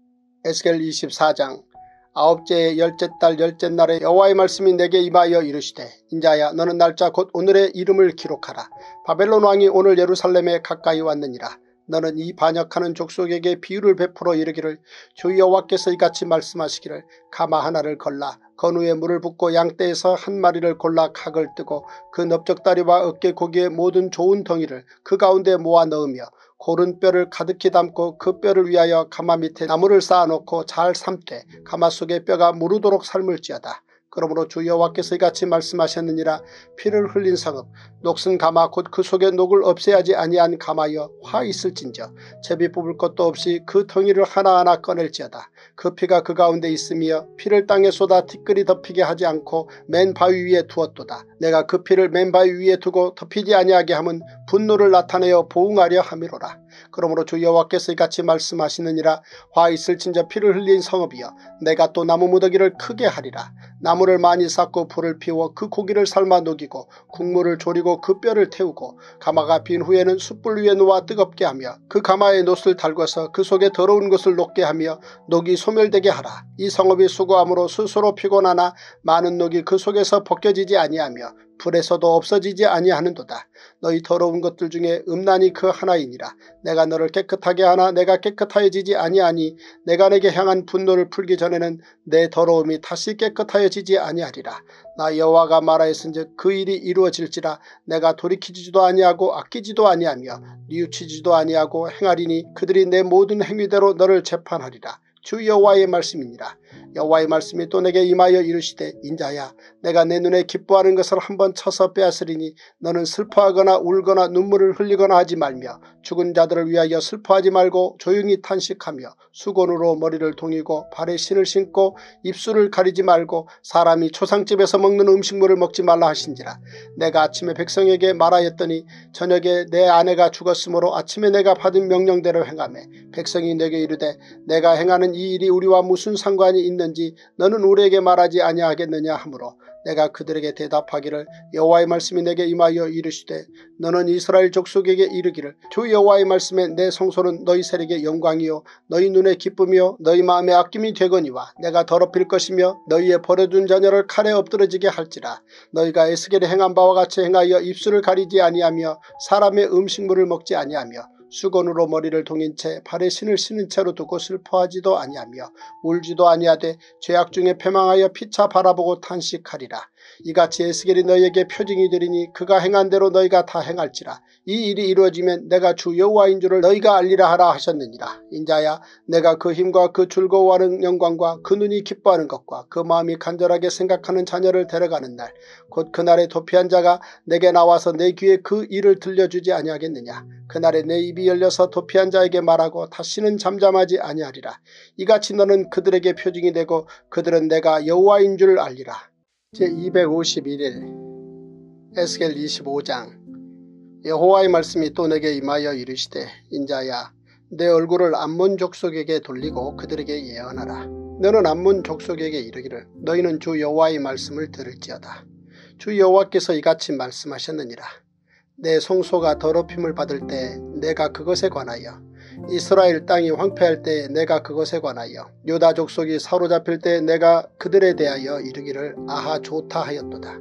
에스겔 24장. 아홉째의 열째 달 열째 날에 여호와의 말씀이 내게 임하여 이르시되 인자야, 너는 날짜 곧 오늘의 이름을 기록하라. 바벨론 왕이 오늘 예루살렘에 가까이 왔느니라. 너는 이 반역하는 족속에게 비유를 베풀어 이르기를 주 여호와께서 이같이 말씀하시기를 가마 하나를 걸라. 건우에 물을 붓고 양떼에서 한 마리를 골라 각을 뜨고 그 넓적다리와 어깨 고기의 모든 좋은 덩이를 그 가운데 모아 넣으며 고른 뼈를 가득히 담고 그 뼈를 위하여 가마 밑에 나무를 쌓아놓고 잘 삶되 가마 속에 뼈가 무르도록 삶을지어다. 그러므로 주 여호와께서 이같이 말씀하셨느니라. 피를 흘린 성읍 녹슨 가마 곧 그 속에 녹을 없애야지 아니한 가마여 화 있을진저 제비 뽑을 것도 없이 그 덩이를 하나하나 꺼낼지어다. 그 피가 그 가운데 있으며 피를 땅에 쏟아 티끌이 덮이게 하지 않고 맨 바위 위에 두었도다. 내가 그 피를 맨 바위 위에 두고 덮이지 아니하게 함은 분노를 나타내어 보응하려 함이로라. 그러므로 주 여호와께서 이같이 말씀하시느니라. 화 있을진저 피를 흘린 성읍이여 내가 또 나무 무더기를 크게 하리라. 나무를 많이 쌓고 불을 피워 그 고기를 삶아 녹이고 국물을 졸이고 그 뼈를 태우고 가마가 빈 후에는 숯불 위에 놓아 뜨겁게 하며 그 가마에 놋을 달궈서 그 속에 더러운 것을 녹게 하며 녹이 소멸되게 하라. 이 성읍이 수고함으로 스스로 피곤하나 많은 녹이 그 속에서 벗겨지지 아니하며 불에서도 없어지지 아니하는도다. 너희 더러운 것들 중에 음란이 그 하나이니라. 내가 너를 깨끗하게 하나 내가 깨끗하여지지 아니하니 내가 내게 향한 분노를 풀기 전에는 내 더러움이 다시 깨끗하여지지 아니하리라. 나 여호와가 말하였은즉 그 일이 이루어질지라. 내가 돌이키지도 아니하고 아끼지도 아니하며 뉘우치지도 아니하고 행하리니 그들이 내 모든 행위대로 너를 재판하리라. 주 여호와의 말씀이니라. 여호와의 말씀이 또 내게 임하여 이르시되 인자야 내가 내 눈에 기뻐하는 것을 한번 쳐서 빼앗으리니 너는 슬퍼하거나 울거나 눈물을 흘리거나 하지 말며 죽은 자들을 위하여 슬퍼하지 말고 조용히 탄식하며 수건으로 머리를 동이고 발에 신을 신고 입술을 가리지 말고 사람이 초상집에서 먹는 음식물을 먹지 말라 하신지라. 내가 아침에 백성에게 말하였더니 저녁에 내 아내가 죽었으므로 아침에 내가 받은 명령대로 행하매 백성이 내게 이르되 내가 행하는 이 일이 우리와 무슨 상관이 있는지 너는 우리에게 말하지 아니하겠느냐 하므로 내가 그들에게 대답하기를 여호와의 말씀이 내게 임하여 이르시되 너는 이스라엘 족속에게 이르기를 주 여호와의 말씀에 내 성소는 너희 세력의 영광이요 너희 눈에 기쁨이요 너희 마음에 아낌이 되거니와 내가 더럽힐 것이며 너희의 버려둔 자녀를 칼에 엎드러지게 할지라. 너희가 에스겔에 행한 바와 같이 행하여 입술을 가리지 아니하며 사람의 음식물을 먹지 아니하며 수건으로 머리를 동인 채 발에 신을 신은 채로 두고 슬퍼하지도 아니하며 울지도 아니하되 죄악 중에 패망하여 피차 바라보고 탄식하리라. 이같이 에스겔이 너희에게 표징이 되리니 그가 행한 대로 너희가 다 행할지라. 이 일이 이루어지면 내가 주 여호와인 줄을 너희가 알리라 하라 하셨느니라. 인자야 내가 그 힘과 그 즐거워하는 영광과 그 눈이 기뻐하는 것과 그 마음이 간절하게 생각하는 자녀를 데려가는 날 곧 그날에 도피한 자가 내게 나와서 내 귀에 그 일을 들려주지 아니하겠느냐. 그날에 내 입이 열려서 도피한 자에게 말하고 다시는 잠잠하지 아니하리라. 이같이 너는 그들에게 표징이 되고 그들은 내가 여호와인 줄 알리라. 제251일 에스겔 25장. 여호와의 말씀이 또 내게 임하여 이르시되 인자야 내 얼굴을 암몬 족속에게 돌리고 그들에게 예언하라. 너는 암몬 족속에게 이르기를 너희는 주 여호와의 말씀을 들을지어다. 주 여호와께서 이같이 말씀하셨느니라. 내 성소가 더럽힘을 받을 때 내가 그것에 관하여 이스라엘 땅이 황폐할 때 내가 그것에 관하여 유다 족속이 사로잡힐 때 내가 그들에 대하여 이르기를 아하 좋다 하였도다.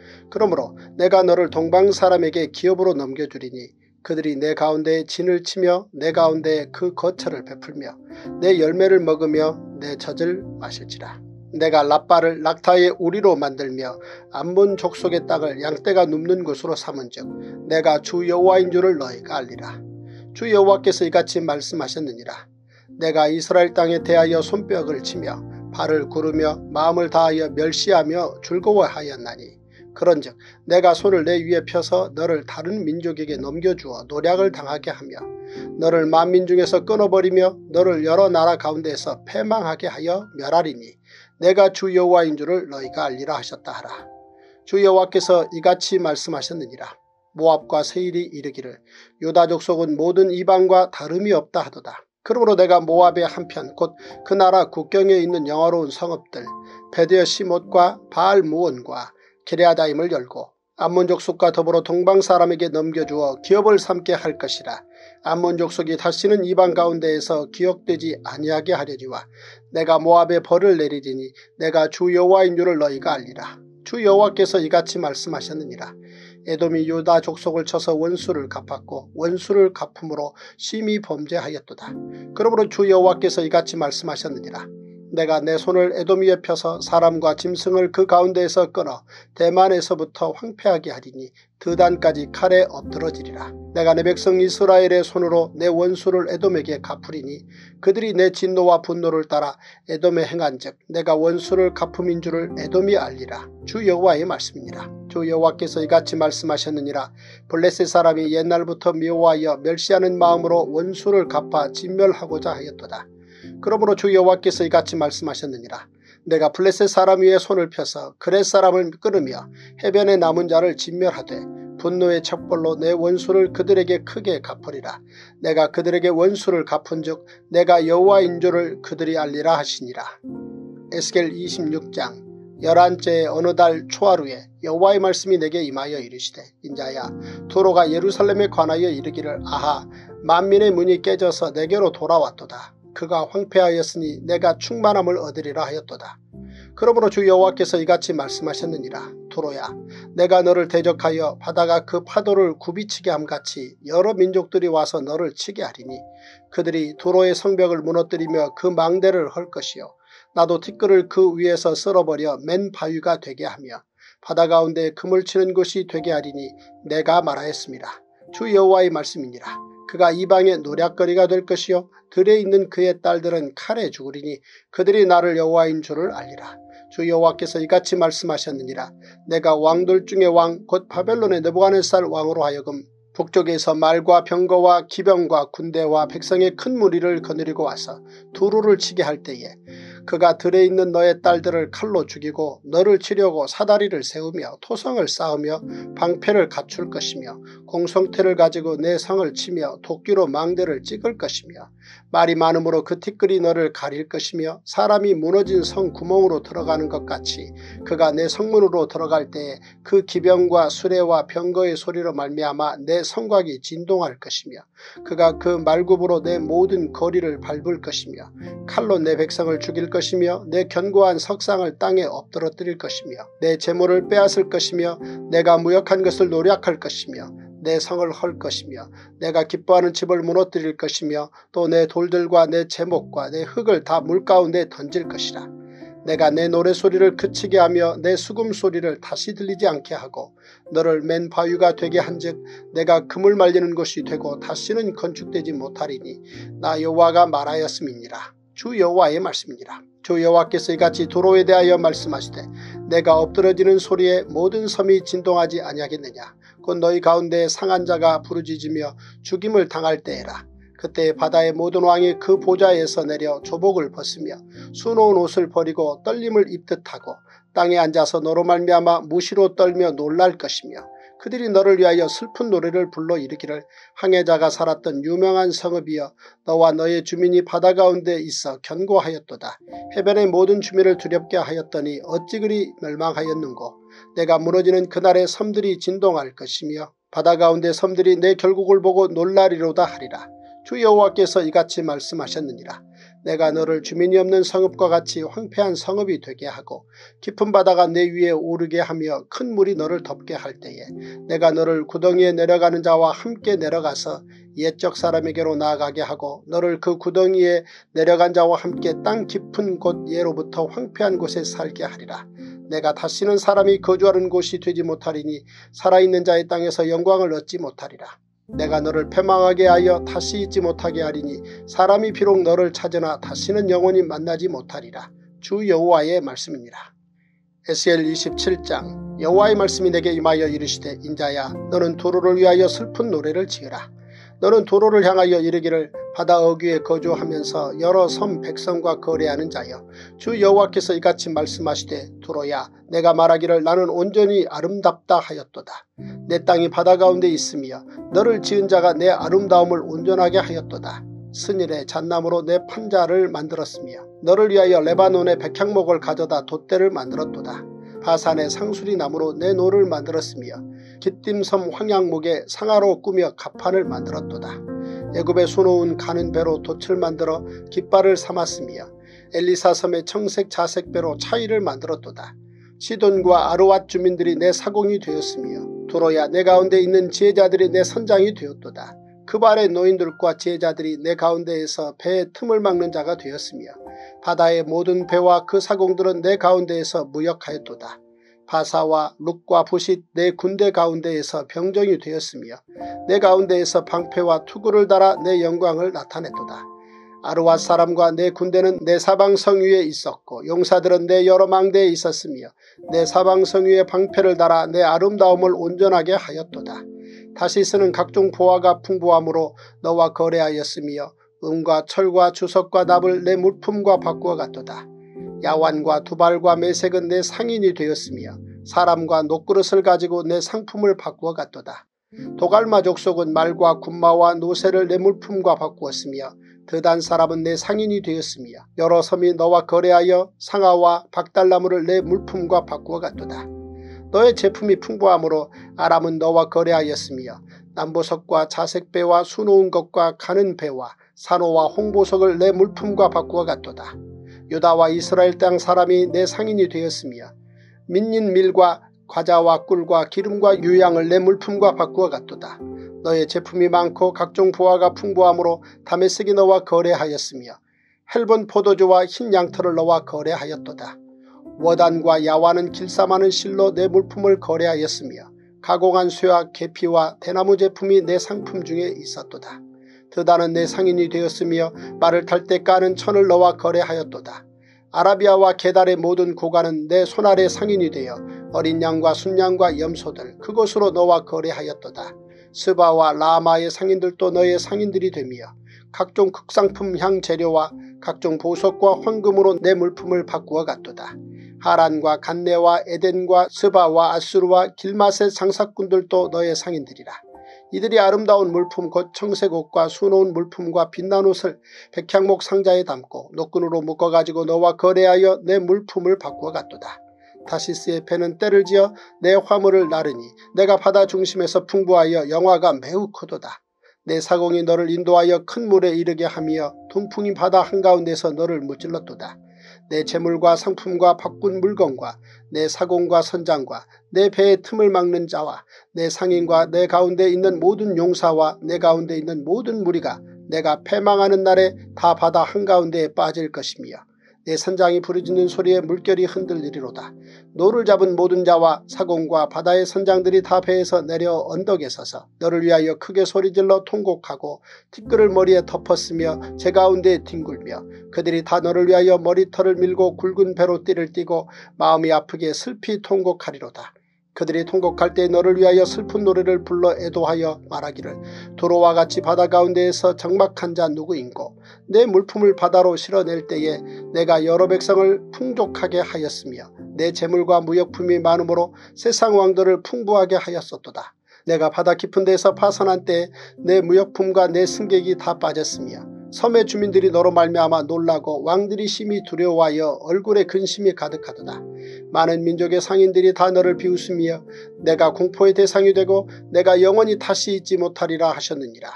그러므로 내가 너를 동방 사람에게 기업으로 넘겨주리니 그들이 내 가운데에 진을 치며 내 가운데에 그 거처를 베풀며 내 열매를 먹으며 내 젖을 마실지라. 내가 랍바를 낙타의 우리로 만들며 암몬 족속의 땅을 양떼가 눕는 곳으로 삼은즉 내가 주 여호와인 줄을 너희가 알리라. 주 여호와께서 이같이 말씀하셨느니라. 내가 이스라엘 땅에 대하여 손뼉을 치며 발을 구르며 마음을 다하여 멸시하며 즐거워하였나니 그런즉 내가 손을 내 위에 펴서 너를 다른 민족에게 넘겨주어 노략을 당하게 하며 너를 만민 중에서 끊어버리며 너를 여러 나라 가운데에서 패망하게 하여 멸하리니 내가 주 여호와인 줄을 너희가 알리라 하셨다 하라. 주 여호와께서 이같이 말씀하셨느니라. 모압과 세일이 이르기를 유다 족속은 모든 이방과 다름이 없다 하도다. 그러므로 내가 모압의 한편 곧 그 나라 국경에 있는 영화로운 성읍들 베드여 시못과 바알 무온과 기레아다임을 열고 암몬 족속과 더불어 동방 사람에게 넘겨주어 기업을 삼게 할 것이라. 암몬 족속이 다시는 이방 가운데에서 기억되지 아니하게 하려니와 내가 모압에 벌을 내리리니 내가 주 여호와인 줄을 너희가 알리라. 주 여호와께서 이같이 말씀하셨느니라. 에돔이 유다 족속을 쳐서 원수를 갚았고 원수를 갚음으로 심히 범죄하였도다. 그러므로 주 여호와께서 이같이 말씀하셨느니라. 내가 내 손을 에돔 위에 펴서 사람과 짐승을 그 가운데에서 끊어 대만에서부터 황폐하게 하리니 드단까지 칼에 엎드러지리라. 내가 내 백성 이스라엘의 손으로 내 원수를 에돔에게 갚으리니 그들이 내 진노와 분노를 따라 에돔에 행한즉 내가 원수를 갚음인 줄을 에돔이 알리라. 주 여호와의 말씀이니라. 주 여호와께서 이같이 말씀하셨느니라. 블레셋 사람이 옛날부터 미워하여 멸시하는 마음으로 원수를 갚아 진멸하고자 하였도다. 그러므로 주 여호와께서 이같이 말씀하셨느니라. 내가 블레셋 사람 위에 손을 펴서 그렛 사람을 끊으며 해변에 남은 자를 진멸하되 분노의 척벌로 내 원수를 그들에게 크게 갚으리라. 내가 그들에게 원수를 갚은즉 내가 여호와인 줄을 그들이 알리라 하시니라. 에스겔 26장. 11째 어느 달 초하루에 여호와의 말씀이 내게 임하여 이르시되 인자야 도로가 예루살렘에 관하여 이르기를 아하 만민의 문이 깨져서 내게로 돌아왔도다. 그가 황폐하였으니 내가 충만함을 얻으리라 하였도다. 그러므로 주 여호와께서 이같이 말씀하셨느니라. 두로야, 내가 너를 대적하여 바다가 그 파도를 굽이치게 함같이 여러 민족들이 와서 너를 치게 하리니 그들이 두로의 성벽을 무너뜨리며 그 망대를 헐 것이요 나도 티끌을 그 위에서 쓸어버려 맨 바위가 되게 하며 바다 가운데 금을 치는 곳이 되게 하리니 내가 말하였습니다. 주 여호와의 말씀이니라. 그가 이방의 노략거리가 될 것이요 들에 있는 그의 딸들은 칼에 죽으리니 그들이 나를 여호와인 줄을 알리라. 주 여호와께서 이같이 말씀하셨느니라. 내가 왕들 중에 왕 곧 바벨론의 느부갓네살 왕으로 하여금 북쪽에서 말과 병거와 기병과 군대와 백성의 큰 무리를 거느리고 와서 두루를 치게 할 때에 그가 들에 있는 너의 딸들을 칼로 죽이고 너를 치려고 사다리를 세우며 토성을 쌓으며 방패를 갖출 것이며 공성태를 가지고 내 성을 치며 도끼로 망대를 찍을 것이며 말이 많음으로 그 티끌이 너를 가릴 것이며 사람이 무너진 성 구멍으로 들어가는 것 같이 그가 내 성문으로 들어갈 때에 그 기병과 수레와 병거의 소리로 말미암아 내 성곽이 진동할 것이며 그가 그 말굽으로 내 모든 거리를 밟을 것이며 칼로 내 백성을 죽일 것이며 내 견고한 석상을 땅에 엎드러뜨릴 것이며 내 재물을 빼앗을 것이며 내가 무역한 것을 노략할 것이며 내 성을 헐 것이며 내가 기뻐하는 집을 무너뜨릴 것이며 또 내 돌들과 내 제목과 내 흙을 다 물가운데 던질 것이라. 내가 내 노래소리를 그치게 하며 내 수금소리를 다시 들리지 않게 하고 너를 맨 바위가 되게 한즉 내가 금을 말리는 곳이 되고 다시는 건축되지 못하리니 나 여호와가 말하였음이니라. 주 여호와의 말씀이니라. 주 여호와께서 이같이 두로에 대하여 말씀하시되 내가 엎드러지는 소리에 모든 섬이 진동하지 아니하겠느냐. 곧 너희 가운데 상한 자가 부르짖으며 죽임을 당할 때에라. 그때 바다의 모든 왕이 그 보좌에서 내려 조복을 벗으며 수놓은 옷을 버리고 떨림을 입듯 하고 땅에 앉아서 너로 말미암아 무시로 떨며 놀랄 것이며 그들이 너를 위하여 슬픈 노래를 불러 이르기를 항해자가 살았던 유명한 성읍이여 너와 너의 주민이 바다 가운데 있어 견고하였도다. 해변의 모든 주민을 두렵게 하였더니 어찌 그리 멸망하였는고. 내가 무너지는 그날에 섬들이 진동할 것이며 바다 가운데 섬들이 내 결국을 보고 놀라리로다 하리라. 주 여호와께서 이같이 말씀하셨느니라. 내가 너를 주민이 없는 성읍과 같이 황폐한 성읍이 되게 하고 깊은 바다가 내 위에 오르게 하며 큰 물이 너를 덮게 할 때에 내가 너를 구덩이에 내려가는 자와 함께 내려가서 옛적 사람에게로 나아가게 하고 너를 그 구덩이에 내려간 자와 함께 땅 깊은 곳 예로부터 황폐한 곳에 살게 하리라. 내가 다시는 사람이 거주하는 곳이 되지 못하리니 살아있는 자의 땅에서 영광을 얻지 못하리라. 내가 너를 패망하게 하여 다시 잊지 못하게 하리니 사람이 비록 너를 찾으나 다시는 영원히 만나지 못하리라. 주 여호와의 말씀이니라. 에스겔 27장. 여호와의 말씀이 내게 임하여 이르시되 인자야 너는 두로를 위하여 슬픈 노래를 지으라. 너는 두로를 향하여 이르기를 바다 어귀에 거주하면서 여러 섬 백성과 거래하는 자여 주 여호와께서 이같이 말씀하시되 두로야 내가 말하기를 나는 온전히 아름답다 하였도다. 내 땅이 바다 가운데 있으며 너를 지은 자가 내 아름다움을 온전하게 하였도다. 스닐의 잣나무로 내 판자를 만들었으며 너를 위하여 레바논의 백향목을 가져다 돛대를 만들었도다. 바산의 상수리 나무로 내 노를 만들었으며 깃딤섬 황양목에 상아로 꾸며 갑판을 만들었도다. 애굽에 수놓은 가는 배로 돛을 만들어 깃발을 삼았으며 엘리사섬의 청색 자색배로 차이를 만들었도다. 시돈과 아르왓 주민들이 내 사공이 되었으며 두로야 내 가운데 있는 지혜자들이 내 선장이 되었도다. 그발의 노인들과 지혜자들이 내 가운데에서 배의 틈을 막는 자가 되었으며 바다의 모든 배와 그 사공들은 내 가운데에서 무역하였도다. 바사와 룩과 부싯 내 군대 가운데에서 병정이 되었으며 내 가운데에서 방패와 투구를 달아 내 영광을 나타냈도다. 아르왓 사람과 내 군대는 내 사방성 위에 있었고 용사들은 내 여러 망대에 있었으며 내 사방성 위에 방패를 달아 내 아름다움을 온전하게 하였도다. 다시스는 각종 보화가 풍부함으로 너와 거래하였으며 은과 철과 주석과 납을 내 물품과 바꾸어 갔도다. 야완과 두발과 매색은 내 상인이 되었으며 사람과 녹그릇을 가지고 내 상품을 바꾸어 갔도다. 도갈마 족속은 말과 군마와 노새를 내 물품과 바꾸었으며 드단 사람은 내 상인이 되었으며 여러 섬이 너와 거래하여 상아와 박달나무를 내 물품과 바꾸어 갔도다. 너의 제품이 풍부함으로 아람은 너와 거래하였으며 남보석과 자색배와 수놓은 것과 가는 배와 산호와 홍보석을 내 물품과 바꾸어 갔도다. 유다와 이스라엘 땅 사람이 내 상인이 되었으며 민닌 밀과 과자와 꿀과 기름과 유향을 내 물품과 바꾸어 갔도다. 너의 제품이 많고 각종 보화가 풍부하므로 다메섹이 너와 거래하였으며 헬본 포도주와 흰 양털을 너와 거래하였도다. 워단과 야와는 길쌈하는 실로 내 물품을 거래하였으며 가공한 쇠와 계피와 대나무 제품이 내 상품 중에 있었도다. 드다는 내 상인이 되었으며 말을 탈 때 까는 천을 너와 거래하였도다. 아라비아와 게달의 모든 고관은 내 손아래 상인이 되어 어린 양과 순양과 염소들 그곳으로 너와 거래하였도다. 스바와 라마의 상인들도 너의 상인들이 되며 각종 극상품 향 재료와 각종 보석과 황금으로 내 물품을 바꾸어 갔도다. 하란과 간네와 에덴과 스바와 아수르와 길맛의 장사꾼들도 너의 상인들이라. 이들이 아름다운 물품 곧 청색 옷과 수놓은 물품과 빛난 옷을 백향목 상자에 담고 노끈으로 묶어가지고 너와 거래하여 내 물품을 바꾸어 갔도다. 타시스의 배는 때를 지어 내 화물을 나르니 내가 바다 중심에서 풍부하여 영화가 매우 크도다. 내 사공이 너를 인도하여 큰 물에 이르게 하며 동풍이 바다 한가운데서 너를 무찔렀도다. 내 재물과 상품과 바꾼 물건과 내 사공과 선장과 내 배의 틈을 막는 자와 내 상인과 내 가운데 있는 모든 용사와 내 가운데 있는 모든 무리가 내가 패망하는 날에 다 바다 한가운데에 빠질 것이며 내 선장이 부르짖는 소리에 물결이 흔들리리로다. 노를 잡은 모든 자와 사공과 바다의 선장들이 다 배에서 내려 언덕에 서서 너를 위하여 크게 소리질러 통곡하고 티끌을 머리에 덮었으며 제 가운데에 뒹굴며 그들이 다 너를 위하여 머리털을 밀고 굵은 배로 띠를 띠고 마음이 아프게 슬피 통곡하리로다. 그들이 통곡할 때 너를 위하여 슬픈 노래를 불러 애도하여 말하기를 도로와 같이 바다 가운데에서 적막한 자 누구인고 내 물품을 바다로 실어낼 때에 내가 여러 백성을 풍족하게 하였으며 내 재물과 무역품이 많으므로 세상 왕들을 풍부하게 하였었도다. 내가 바다 깊은 데서 파선한 때에 내 무역품과 내 승객이 다 빠졌으며 섬의 주민들이 너로 말미암아 놀라고 왕들이 심히 두려워하여 얼굴에 근심이 가득하도다. 많은 민족의 상인들이 다 너를 비웃으며 내가 공포의 대상이 되고 내가 영원히 다시 잊지 못하리라 하셨느니라.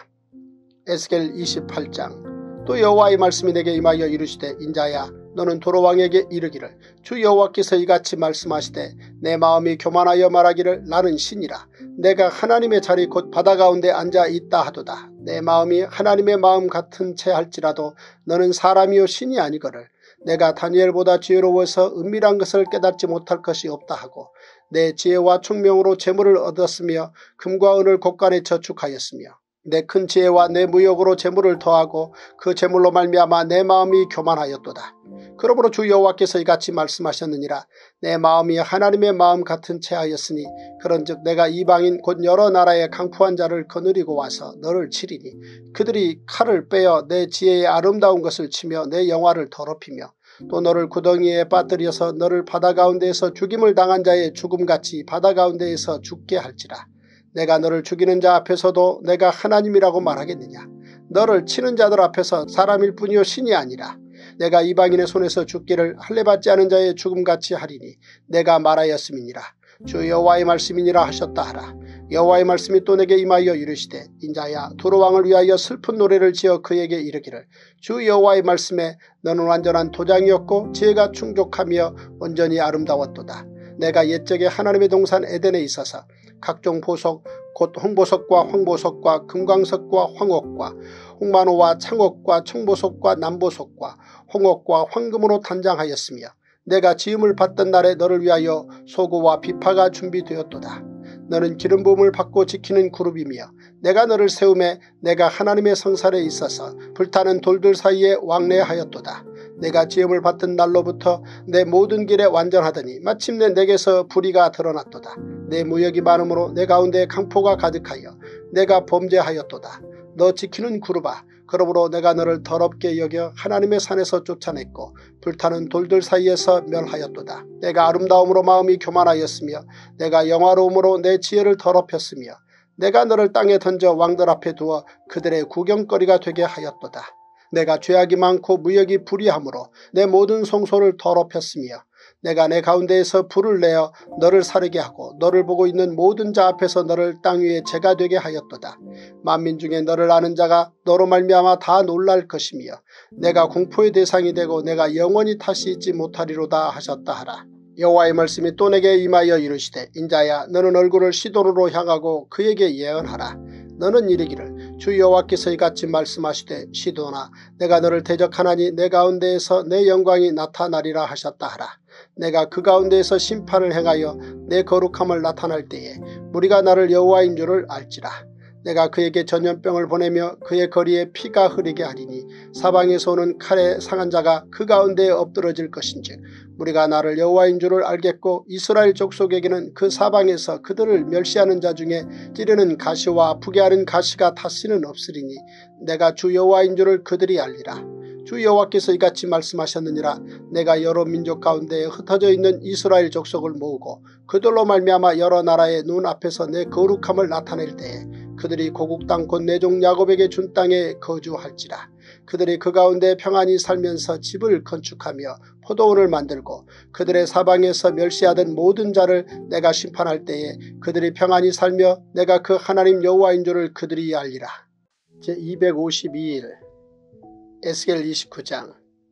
에스겔 28장. 또 여호와의 말씀이 내게 임하여 이르시되 인자야 너는 도로왕에게 이르기를 주 여호와께서 이같이 말씀하시되 내 마음이 교만하여 말하기를 나는 신이라. 내가 하나님의 자리 곧 바다 가운데 앉아 있다 하도다. 내 마음이 하나님의 마음 같은 채 할지라도 너는 사람이요 신이 아니거늘. 내가 다니엘보다 지혜로워서 은밀한 것을 깨닫지 못할 것이 없다 하고 내 지혜와 총명으로 재물을 얻었으며 금과 은을 곳간에 저축하였으며 내 큰 지혜와 내 무역으로 재물을 더하고 그 재물로 말미암아 내 마음이 교만하였도다. 그러므로 주 여호와께서 이같이 말씀하셨느니라. 내 마음이 하나님의 마음 같은 채 하였으니 그런즉 내가 이방인 곧 여러 나라의 강포한 자를 거느리고 와서 너를 치리니 그들이 칼을 빼어 내 지혜의 아름다운 것을 치며 내 영화를 더럽히며 또 너를 구덩이에 빠뜨려서 너를 바다 가운데에서 죽임을 당한 자의 죽음같이 바다 가운데에서 죽게 할지라. 내가 너를 죽이는 자 앞에서도 내가 하나님이라고 말하겠느냐. 너를 치는 자들 앞에서 사람일 뿐이요 신이 아니라. 내가 이방인의 손에서 죽기를 할례받지 않은 자의 죽음같이 하리니 내가 말하였음이니라. 주 여호와의 말씀이니라 하셨다 하라. 여호와의 말씀이 또 내게 임하여 이르시되 인자야 도로왕을 위하여 슬픈 노래를 지어 그에게 이르기를 주 여호와의 말씀에 너는 완전한 도장이었고 지혜가 충족하며 온전히 아름다웠도다. 내가 옛적에 하나님의 동산 에덴에 있어서 각종 보석 곧 홍보석과 황보석과 금광석과 황옥과 홍만호와 창옥과 청보석과 남보석과 홍옥과 황금으로 단장하였으며 내가 지음을 받던 날에 너를 위하여 소고와 비파가 준비되었도다. 너는 기름 부음을 받고 지키는 그룹이며 내가 너를 세우매 내가 하나님의 성산에 있어서 불타는 돌들 사이에 왕래하였도다. 내가 지음을 받던 날로부터 내 모든 길에 완전하더니 마침내 내게서 불의가 드러났도다. 내 무역이 많으므로 내 가운데 강포가 가득하여 내가 범죄하였도다. 너 지키는 그룹아 그러므로 내가 너를 더럽게 여겨 하나님의 산에서 쫓아냈고 불타는 돌들 사이에서 멸하였도다. 내가 아름다움으로 마음이 교만하였으며 내가 영화로움으로 내 지혜를 더럽혔으며 내가 너를 땅에 던져 왕들 앞에 두어 그들의 구경거리가 되게 하였도다. 내가 죄악이 많고 무역이 불의함으로 내 모든 성소를 더럽혔으며 내가 내 가운데에서 불을 내어 너를 사르게 하고 너를 보고 있는 모든 자 앞에서 너를 땅 위에 재가 되게 하였도다. 만민 중에 너를 아는 자가 너로 말미암아 다 놀랄 것이며 내가 공포의 대상이 되고 내가 영원히 다시 잊지 못하리로다 하셨다 하라. 여호와의 말씀이 또 내게 임하여 이르시되 인자야 너는 얼굴을 시돈으로 향하고 그에게 예언하라. 너는 이르기를 주 여호와께서 이같이 말씀하시되 시돈아 내가 너를 대적하나니 내 가운데에서 내 영광이 나타나리라 하셨다 하라. 내가 그 가운데에서 심판을 행하여 내 거룩함을 나타날 때에 무리가 나를 여호와인 줄을 알지라. 내가 그에게 전염병을 보내며 그의 거리에 피가 흐르게 하리니 사방에서 오는 칼에 상한 자가 그 가운데에 엎드러질 것인즉 무리가 나를 여호와인 줄을 알겠고 이스라엘 족속에게는 그 사방에서 그들을 멸시하는 자 중에 찌르는 가시와 아프게 하는 가시가 다시는 없으리니 내가 주 여호와인 줄을 그들이 알리라. 주 여호와께서 이같이 말씀하셨느니라. 내가 여러 민족 가운데에 흩어져 있는 이스라엘 족속을 모으고 그들로 말미암아 여러 나라의 눈앞에서 내 거룩함을 나타낼 때에 그들이 고국 땅 곧 내 종 야곱에게 준 땅에 거주할지라. 그들이 그 가운데 평안히 살면서 집을 건축하며 포도원을 만들고 그들의 사방에서 멸시하던 모든 자를 내가 심판할 때에 그들이 평안히 살며 내가 그 하나님 여호와인 줄을 그들이 알리라. 제252일 에스겔 29장.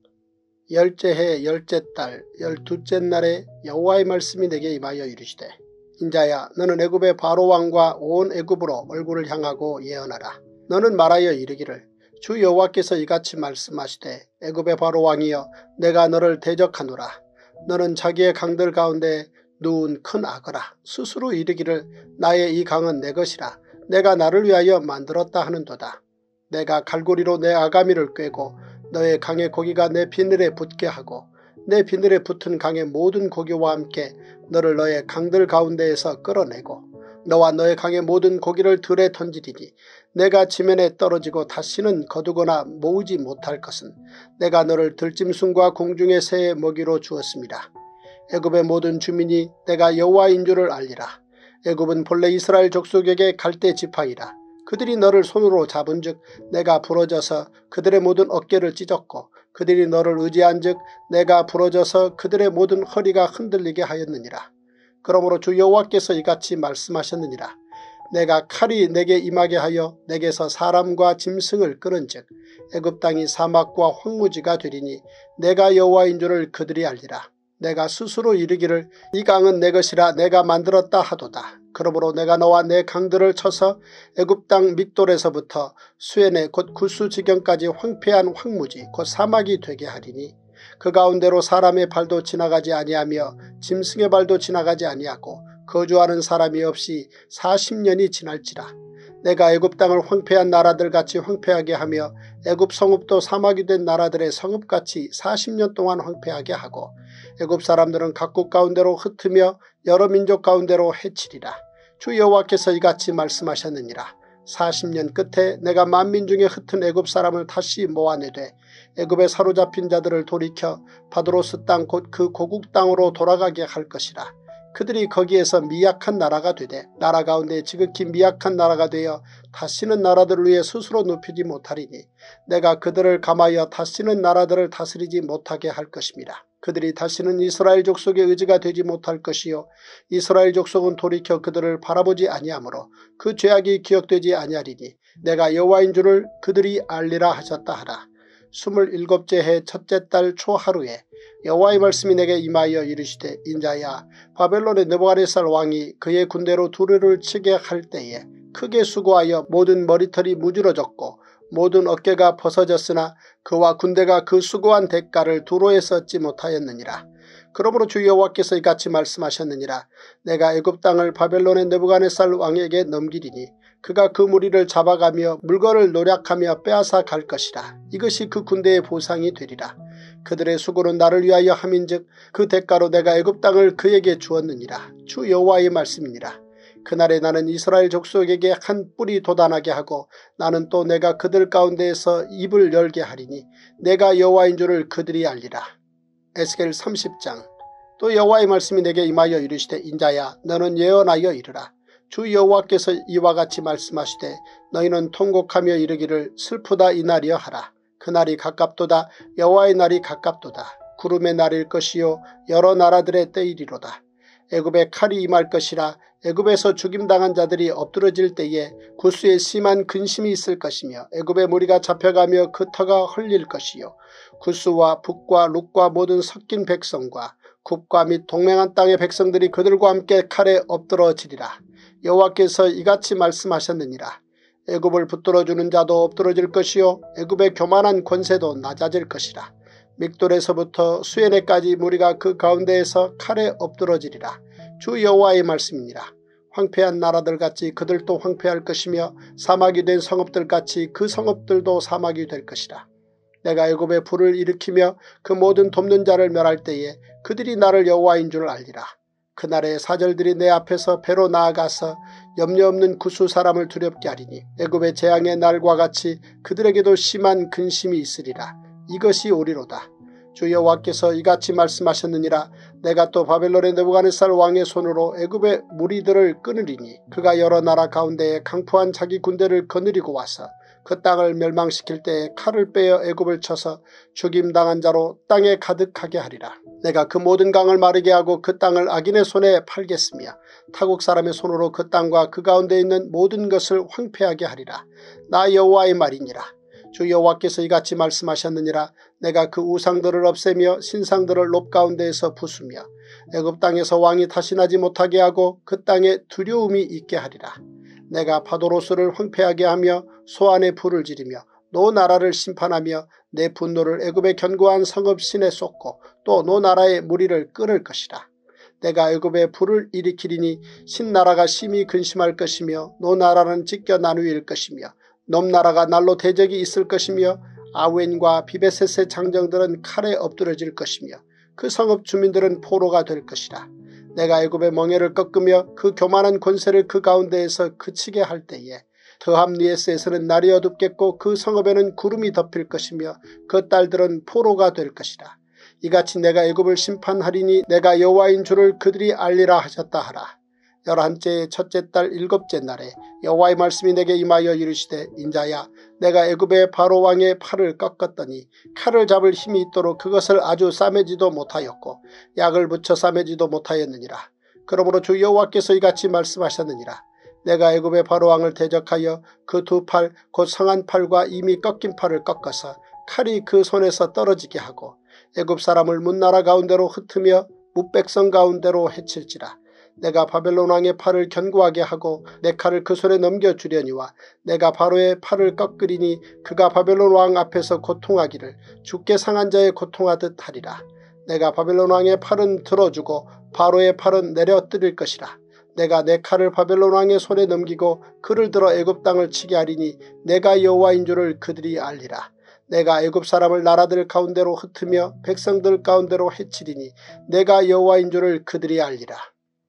열째 해 열째 달 열두째 날에 여호와의 말씀이 내게 임하여 이르시되 인자야 너는 애굽의 바로 왕과 온 애굽으로 얼굴을 향하고 예언하라. 너는 말하여 이르기를 주 여호와께서 이같이 말씀하시되 애굽의 바로 왕이여 내가 너를 대적하노라. 너는 자기의 강들 가운데 누운 큰 악어라. 스스로 이르기를 나의 이 강은 내 것이라. 내가 나를 위하여 만들었다 하는도다. 내가 갈고리로 내 아가미를 꿰고 너의 강의 고기가 내 비늘에 붙게 하고 내 비늘에 붙은 강의 모든 고기와 함께 너를 너의 강들 가운데에서 끌어내고 너와 너의 강의 모든 고기를 들에 던지리니 내가 지면에 떨어지고 다시는 거두거나 모으지 못할 것은 내가 너를 들짐승과 공중의 새의 먹이로 주었습니다. 애굽의 모든 주민이 내가 여호와인 줄을 알리라. 애굽은 본래 이스라엘 족속에게 갈대 지파이라. 그들이 너를 손으로 잡은즉 내가 부러져서 그들의 모든 어깨를 찢었고 그들이 너를 의지한즉 내가 부러져서 그들의 모든 허리가 흔들리게 하였느니라. 그러므로 주 여호와께서 이같이 말씀하셨느니라. 내가 칼이 내게 임하게 하여 내게서 사람과 짐승을 끄는즉 애굽 땅이 사막과 황무지가 되리니 내가 여호와인 줄을 그들이 알리라. 내가 스스로 이르기를 이 강은 내 것이라 내가 만들었다 하도다. 그러므로 내가 너와 내 강들을 쳐서 애굽 땅 믹돌에서부터 수엔에 곧 구스 지경까지 황폐한 황무지 곧 사막이 되게 하리니 그 가운데로 사람의 발도 지나가지 아니하며 짐승의 발도 지나가지 아니하고 거주하는 사람이 없이 40년이 지날지라. 내가 애굽 땅을 황폐한 나라들같이 황폐하게 하며 애굽 성읍도 사막이 된 나라들의 성읍같이 40년 동안 황폐하게 하고 애굽 사람들은 각국 가운데로 흩으며 여러 민족 가운데로 해치리라. 주 여호와께서 이같이 말씀하셨느니라. 40년 끝에 내가 만민 중에 흩은 애굽 사람을 다시 모아내되 애굽에 사로잡힌 자들을 돌이켜 바드로스 땅 곧 그 고국 땅으로 돌아가게 할 것이라. 그들이 거기에서 미약한 나라가 되되 나라 가운데 지극히 미약한 나라가 되어 다시는 나라들을 위해 스스로 눕히지 못하리니 내가 그들을 감하여 다시는 나라들을 다스리지 못하게 할 것입니다. 그들이 다시는 이스라엘 족속의 의지가 되지 못할 것이요 이스라엘 족속은 돌이켜 그들을 바라보지 아니하므로 그 죄악이 기억되지 아니하리니 내가 여호와인 줄을 그들이 알리라 하셨다 하라. 27째 해 첫째 달 초하루에 여호와의 말씀이 내게 임하여 이르시되 인자야 바벨론의 느부갓네살 왕이 그의 군대로 두루를 치게 할 때에 크게 수고하여 모든 머리털이 무지러졌고 모든 어깨가 벗어졌으나 그와 군대가 그 수고한 대가를 두로에 썼지 못하였느니라. 그러므로 주 여호와께서 이같이 말씀하셨느니라. 내가 애굽 땅을 바벨론의 느부갓네살 왕에게 넘기리니 그가 그 무리를 잡아가며 물건을 노략하며 빼앗아 갈 것이라. 이것이 그 군대의 보상이 되리라. 그들의 수고는 나를 위하여 함인즉 그 대가로 내가 애굽 땅을 그에게 주었느니라. 주 여호와의 말씀이니라. 그날에 나는 이스라엘 족속에게 한 뿔이 돋아나게 하고 나는 또 내가 그들 가운데에서 입을 열게 하리니 내가 여호와인 줄을 그들이 알리라. 에스겔 30장. 또 여호와의 말씀이 내게 임하여 이르시되 인자야 너는 예언하여 이르라. 주 여호와께서 이와 같이 말씀하시되 너희는 통곡하며 이르기를 슬프다 이날이여 하라. 그날이 가깝도다. 여호와의 날이 가깝도다. 구름의 날일 것이요 여러 나라들의 때이리로다. 애굽에 칼이 임할 것이라. 애굽에서 죽임당한 자들이 엎드러질 때에 구스에 심한 근심이 있을 것이며 애굽의 무리가 잡혀가며 그 터가 흘릴 것이요 구스와 북과 룻과 모든 섞인 백성과 굽과 및 동맹한 땅의 백성들이 그들과 함께 칼에 엎드러지리라. 여호와께서 이같이 말씀하셨느니라. 애굽을 붙들어주는 자도 엎드러질 것이요 애굽의 교만한 권세도 낮아질 것이라. 믹돌에서부터 수에네까지 무리가 그 가운데에서 칼에 엎드러지리라. 주 여호와의 말씀이니라. 황폐한 나라들같이 그들도 황폐할 것이며 사막이 된 성읍들같이 그 성읍들도 사막이 될 것이라. 내가 애굽에 불을 일으키며 그 모든 돕는 자를 멸할 때에 그들이 나를 여호와인 줄 알리라. 그날의 사절들이 내 앞에서 배로 나아가서 염려 없는 구수 사람을 두렵게 하리니 애굽의 재앙의 날과 같이 그들에게도 심한 근심이 있으리라. 이것이 오리로다. 주 여호와께서 이같이 말씀하셨느니라. 내가 또 바벨론의 느부갓네살 왕의 손으로 애굽의 무리들을 끊으리니 그가 여러 나라 가운데에 강포한 자기 군대를 거느리고 와서 그 땅을 멸망시킬 때에 칼을 빼어 애굽을 쳐서 죽임당한 자로 땅에 가득하게 하리라. 내가 그 모든 강을 마르게 하고 그 땅을 악인의 손에 팔겠으며 타국 사람의 손으로 그 땅과 그 가운데 있는 모든 것을 황폐하게 하리라. 나 여호와의 말이니라. 주 여호와께서 이같이 말씀하셨느니라. 내가 그 우상들을 없애며 신상들을 높 가운데에서 부수며 애굽 땅에서 왕이 다시 나지 못하게 하고 그 땅에 두려움이 있게 하리라. 내가 파도로스를 황폐하게 하며 소안에 불을 지르며 노 나라를 심판하며 내 분노를 애굽의 견고한 성읍 신에 쏟고 또 노 나라의 무리를 끊을 것이라. 내가 애굽에 불을 일으키리니 신나라가 심히 근심할 것이며 노 나라는 찢겨 나누일 것이며 넘 나라가 날로 대적이 있을 것이며 아웬과 비베셋의 장정들은 칼에 엎드러질 것이며 그 성읍 주민들은 포로가 될 것이라. 내가 애굽의 멍에를 꺾으며 그 교만한 권세를 그 가운데에서 그치게 할 때에 드함리에스에서는 날이 어둡겠고 그 성읍에는 구름이 덮일 것이며 그 딸들은 포로가 될 것이라. 이같이 내가 애굽을 심판하리니 내가 여호와인 줄을 그들이 알리라 하셨다 하라. 11째의 첫째 달 7째 날에 여호와의 말씀이 내게 임하여 이르시되 인자야 내가 애굽의 바로 왕의 팔을 꺾었더니 칼을 잡을 힘이 있도록 그것을 아주 싸매지도 못하였고 약을 붙여 싸매지도 못하였느니라. 그러므로 주 여호와께서 이같이 말씀하셨느니라. 내가 애굽의 바로 왕을 대적하여 그 두 팔 곧 성한 팔과 이미 꺾인 팔을 꺾어서 칼이 그 손에서 떨어지게 하고 애굽 사람을 문나라 가운데로 흩으며 뭇백성 가운데로 해칠지라. 내가 바벨론 왕의 팔을 견고하게 하고 내 칼을 그 손에 넘겨주려니와 내가 바로의 팔을 꺾으리니 그가 바벨론 왕 앞에서 고통하기를 죽게 상한 자의 고통하듯 하리라. 내가 바벨론 왕의 팔은 들어주고 바로의 팔은 내려뜨릴 것이라. 내가 내 칼을 바벨론 왕의 손에 넘기고 그를 들어 애굽 땅을 치게 하리니 내가 여호와인 줄을 그들이 알리라. 내가 애굽 사람을 나라들 가운데로 흩으며 백성들 가운데로 해치리니 내가 여호와인 줄을 그들이 알리라.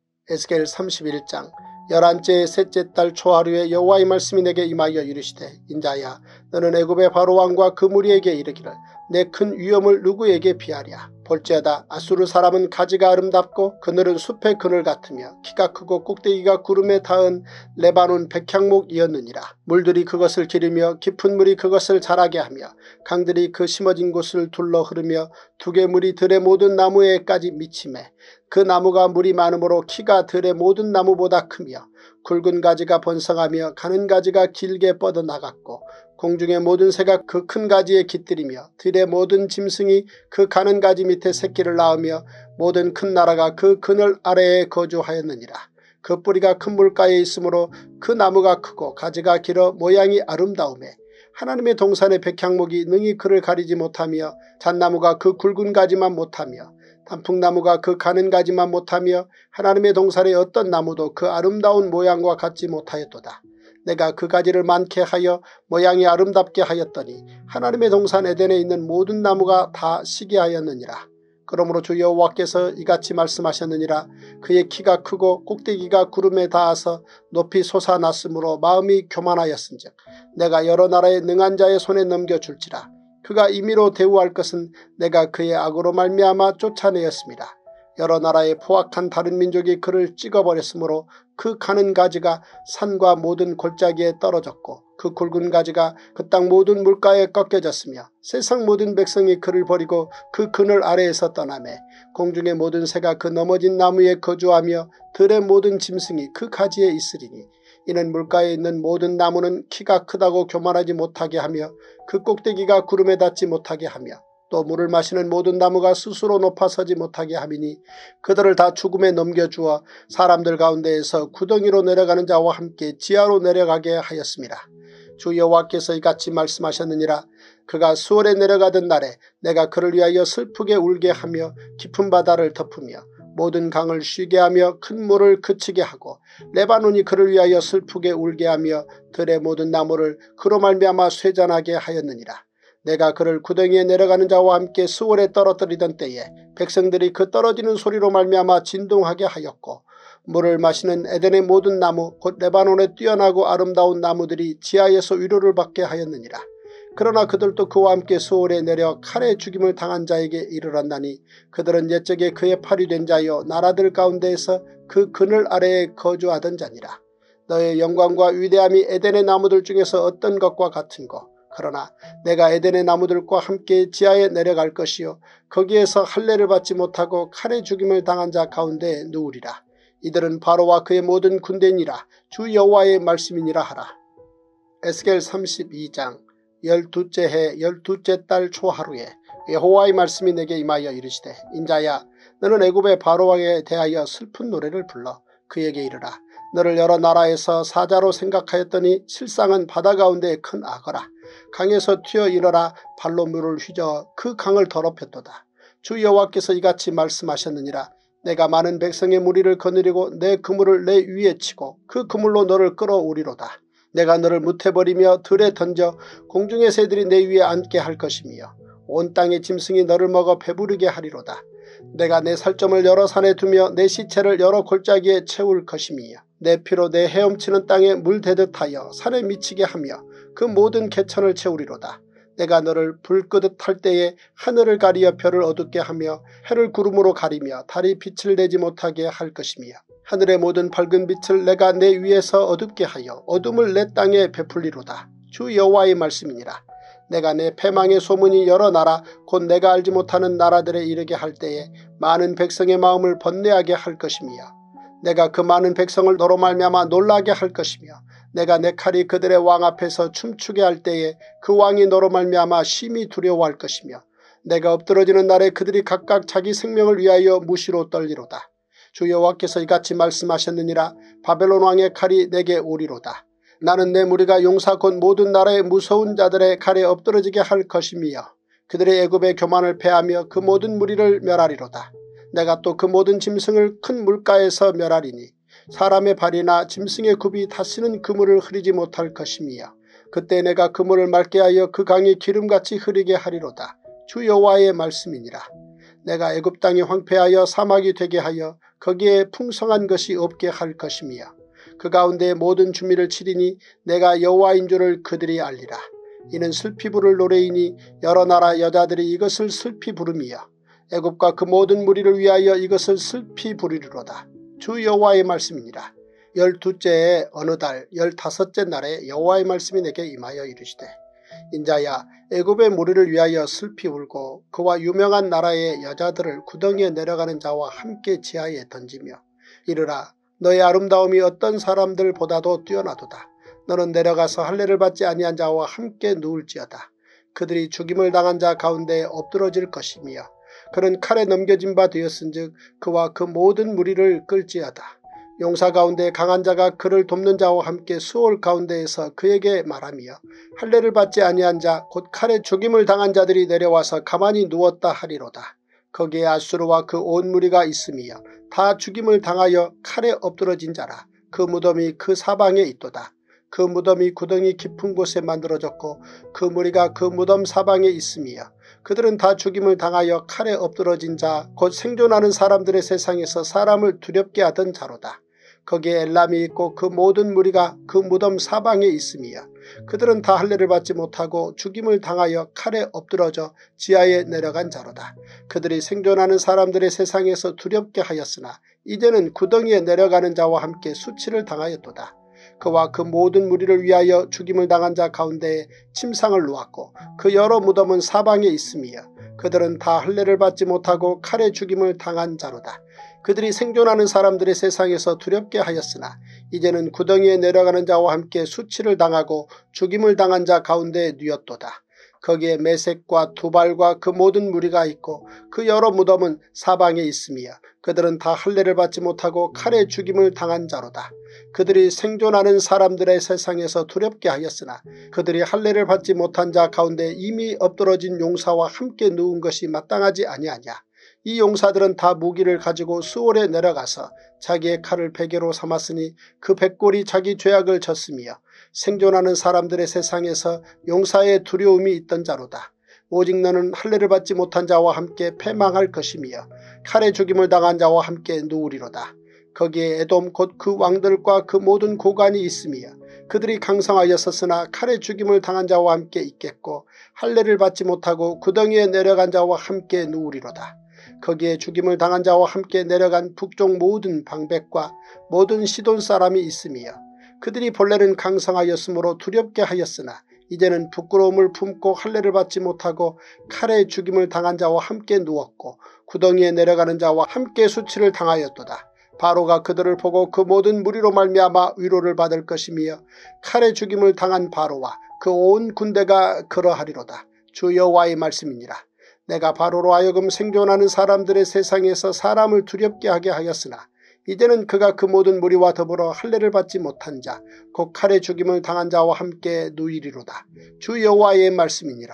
에스겔 31장 11째 셋째 달 초하루에 여호와의 말씀이 내게 임하여 이르시되 인자야 너는 애굽의 바로 왕과 그 무리에게 이르기를 내 큰 위엄을 누구에게 비하랴. 볼지어다 아수르 사람은 가지가 아름답고 그늘은 숲의 그늘 같으며 키가 크고 꼭대기가 구름에 닿은 레바논 백향목이었느니라. 물들이 그것을 기르며 깊은 물이 그것을 자라게 하며 강들이 그 심어진 곳을 둘러 흐르며 두개물이 들의 모든 나무에까지 미치매 그 나무가 물이 많으므로 키가 들의 모든 나무보다 크며 굵은 가지가 번성하며 가는 가지가 길게 뻗어나갔고 공중의 모든 새가 그 큰 가지에 깃들이며 들의 모든 짐승이 그 가는 가지 밑에 새끼를 낳으며 모든 큰 나라가 그 그늘 아래에 거주하였느니라. 그 뿌리가 큰 물가에 있으므로 그 나무가 크고 가지가 길어 모양이 아름다우매 하나님의 동산의 백향목이 능히 그를 가리지 못하며 잣나무가 그 굵은 가지만 못하며 단풍나무가 그 가는 가지만 못하며 하나님의 동산의 어떤 나무도 그 아름다운 모양과 같지 못하였도다. 내가 그 가지를 많게 하여 모양이 아름답게 하였더니 하나님의 동산 에덴에 있는 모든 나무가 다 시게 하였느니라. 그러므로 주 여호와께서 이같이 말씀하셨느니라. 그의 키가 크고 꼭대기가 구름에 닿아서 높이 솟아났으므로 마음이 교만하였은즉 내가 여러 나라의 능한 자의 손에 넘겨줄지라. 그가 임의로 대우할 것은 내가 그의 악으로 말미암아 쫓아내었습니다. 여러 나라의 포악한 다른 민족이 그를 찍어버렸으므로 그 가는 가지가 산과 모든 골짜기에 떨어졌고 그 굵은 가지가 그 땅 모든 물가에 꺾여졌으며 세상 모든 백성이 그를 버리고 그 그늘 아래에서 떠나매 공중의 모든 새가 그 넘어진 나무에 거주하며 들의 모든 짐승이 그 가지에 있으리니 이는 물가에 있는 모든 나무는 키가 크다고 교만하지 못하게 하며 그 꼭대기가 구름에 닿지 못하게 하며 또 물을 마시는 모든 나무가 스스로 높아서지 못하게 함이니 그들을 다 죽음에 넘겨주어 사람들 가운데에서 구덩이로 내려가는 자와 함께 지하로 내려가게 하였습니다. 주 여호와께서 이같이 말씀하셨느니라. 그가 수월에 내려가던 날에 내가 그를 위하여 슬프게 울게 하며 깊은 바다를 덮으며 모든 강을 쉬게 하며 큰 물을 그치게 하고 레바논이 그를 위하여 슬프게 울게 하며 들의 모든 나무를 그로 말미암아 쇠잔하게 하였느니라. 내가 그를 구덩이에 내려가는 자와 함께 수월에 떨어뜨리던 때에 백성들이 그 떨어지는 소리로 말미암아 진동하게 하였고 물을 마시는 에덴의 모든 나무 곧 레바논의 뛰어나고 아름다운 나무들이 지하에서 위로를 받게 하였느니라. 그러나 그들도 그와 함께 수월에 내려 칼에 죽임을 당한 자에게 이르렀나니 그들은 옛적에 그의 팔이 된 자여 나라들 가운데에서 그 그늘 아래에 거주하던 자니라. 너의 영광과 위대함이 에덴의 나무들 중에서 어떤 것과 같은고. 그러나 내가 에덴의 나무들과 함께 지하에 내려갈 것이요 거기에서 할례를 받지 못하고 칼에 죽임을 당한 자 가운데 누우리라. 이들은 바로와 그의 모든 군대니라. 주 여호와의 말씀이니라 하라. 에스겔 32장 12째 해 12째 달 초하루에 여호와의 말씀이 내게 임하여 이르시되 인자야 너는 애굽의 바로왕에 대하여 슬픈 노래를 불러 그에게 이르라. 너를 여러 나라에서 사자로 생각하였더니 실상은 바다 가운데의 큰 악어라. 강에서 튀어 일어나 발로 물을 휘저어 그 강을 더럽혔도다. 주 여호와께서 이같이 말씀하셨느니라. 내가 많은 백성의 무리를 거느리고 내 그물을 내 위에 치고 그 그물로 너를 끌어오리로다. 내가 너를 무태버리며 들에 던져 공중의 새들이 내 위에 앉게 할 것이며 온 땅의 짐승이 너를 먹어 배부르게 하리로다. 내가 내 살점을 여러 산에 두며 내 시체를 여러 골짜기에 채울 것이며 내 피로 내 헤엄치는 땅에 물대듯 하여 산에 미치게 하며 그 모든 개천을 채우리로다. 내가 너를 불 끄듯 할 때에 하늘을 가리어 별을 어둡게 하며 해를 구름으로 가리며 달이 빛을 내지 못하게 할 것이며 하늘의 모든 밝은 빛을 내가 내 위에서 어둡게 하여 어둠을 내 땅에 베풀리로다. 주 여호와의 말씀이니라. 내가 내 패망의 소문이 여러 나라 곧 내가 알지 못하는 나라들에 이르게 할 때에 많은 백성의 마음을 번뇌하게 할 것이며 내가 그 많은 백성을 너로 말미암아 놀라게 할 것이며 내가 내 칼이 그들의 왕 앞에서 춤추게 할 때에 그 왕이 너로 말미암아 심히 두려워할 것이며 내가 엎드러지는 날에 그들이 각각 자기 생명을 위하여 무시로 떨리로다. 주 여호와께서 이같이 말씀하셨느니라. 바벨론 왕의 칼이 내게 오리로다. 나는 내 무리가 용사 곧 모든 나라의 무서운 자들의 칼에 엎드러지게 할 것이며 그들의 애굽의 교만을 패하며 그 모든 무리를 멸하리로다. 내가 또 그 모든 짐승을 큰 물가에서 멸하리니 사람의 발이나 짐승의 굽이 다시는 그물을 흐리지 못할 것이며 그때 내가 그물을 맑게 하여 그 강이 기름같이 흐르게 하리로다. 주 여호와의 말씀이니라. 내가 애굽 땅이 황폐하여 사막이 되게 하여 거기에 풍성한 것이 없게 할 것이며 그 가운데 모든 주민을 치리니 내가 여호와인 줄을 그들이 알리라. 이는 슬피 부를 노래이니 여러 나라 여자들이 이것을 슬피 부르며 애굽과 그 모든 무리를 위하여 이것을 슬피 부르리로다. 주 여호와의 말씀이니라. 12째의 어느 달 15째 날에 여호와의 말씀이 내게 임하여 이르시되 인자야 애굽의 무리를 위하여 슬피 울고 그와 유명한 나라의 여자들을 구덩이에 내려가는 자와 함께 지하에 던지며 이르라. 너의 아름다움이 어떤 사람들보다도 뛰어나도다. 너는 내려가서 할례를 받지 아니한 자와 함께 누울지어다. 그들이 죽임을 당한 자 가운데 엎드러질 것이며 그는 칼에 넘겨진 바 되었은즉 그와 그 모든 무리를 끌지어다. 용사 가운데 강한 자가 그를 돕는 자와 함께 수월 가운데에서 그에게 말하며 할례를 받지 아니한 자 곧 칼에 죽임을 당한 자들이 내려와서 가만히 누웠다 하리로다. 거기에 아수르와 그 온 무리가 있으며 다 죽임을 당하여 칼에 엎드러진 자라. 그 무덤이 그 사방에 있도다. 그 무덤이 구덩이 깊은 곳에 만들어졌고 그 무리가 그 무덤 사방에 있으며 그들은 다 죽임을 당하여 칼에 엎드러진 자 곧 생존하는 사람들의 세상에서 사람을 두렵게 하던 자로다. 거기에 엘람이 있고 그 모든 무리가 그 무덤 사방에 있으며 그들은 다 할례를 받지 못하고 죽임을 당하여 칼에 엎드러져 지하에 내려간 자로다. 그들이 생존하는 사람들의 세상에서 두렵게 하였으나 이제는 구덩이에 내려가는 자와 함께 수치를 당하였도다. 그와 그 모든 무리를 위하여 죽임을 당한 자 가운데에 침상을 놓았고 그 여러 무덤은 사방에 있으며 그들은 다 할례를 받지 못하고 칼에 죽임을 당한 자로다. 그들이 생존하는 사람들의 세상에서 두렵게 하였으나 이제는 구덩이에 내려가는 자와 함께 수치를 당하고 죽임을 당한 자 가운데 누였도다. 거기에 메섹과 두발과 그 모든 무리가 있고 그 여러 무덤은 사방에 있으며 그들은 다 할례를 받지 못하고 칼에 죽임을 당한 자로다. 그들이 생존하는 사람들의 세상에서 두렵게 하였으나 그들이 할례를 받지 못한 자 가운데 이미 엎드러진 용사와 함께 누운 것이 마땅하지 아니하냐. 이 용사들은 다 무기를 가지고 수월에 내려가서 자기의 칼을 베개로 삼았으니 그 백골이 자기 죄악을 졌으며 생존하는 사람들의 세상에서 용사의 두려움이 있던 자로다. 오직 너는 할례를 받지 못한 자와 함께 패망할 것이며 칼에 죽임을 당한 자와 함께 누우리로다. 거기에 에돔 곧 그 왕들과 그 모든 고관이 있으며 그들이 강성하였었으나 칼에 죽임을 당한 자와 함께 있겠고 할례를 받지 못하고 구덩이에 내려간 자와 함께 누우리로다. 거기에 죽임을 당한 자와 함께 내려간 북쪽 모든 방백과 모든 시돈 사람이 있으며 그들이 본래는 강성하였으므로 두렵게 하였으나 이제는 부끄러움을 품고 할례를 받지 못하고 칼에 죽임을 당한 자와 함께 누웠고 구덩이에 내려가는 자와 함께 수치를 당하였도다. 바로가 그들을 보고 그 모든 무리로 말미암아 위로를 받을 것이며 칼에 죽임을 당한 바로와 그 온 군대가 그러하리로다. 주 여호와의 말씀이니라. 내가 바로로 하여금 생존하는 사람들의 세상에서 사람을 두렵게 하게 하였으나 이제는 그가 그 모든 무리와 더불어 할례를 받지 못한 자 곧 칼에 죽임을 당한 자와 함께 누이리로다. 주 여호와의 말씀이니라.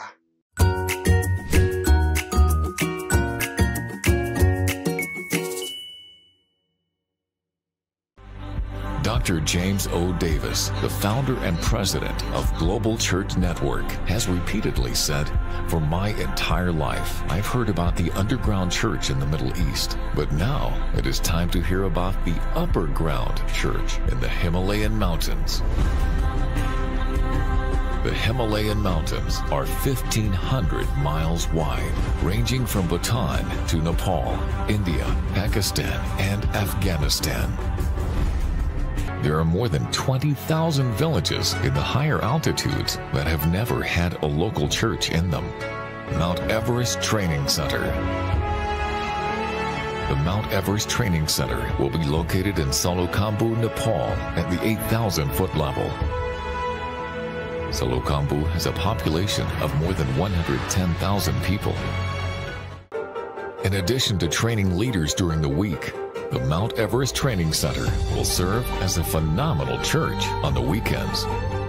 Dr. James O. Davis, the founder and president of Global Church Network, has repeatedly said, "For my entire life, I've heard about the underground church in the Middle East, but now it is time to hear about the upper ground church in the Himalayan mountains." The Himalayan mountains are 1,500 miles wide, ranging from Bhutan to Nepal, India, Pakistan, and Afghanistan. There are more than 20,000 villages in the higher altitudes that have never had a local church in them. Mount Everest Training Center. The Mount Everest Training Center will be located in Solukhambhu, Nepal at the 8,000-foot level. Solukhambhu has a population of more than 110,000 people. In addition to training leaders during the week, the Mount Everest Training Center will serve as a phenomenal church on the weekends.